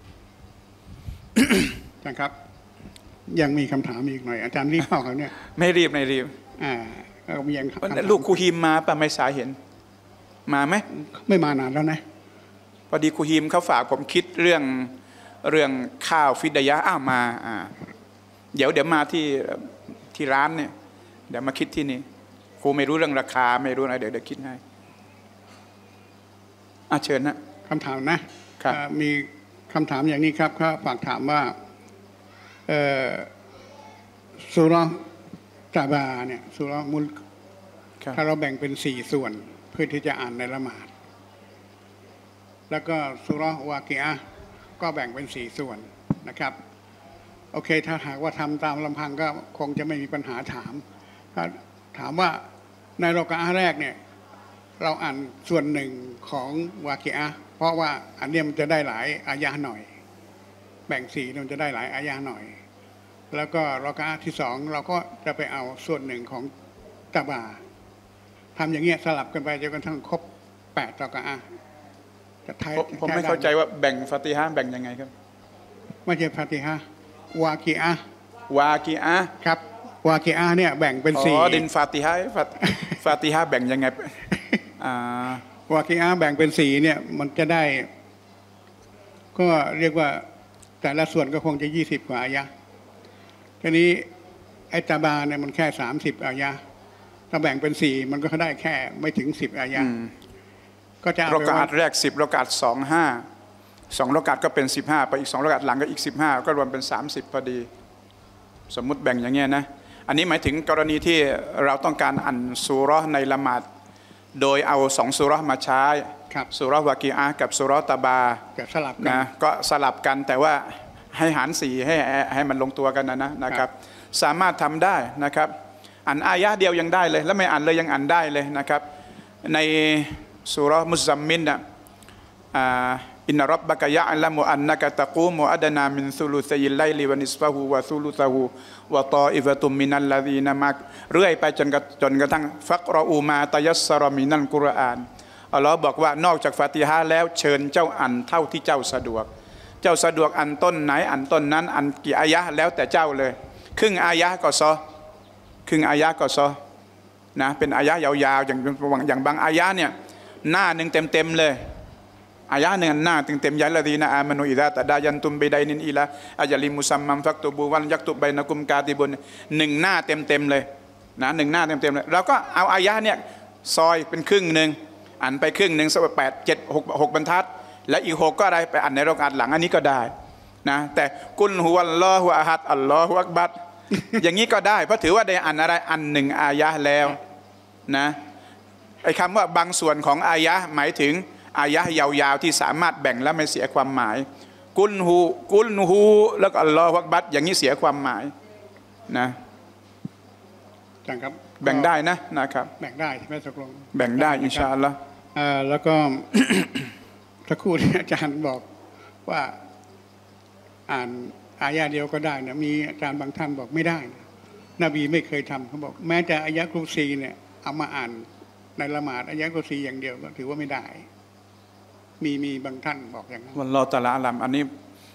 S2: นะครับยังมีคำถามอีกหน่อยอาจารย์รีบเข้าเขาเนี่ย
S1: ไม่รีบไม่รีบ
S2: อ่าก็มียัง
S1: ลูกครูฮิมมาป่ะไม่สายเห็นมาไหม
S2: ไม่มานานแล้วนะ
S1: พอดีครูฮิมเขาฝากผมคิดเรื่องเรื่องข้าวฟิดยะอ้าวมาอ่าเดี๋ยวเดี๋ยวมาที่ที่ร้านเนี่ยเดี๋ยวมาคิดที่นี่ครูไม่รู้เรื่องราคาไม่รู้อะไรเดี๋ยวเดี๋ยวคิดให้อ่ะเชิญนะ
S2: คำถามนะครับมีคำถามอย่างนี้ครับเขาฝากถามว่าสุราตาบาเนี่ยสุรามุลถ้าเราแบ่งเป็นสี่ส่วนเพื่อที่จะอ่านในละหมาดแล้วก็สุราวากิอะห์ก็แบ่งเป็นสี่ส่วนนะครับโอเคถ้าหากว่าทำตามลำพังก็คงจะไม่มีปัญหาถามถามว่าในรอกะอะห์แรกเนี่ยเราอ่านส่วนหนึ่งของวากิอะห์เพราะว่าอันนี้มันจะได้หลายอายะห์หน่อยแบ่งสี่มันจะได้หลายอายะห์หน่อยแล้วก็รอกะอะห์ที่สองเราก็จะไปเอาส่วนหนึ่งของตะบาทำอย่างเงี้ยสลับกันไปจนกระทั่งครบแปดรอกะอะห์จะท้าย
S1: ผมไม่เข้าใจว่าแบ่งฟาติฮะห์แบ่งยังไงครับ
S2: ไม่ใช่ฟาติฮะห์วากิอะห์
S1: วากิอะห์
S2: ครับวากิอะห์เนี่ยแบ่งเป็นสี่
S1: อ๋อดินฟาติฮะห์ฟาติฮะห์แบ่งยังไงอ่
S2: าวากิอะห์แบ่งเป็นสี่เนี่ยมันจะได้ก็เรียกว่าแต่ละส่วนก็คงจะยี่สิบกว่าอายะห์ทีนี้ไอ้ตะบาเนี่ยมันแค่สามสิบอายะห์ถ้าแบ่งเป็นสี่มันก็ได้แค่ไม่ถึงสิบอายะห์ก็จะ
S1: รอกาตแรกสิบรอกาตสองห้าสองรอกาตก็เป็นสิบห้าไปอีกสองรอกาตหลังก็อีกสิบห้าก็รวมเป็นสามสิบพอดีสมมุติแบ่งอย่างเงี้ยนะอันนี้หมายถึงกรณีที่เราต้องการอ่านซูเราะห์ในละหมาดโดยเอาสองซูเราะห์มาใช้ซูเราะห์วากิอะห์กับซูเราะห์ตะบา
S2: สลับ
S1: นะก็สลับกันแต่ว่าให้หารสี่ให้ให้มันลงตัวกันนะนะนะครับสามารถทำได้นะครับอ่านอายะเดียวยังได้เลยแล้วไม่อ่านเลยยังอ่านได้เลยนะครับในซูเราะห์มุซซัมมิลนะอินนัรับบะกะยะอ์ละมุอันนะกะตะกูมุอัดนามินซุลุซัยลไลลิวะนิศฟะฮูวะซุลุซะฮูวะฏออิฟะตุมมินัลลซีนะมักเรื่อยไปจนกระจนกระทั่งฟักรออูมาตะยัสซะรอมินัลกุรอานอัลเลาะห์บอกว่านอกจากฟาติฮะห์แล้วเชิญเจ้าอ่านเท่าที่เจ้าสะดวกเจ้าสะดวกอ่านต้นไหนอ่านต้นนั้นอ่านกี่อายะห์แล้วแต่เจ้าเลยครึ่งอายะห์ก็ซอครึ่งอายะห์ก็ซอนะเป็นอายะห์ยาวๆอย่างอย่างบางอายะห์เนี่ยหน้าหนึ่งเต็มๆเลยอายะห์หนึ่งหน้าเต็มๆยัลลดีนะอามานูอิซาตะดายันตุมบิไดนินอิลาอัจลิมุซัมมัมฟักตุบูวันยักตุบไบนะกุมกาติบุนหนึ่งหน้าเต็มๆเลยนะหนึ่งหน้าเต็มๆเลยเราก็เอาอายะห์เนี่ยซอยเป็นครึ่งหนึ่งอ่านไปครึ่งหนึ่งสักแปดเจ็ดหกหกบรรทัดและอีกหกก็อะไรไปอ่านในรอกาตหลังอันนี้ก็ได้นะแต่กุลฮุวัลลอฮุอะฮัดอัลลอฮุอักบัรอย่างนี้ก็ได้เพราะถือว่าได้อ่านอะไรอันหนึ่งอายะห์แล้วนะไอ้คำว่าบางส่วนของอายะห์หมายถึงอายะห์ยาวๆที่สามารถแบ่งและไม่เสียความหมายกุลฮูกุลฮูแล้วก็อัลลอฮุอักบัรอย่างนี้เสียความหมายนะ
S2: จังครับ
S1: แบ่งได้นะนะครับ
S2: แบ่งได้ใช่ไหมตกลง
S1: แบ่งได้อินชาอัลลอฮ์
S2: แล้วก็ สักครู่ที่อาจารย์บอกว่าอ่านอายะเดียวก็ได้นะมีอาจารย์บางท่านบอกไม่ได้นะนบีไม่เคยทำเขาบอกแม้แต่อายะกุรซีเนี่ยเอามาอ่านในละหมาดอายะกุรซีอย่างเดียวก็ถือว่าไม่ได้มีมีบางท่านบอกอย่างนั้น
S1: วัลลอฮฺตะอาลาอัลลัมอันนี้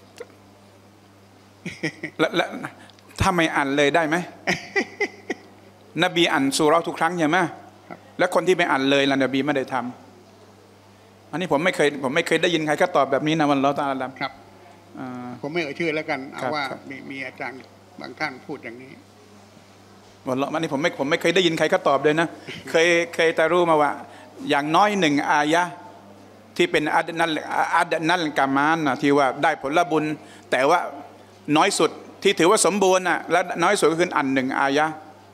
S1: และถ้าไม่อ่านเลยได้ไหม นบีอ่านซูเราะห์ทุกครั้งใช่ไหมแล้วคนที่ไม่อ่านเลยล่ะนบีไม่ได้ทำอันนี้ผมไม่เคยผมไม่เคยได้ยินใครก็ตอบแบบนี้นะวัลลอฮฺตะอาลาอัลลัม
S2: ครับผมไม่เอ่ยชื่อแล้วกันเอาว่ามีมีอาจารย์บางท่านพูดอย่างนี้
S1: วัลลอฮฺอันนี้ผมไม่ผมไม่เคยได้ยินใครก็ตอบเลยนะเคยเคยแต่รู้มาว่าอย่างน้อยหนึ่งอายะที่เป็นอัดนัลอัดนัลกามานนะที่ว่าได้ผลบุญแต่ว่าน้อยสุดที่ถือว่าสมบูรณ์นะและน้อยสุดก็คืออันหนึ่งอายะ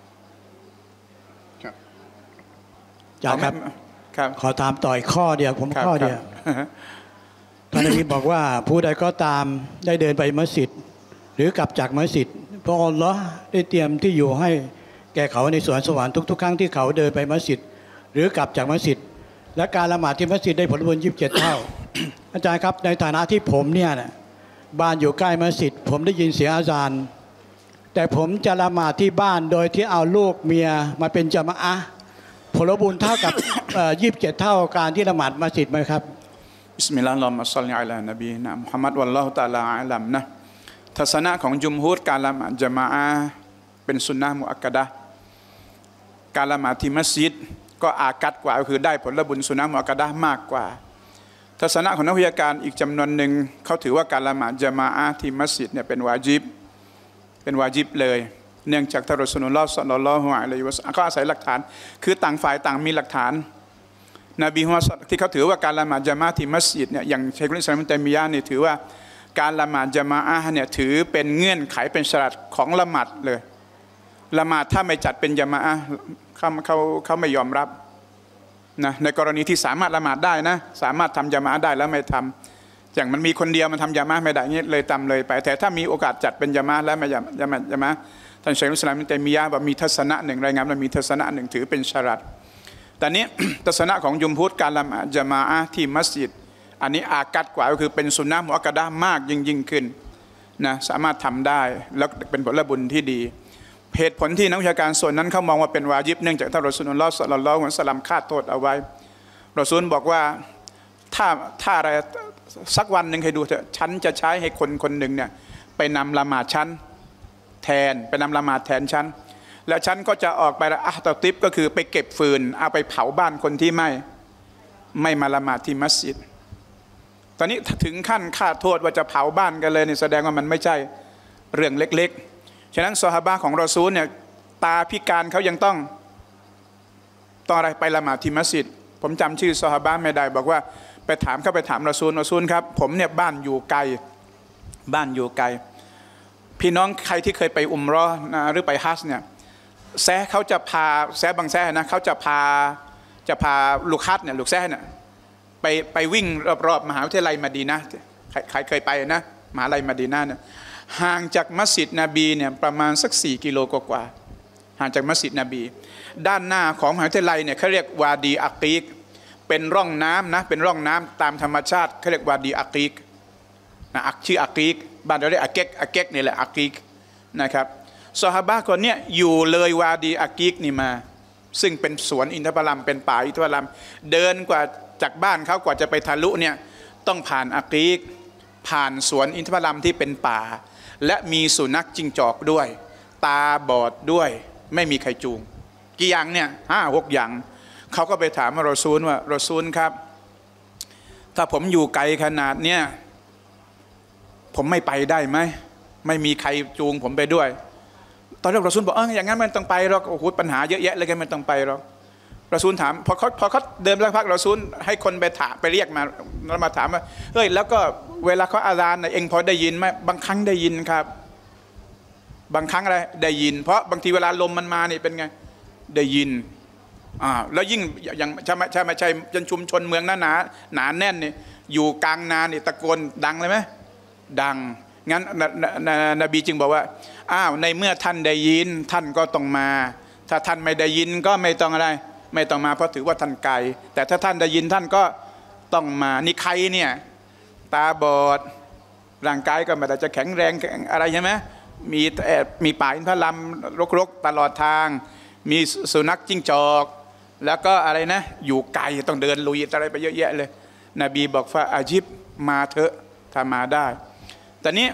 S2: ครับ
S3: อยากครับครับขอถามต่ออีกข้อเดียวผมข้อเดียวท่านนบีบอกว่าผู้ใดก็ตามได้เดินไปมัสยิดหรือกลับจากมัสยิดพระองค์ได้เตรียมที่อยู่ให้แก่เขาในสวนสวรรค์ทุกๆครั้งที่เขาเดินไปมัสยิดหรือกลับจากมัสยิดและการละหมาดที่มัสยิดได้ผลบุญยี่สิบเจ็ดเท่า อาจารย์ครับในฐานะที่ผมเนี่ยบ้านอยู่ใกล้มัสยิดผมได้ยินเสียงอาจารย์แต่ผมจะละหมาดที่บ้านโดยที่เอาลูกเมียมาเป็นญะมาอะห์ผลบุญเท่ากับยี่สิบเจ็ดเท่าการที่ละหมาดมัสยิดไหมครับ
S1: บิสมิลลาฮิรเราะห์มานุรเราะฮีมศ็อลลิอะลานบีนะมุฮัมมัดวัลลอฮุตะอาลาอะลัมนะทัศนะของจุมฮูรการละหมาดญะมาอะห์เป็นสุนนะห์มุอักกะดะห์การละหมาดที่มัสยิดก็อากัดกว่าคือได้ผลบุญสุนนะมุอักกะดะห์มากกว่าทัศนะของนักวิชาการอีกจำนวนหนึ่งเขาถือว่าการละหมาดญะมาอะห์ที่มัสยิดเนี่ยเป็นวาญิบเป็นวาญิบเลยเนื่องจากท่านรอซูลุลลอฮ์ ศ็อลลัลลอฮุอะลัยฮิวะซัลลัมก็อาศัยหลักฐานคือต่างฝ่ายต่างมีหลักฐานนบีฮุมัดที่เขาถือว่าการละหมาดญะมาอะห์ที่มัสยิดเนี่ยอย่างชัยคุลอิสลามอิบนุตัยมียะห์เนี่ยถือว่าการละหมาดญะมาอะห์เนี่ยถือเป็นเงื่อนไขเป็นชะรัตของละหมาดเลยละหมาดถ้าไม่จัดเป็นญะมาอะห์เขาเขาเขาไม่ยอมรับนะในกรณีที่สามารถละหมาดได้นะสามารถทำญะมาอะห์ได้แล้วไม่ทำอย่างมันมีคนเดียวมันทำญะมาอะห์ไม่ได้เงี้ยเลยทำเลยไปแต่ถ้ามีโอกาสจัดเป็นญะมาอะห์แล้วไม่ญะญะมาอะห์ญะมาอะห์ท่านชัยคุลอิสลามอิบนุตัยมียะห์ว่ามีทัศนะหนึ่งรายงานว่ามีทัศนะหนึ่งถือเป็นชะรัตแต่นี้ ทัศนะของยุมฮูรการละหมาดญะมาอะห์ที่มัสยิดอันนี้อากัดกว่าก็คือเป็นสุนนะห์มุอักกะดะห์มากยิ่งยิ่งขึ้นนะสามารถทำได้แล้วเป็นผลบุญที่ดีเหตุผลที่นักวิชาการส่วนนั้นเขามองว่าเป็นวาญิบเนื่องจากท่านรอซูลุลลอฮ์ ศ็อลลัลลอฮุอะลัยฮิวะซัลลัมคาดโทษเอาไว้รอซูลบอกว่าถ้าถ้าอะไรสักวันหนึ่งให้ดูเถอะฉันจะใช้ให้คนคนหนึ่งเนี่ยไปนำละหมาดฉันแทนไปนำละหมาดแทนฉันแล้วฉันก็จะออกไปอะห์ตอติบก็คือไปเก็บฟืนเอาไปเผาบ้านคนที่ไม่ไม่มาละหมาดที่มัสยิดตอนนี้ถึงขั้นคาดโทษว่าจะเผาบ้านกันเลยนี่แสดงว่ามันไม่ใช่เรื่องเล็กๆฉะนั้นซอฮาบะห์ของรอซูลเนี่ยตาพิการเขายังต้องต้องอะไรไปละหมาดที่มัสยิดผมจำชื่อซอฮาบะห์ไม่ได้บอกว่าไปถามเขาไปถามรอซูลรอซูลครับผมเนี่ยบ้านอยู่ไกลบ้านอยู่ไกลพี่น้องใครที่เคยไปอุมเราะห์นะหรือไปฮัจญ์เนี่ยแซะเขาจะพาแซะบางแซะนะเขาจะพาจะพาลูกฮัจญ์เนี่ยลูกแซะเนี่ยไปไปวิ่งรอบๆมหาวิทยาลัยมะดีนะห์ใครเคยไปนะมหาวิทยาลัยมะดีนะห์เนี่ยห่างจากมัสยิดนบีเนี่ยประมาณสักสี่กิโลกว่าห่างจากมัสยิดนบีด้านหน้าของมหาวิทยาลัยเนี่ยเขาเรียกวาดีอากีกเป็นร่องน้ำนะเป็นร่องน้ำตามธรรมชาติเขาเรียกวาดีอากีกนะอักชื่ออากีกบ้านเราเรียกอาเกกอาเกกนี่แหละอากีกนะครับซอฮาบะห์คนเนี้ยอยู่เลยวาดีอากีกนี่มาซึ่งเป็นสวนอินทผลัมเป็นป่าอินทผลัมเดินกว่าจากบ้านเขากว่าจะไปทะลุเนี่ยต้องผ่านอากีกผ่านสวนอินทผลัมที่เป็นป่าและมีสุนัขจิ้งจอกด้วยตาบอดด้วยไม่มีใครจูงกี่อย่างเนี่ยห้าหกอย่างเขาก็ไปถามรอซูลว่ารอซูลครับถ้าผมอยู่ไกลขนาดเนี้ยผมไม่ไปได้ไหมไม่มีใครจูงผมไปด้วยตอนแรกรอซูลบอกเอออย่างนั้นมันต้องไปหรอกโอ้โหปัญหาเยอะแยะเลยกันมันต้องไปหรอกรอซูลถามพอเขาพอเขาเดินสักพักรอซูลให้คนไปถามไปเรียกมาแล้วมาถามว่าเฮ้ยแล้วก็เวลาเขาอาซานเองพอได้ยินไหมบางครั้งได้ยินครับบางครั้งอะไรได้ยินเพราะบางทีเวลาลมมันมานี่เป็นไงได้ยินอ่าแล้วยิ่งอย่างใช่ไหมใช่ไหมใช่จนชุมชนเมืองหนาหนาหนาแน่นนี่อยู่กลางนานี่ตะโกนดังเลยไหมดังงั้นนบีจึงบอกว่าอ้าวในเมื่อท่านได้ยินท่านก็ต้องมาถ้าท่านไม่ได้ยินก็ไม่ต้องอะไรไม่ต้องมาเพราะถือว่าท่านไกลแต่ถ้าท่านได้ยินท่านก็ต้องมานี่ใครเนี่ยตาบอดร่างกายก็ไม่ได้จะแข็งแรงอะไรใช่ไหมมีมีป่าอินทผลัมรกๆตลอดทางมีสุนัขจิ้งจอกแล้วก็อะไรนะอยู่ไกลต้องเดินลุยอะไรไปเยอะแยะเลยนบีบอกว่าอาจิบมาเถอะถ้ามาได้แต่นี้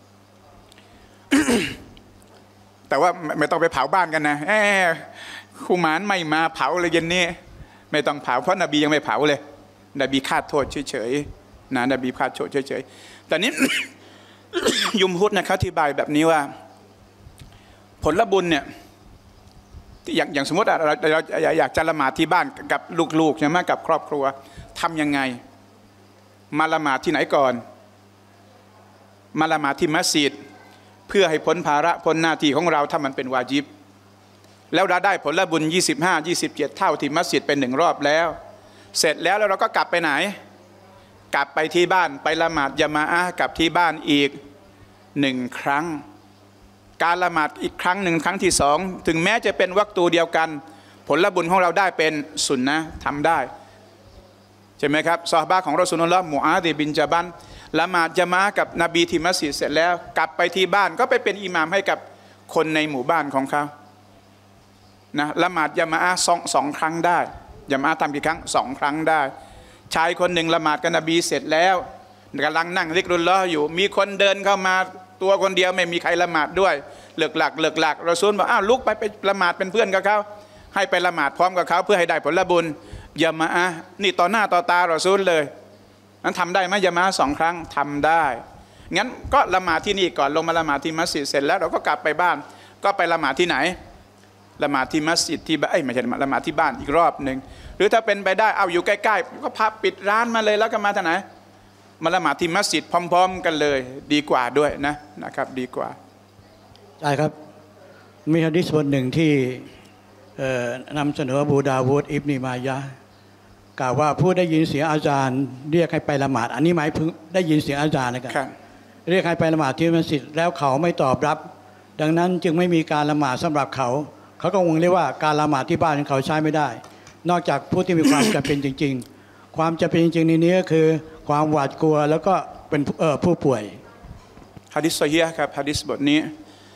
S1: แต่ว่าไม่ต้องไปเผาบ้านกันนะแหมคุมานไม่มาเผาเลยเย็นนี้ไม่ต้องเผาเพราะนบียังไม่เผาเลยนบีคาดโทษเฉยๆนะนบีคาดโทษเฉยๆแต่นี้ ยุมฮุดนะครับอธิบายแบบนี้ว่าผลบุญเนี่ยอย่างอย่างสมมติเราเราอยากจะละหมาดที่บ้านกับลูกๆใช่ไหมกับครอบครัวทำยังไงมาละหมาดที่ไหนก่อนมาละหมาดที่มัสยิดเพื่อให้พ้นภาระพ้นหน้าที่ของเราถ้ามันเป็นวาญิบแล้วเราได้ผลบุญยี่สิบห้า ยี่สิบเจ็ดเท่าที่มัสยิดเป็นหนึ่งรอบแล้วเสร็จแล้วแล้วเราก็กลับไปไหนกลับไปที่บ้านไปละหมาดยะมาอะห์กับที่บ้านอีกหนึ่งครั้งการละหมาดอีกครั้งหนึ่งครั้งที่สองถึงแม้จะเป็นวักตูเดียวกันผลบุญของเราได้เป็นสุนนะทำได้ใช่ไหมครับซอฮาบะห์ของรอซูลุลลอฮ์มุอาซบินญะบัลละหมาดยะมาอะห์กับนบีที่มัสยิดเสร็จแล้วกลับไปที่บ้านก็ไปเป็นอิหม่ามให้กับคนในหมู่บ้านของเขานะละหมาดยะมาอะห์สองสองครั้งได้ยะมาอะห์ทำกี่ครั้งสองครั้งได้ชายคนหนึ่งละหมาดกับนบีเสร็จแล้วกำลังนั่งซิกรุลลอฮ์อยู่มีคนเดินเข้ามาตัวคนเดียวไม่มีใครละหมาดด้วยเลิกหลักเลิกหลักรอซูลบอกอ้าวลุกไปไปละหมาดเป็นเพื่อนกับเขาให้ไปละหมาดพร้อมกับเขาเพื่อให้ได้ผลบุญยะมาอะห์นี่ต่อหน้าต่อตารอซูลเลยนั้นทำได้ไหมยะมาอะห์สองครั้งทำได้งั้นก็ละหมาดที่นี่ก่อนลงมาละหมาดที่มัสยิดเสร็จแล้วเราก็กลับไปบ้านก็ไปละหมาดที่ไหนละหมาดที่มัสยิดที่บ้านไม่ใช่ละหมาดที่บ้านอีกรอบหนึ่งหรือถ้าเป็นไปได้เอาอยู่ใกล้ๆก็พับปิดร้านมาเลยแล้วก็มาที่ไหนมาละหมาดที่มัสยิดพร้อมๆกันเลยดีกว่าด้วยนะนะครับดีกว่า
S3: ใช่ครับมีหะดีษบทหนึ่งที่นำเสนออบูดาวูดอิบนีมายะห์กล่าวว่าผู้ได้ยินเสียงอาจารย์เรียกให้ไปละหมาดอันนี้หมายถึงได้ยินเสียงอาจารย์นะครับเรียกให้ไปละหมาดที่มัสยิดแล้วเขาไม่ตอบรับดังนั้นจึงไม่มีการละหมาดสำหรับเขาเขาก็คงเรียกว่าการละหมาดที่บ้านของเขาใช้ไม่ได้นอกจากผู้ที่มีความจำเป็นจริงๆความจำเป็นจริงๆในนี้ก็คือความหวาดกลัวแล้วก็เป็นผู้ป่วย
S1: หะดีษซอฮีฮ์ครับหะดีษบทนี้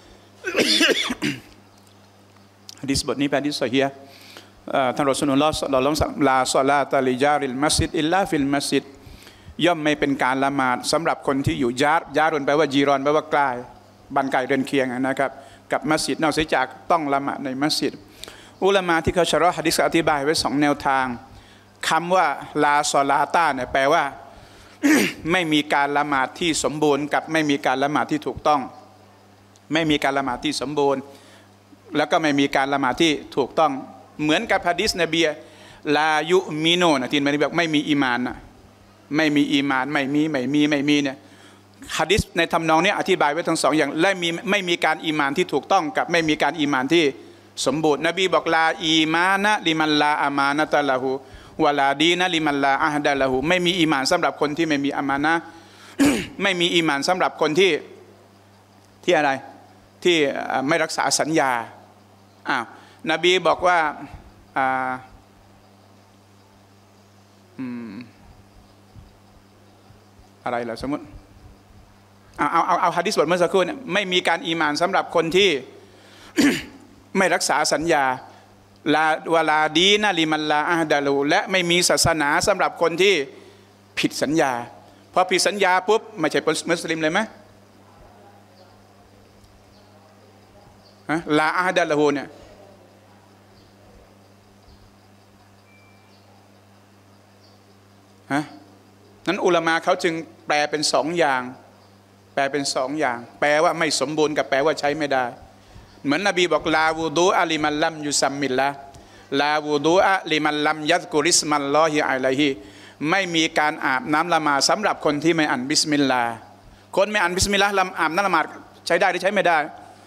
S1: หะดีษบทนี้เป็นหะดีษซอฮีฮ์ท่านรอซูลุลลอฮ์ศ็อลลัลลอฮุอะลัยฮิวะซัลลัมลาศอลาตะลิญาริลมัสยิดอิลลาฟิลมัสยิดย่อมไม่เป็นการละหมาดสำหรับคนที่อยู่ญาติญาติแปลว่าจีรอนแปลว่าใกล้บ้านไกลเรือนเคียงนะครับกับมัสยิดนอกจากต้องละหมาดในมัสยิดอุลามะที่เขาชะรอห์หะดีษอธิบายไว้สองแนวทางคำว่าลาศอลาตาเนี่ยแปลว่า ไม่มีการละหมาดที่สมบูรณ์กับไม่มีการละหมาดที่ถูกต้องไม่มีการละหมาดที่สมบูรณ์แล้วก็ไม่มีการละหมาดที่ถูกต้องเหมือนกับหะดีษนบีลายุมิโนนะที่นบีบอกไม่มีอีมานนะไม่มีอีมานไม่มีไม่มีไม่มีเนี่ยหะดีษในทำนองนี้อธิบายไว้ทั้งสองอย่างและมีไม่มีการอีมานที่ถูกต้องกับไม่มีการอีมานที่สมบูรณ์นบีบอกลาอีมานะลิมันลาอามานะตะละหูวะลาดีนะลิมันลาอะฮดะละหูไม่มีอีมานสำหรับคนที่ไม่มีอามานะ ไม่มีอีมานสำหรับคนที่ที่อะไรที่ไม่รักษาสัญญาอ้าวนบีบอกว่าอ่าอืมอะไรล่ะสมมติเอาเอาเอาเอาหะดีษบทเมื่อสักครู่เนี่ยไม่มีการอีมานสำหรับคนที่ ไม่รักษาสัญญาลาวลาดีนะลิมันลาอะฮดะลูและไม่มีศาสนาสำหรับคนที่ผิดสัญญาพอผิดสัญญาปุ๊บไม่ใช่มุสลิมเลยไหมลาอะฮดะลูเนี่ยฮะนั้นอุลามะเขาจึงแปลเป็นสองอย่างแปลเป็นสองอย่างแปลว่าไม่สมบูรณ์กับแปลว่าใช้ไม่ได้เหมือนนบีบอกลาวูดูอาลิมันลัมยุซัมมิลละลาวูดูอะลิมันลัมยัซกุริสมัลลอฮิอะลัยฮิไม่มีการอาบน้ำละหมาดสำหรับคนที่ไม่อ่านบิสมิลลาห์คนไม่อ่านบิสมิลลาห์อาบน้ำละหมาดใช้ได้หรือใช้ไม่ได้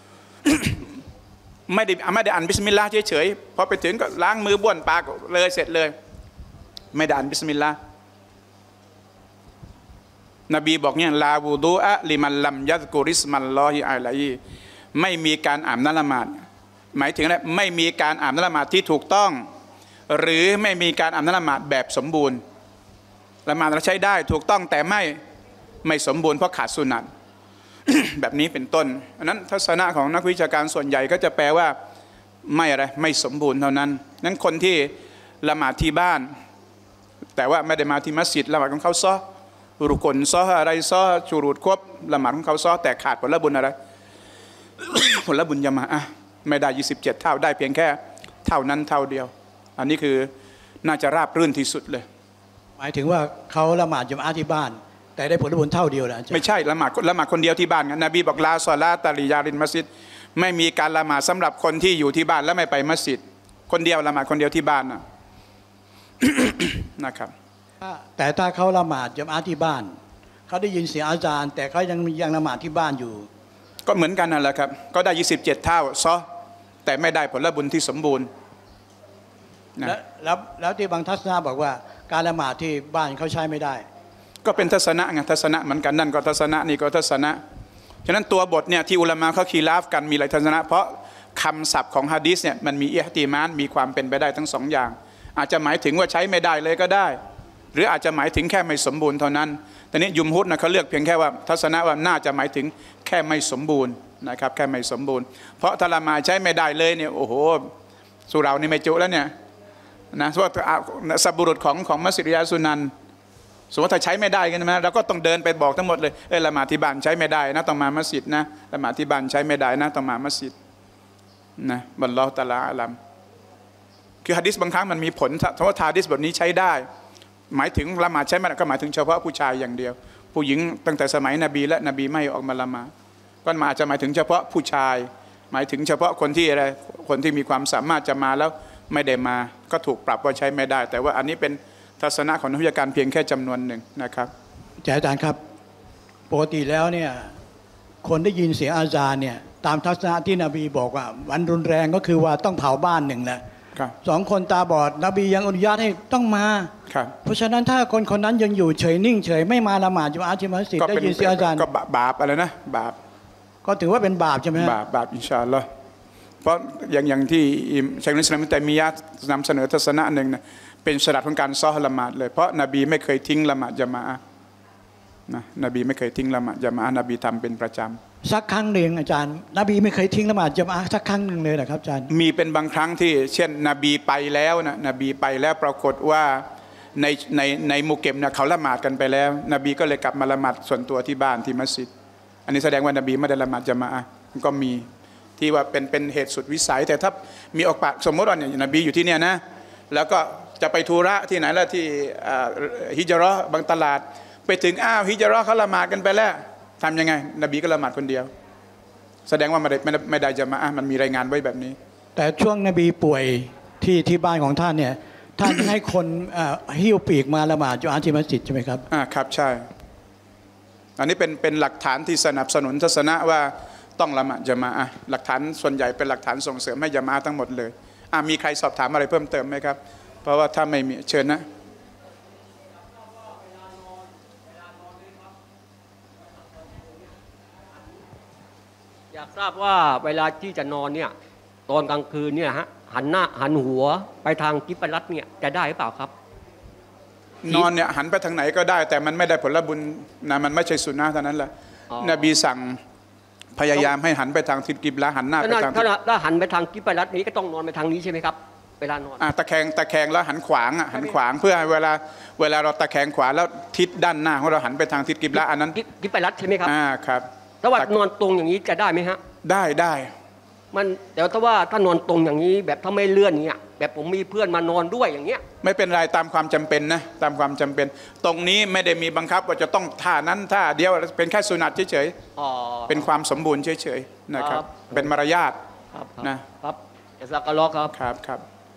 S1: ไม่ได้ไม่ได้อ่านบิสมิลลาห์เฉยๆพอไปถึงก็ล้างมือบ้วนปากเลยเสร็จเลยไม่ได้อ่านบิสมิลลาห์นบีบอกเนี่ยลาวูดูอะลิมันลัมยัซกุริสมัลลอฮิอะลัยฮิไม่มีการอาบน้ำละหมาดหมายถึงอะไรไม่มีการอาบน้ำละหมาดที่ถูกต้องหรือไม่มีการอาบน้ำละหมาดแบบสมบูรณ์ละหมาดเราใช้ได้ถูกต้องแต่ไม่ไม่สมบูรณ์เพราะขาดสุนัต แบบนี้เป็นต้นอันนั้นทัศนะของนักวิชาการส่วนใหญ่ก็จะแปลว่าไม่อะไรไม่สมบูรณ์เท่านั้นนั้นคนที่ละหมาดที่บ้านแต่ว่าไม่ได้มาที่มัสยิดละหมาดของเขาซ้อรุกลซ้ออะไรซ้อชูรูดครบละหมาดของเขาซ้อแต่ขาดผลบุญอะไร ผลบุญยะมาอะไม่ได้ยี่สิบเจ็ดเท่าได้เพียงแค่เท่านั้นเท่าเดียวอันนี้คือน่าจะราบรื่นที่สุดเลย
S3: หมายถึงว่าเขาละหมาดญะมาอะห์ที่บ้านแต่ได้ผลบุญเท่าเดียวนะอาจารย์
S1: ไม่ใช่ละหมาดละหมาดคนเดียวที่บ้านนะนบีบอกลาซอลาตะลิยารินมัสยิดไม่มีการละหมาดสำหรับคนที่อยู่ที่บ้านและไม่ไปมัสยิดคนเดียวละหมาดคนเดียวที่บ้านนะ นะครับ
S3: แต่ถ้าเขาละหมาดญะมาอะห์ที่บ้านเขาได้ยินเสียงอาจารย์แต่เขายังยังละหมาดที่บ้านอยู่
S1: ก็เหมือนกันนั่นแหละครับก็ได้ยี่สิบเจ็ดเท่าซ้อแต่ไม่ได้ผลบุญที่สมบูรณ์
S3: นะแล้วแล้วที่บางทัศนะบอกว่าการละหมาดที่บ้านเขาใช้ไม่ได้
S1: ก็เป็นทัศนะไงทัศนะเหมือนกันนั่นก็ทัศนะนี่ก็ทัศนะฉะนั้นตัวบทเนี่ยที่อุลามะเขาคีราฟกันมีหลายทัศนะเพราะคำศัพท์ของฮะดีษเนี่ยมันมีอิห์ติมาลมีความเป็นไปได้ทั้งสองอย่างอาจจะหมายถึงว่าใช้ไม่ได้เลยก็ได้หรืออาจจะหมายถึงแค่ไม่สมบูรณ์เท่านั้นแต่นี้ยุมฮุดนะเขาเลือกเพียงแค่ว่าทัศนะว่าน่าจะหมายถึงแค่ไม่สมบูรณ์นะครับแค่ไม่สมบูรณ์เพราะถ้าละหมาดใช้ไม่ได้เลยเนี่ยโอ้โหสุเรานี่ไม่จุแล้วเนี่ยนะว่าสับบุรุษของของมัสยิดยาสุนันสมมติถ้าใช้ไม่ได้กันนะเราก็ต้องเดินไปบอกทั้งหมดเลยเออละหมาดที่บ้านใช้ไม่ได้นะต้องมามัสยิดนะละหมาดที่บ้านใช้ไม่ได้นะต้องมามัสยิดนะบัลลอฮฺตะอาลาอะลัมคือหะดีษบางครั้งมันมีผลเพราะว่าหะดีษบทนี้ใช้ได้หมายถึงละหมาดใช้ไม่ได้ก็หมายถึงเฉพาะผู้ชายอย่างเดียวผู้หญิงตั้งแต่สมัยนบีและนบีไม่ออกมาละหมาดก็มาอาจจะหมายถึงเฉพาะผู้ชายหมายถึงเฉพาะคนที่อะไรคนที่มีความสามารถจะมาแล้วไม่ได้มาก็ถูกปรับว่าใช้ไม่ได้แต่ว่าอันนี้เป็นทัศนะของนักวิชาการเพียงแค่จำนวนหนึ่งนะครับ
S3: อาจารย์ครับปกติแล้วเนี่ยคนได้ยินเสียงอาซานเนี่ยตามทัศนะที่นบีบอกว่าวันรุนแรงก็คือว่าต้องเผาบ้านหนึ่งแหละสองคนตาบอดนบียังอนุญาตให้ต้องมาเพราะฉะนั้นถ้าคนคนนั้นยังอยู่เฉยนิ่งเฉยไม่มาละหมาดจุมอะห์ที่มัสยิดได้ยินเสียงอาซาน
S1: ก็บาปอะไรนะบาป
S3: ก็ถือว่าเป็นบาปใช่ไหม
S1: บาปบาปอินชาอัลลอฮ์เพราะอย่างอย่างที่ชัยนุสลิมแต่มีญาตินำเสนอทัศนะหนึ่งนะเป็นฉลัดของการซ้อละหมาดเลยเพราะนบีไม่เคยทิ้งละหมาดญะมาอะห์นะนบีไม่เคยทิ้งละหมาดญะมาอะห์นบีทำเป็นประจำ
S3: สักครั้งหนึ่งอาจารย์นบีไม่เคยทิ้งละหมาดญะมาอะห์สักครั้งหนึ่งเลยนะครับอาจารย์
S1: มีเป็นบางครั้งที่เช่นนบีไปแล้วนะนบีไปแล้วปรากฏว่าในในในมุเก็มนะเขาละหมาดกันไปแล้วนบีก็เลยกลับมาละหมาดส่วนตัวที่บ้านที่มัสยิดอันนี้แสดงว่านบีไม่ได้ละหมาดญะมาอะห์ก็มีที่ว่าเป็นเป็นเหตุสุดวิสัยแต่ถ้ามีออกปากสมมติว่าเนี่ยนบีอยู่ที่เนี่ยนะแล้วก็จะไปธุระที่ไหนแล้วที่ฮิจเราะห์บางตลาดไปถึงอ้าวฮิจเราะห์เขาละหมาดกันไปแล้วทำยังไงนบีก็ละหมาดคนเดียวแสดงว่าไม่ได้ไม่ได้จะมาอ่ะมันมีรายงานไว้แบบนี้
S3: แต่ช่วงนบีป่วยที่ที่บ้านของท่านเนี่ยท่านให้คนหิ้วปีกมาละหมาดจุมอะห์ที่มัสยิดใช่ไหมครับ
S1: อ่าครับใช่อันนี้เป็นเป็นหลักฐานที่สนับสนุนทัศนะว่าต้องละหมาดญะมาอะห์หลักฐานส่วนใหญ่เป็นหลักฐานส่งเสริมให้ญะมาอะห์ทั้งหมดเลยอ่ามีใครสอบถามอะไรเพิ่มเติมไหมครับเพราะว่าถ้าไม่มีเชิญนะ
S4: อยากทราบว่าเวลาที่จะนอนเนี่ยตอนกลางคืนเนี่ยฮะหันหน้าหันหัวไปทางกิบลัตเนี่ยจะได้หรือเปล่าครับ
S1: นอนเนี่ยหันไปทางไหนก็ได้แต่มันไม่ได้ผลบุญนะมันไม่ใช่สุนนะเท่านั้นแหละนบีสั่งพยายามให้หันไปทางทิศกิบละหันหน้าไปทาง
S4: ถ้าหันไปทางกิบลัตนี้ก็ต้องนอนไปทางนี้ใช่ไหมครับเวลานอน
S1: อ่ะตะแคงตะแคงแล้วหันขวางอ่ะหันขวางเพื่อเวลาเวลาเราตะแคงขวาแล้วทิศด้านหน้าของเราหันไปทางทิศกิบละอันนั้น
S4: กิบลัตใช่ไหมครับ
S1: อ่าครับ
S4: ถ้าว่านอนตรงอย่างนี้จะได้ไหมฮะ
S1: ได้ได้
S4: มันแต่ถ้าว่าถ้านอนตรงอย่างนี้แบบถ้าไม่เลื่อนเนี่ยแบบผมมีเพื่อนมานอนด้วยอย่างเงี้ย
S1: ไม่เป็นไรตามความจำเป็นนะตามความจำเป็นตรงนี้ไม่ได้มีบังคับว่าจะต้องท่านั้นท่าเดียวเป็นแค่สุนัตเฉยๆเป็นความสมบูรณ์เฉยๆนะครับเป็นมารยาท
S4: นะครับจะสักกะลอครับ
S1: ครับครับ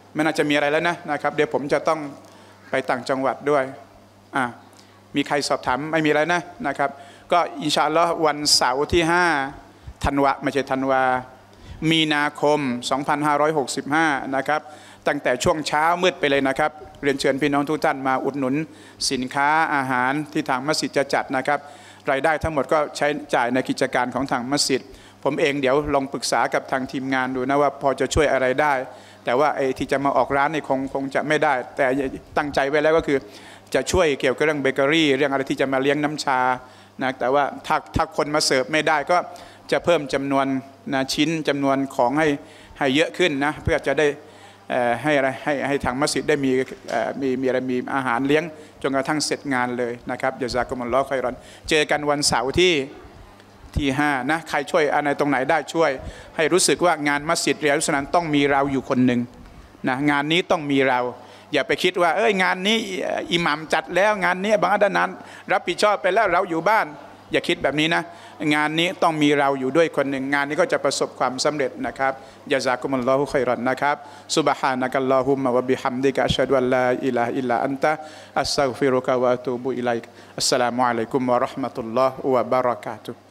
S1: ไม่น่าจะมีอะไรแล้วนะนะครับเดี๋ยวผมจะต้องไปต่างจังหวัดด้วยอ่ะมีใครสอบถามไม่มีอะไรนะนะครับก็อินชาอัลลอฮ์วันเสาร์ที่ห้าธันวาไม่ใช่ธันวามีนาคมสองพันห้าร้อยหกสิบห้านะครับตั้งแต่ช่วงเช้ามืดไปเลยนะครับเรียนเชิญพี่น้องทุกท่านมาอุดหนุนสินค้าอาหารที่ทางมัสยิดจะจัดนะครับรายได้ทั้งหมดก็ใช้จ่ายในกิจการของทางมัสยิดผมเองเดี๋ยวลองปรึกษากับทางทีมงานดูนะว่าพอจะช่วยอะไรได้แต่ว่าไอ้ที่จะมาออกร้านนี่คงคงจะไม่ได้แต่ตั้งใจไว้แล้วก็คือจะช่วยเกี่ยวกับเรื่องเบเกอรี่เรื่องอะไรที่จะมาเลี้ยงน้ำชานะแต่ว่าถ้าถ้าคนมาเสิร์ฟไม่ได้ก็จะเพิ่มจำนวนนะชิ้นจำนวนของให้ให้เยอะขึ้นนะเพื่อจะได้ให้อะไรให้ให้ทางมัสยิดได้มีมีมีอะไรมีอาหารเลี้ยงจนกระทั่งเสร็จงานเลยนะครับยะซากุมุลลอฮุค็อยรอนเจอกันวันเสาร์ที่ที่ห้านะใครช่วยอะไรตรงไหนได้ช่วยให้รู้สึกว่างานมัสยิดเรียลสุนันต้องมีเราอยู่คนหนึ่งนะงานนี้ต้องมีเราอย่าไปคิดว่าเอ้ยงานนี้อิหมัมจัดแล้วงานนี้บางอันนั้นรับผิดชอบไปแล้วเราอยู่บ้านอย่าคิดแบบนี้นะงานนี้ต้องมีเราอยู่ด้วยคนหนึ่งงานนี้ก็จะประสบความสำเร็จนะครับยะซากุมุลลอฮุค็อยรอนนะครับซุบฮานะกัลลอฮุมมะวะบิฮัมดิกะอัชฮะดุอัลลาอิลาฮะอิลลัอันตะอัสตัฆฟิรุกะวะอะตูบุอิลัยกอัสสลามุอะลัยกุมวะเราะห์มะตุลลอฮ์วะบะเราะกาตุฮ์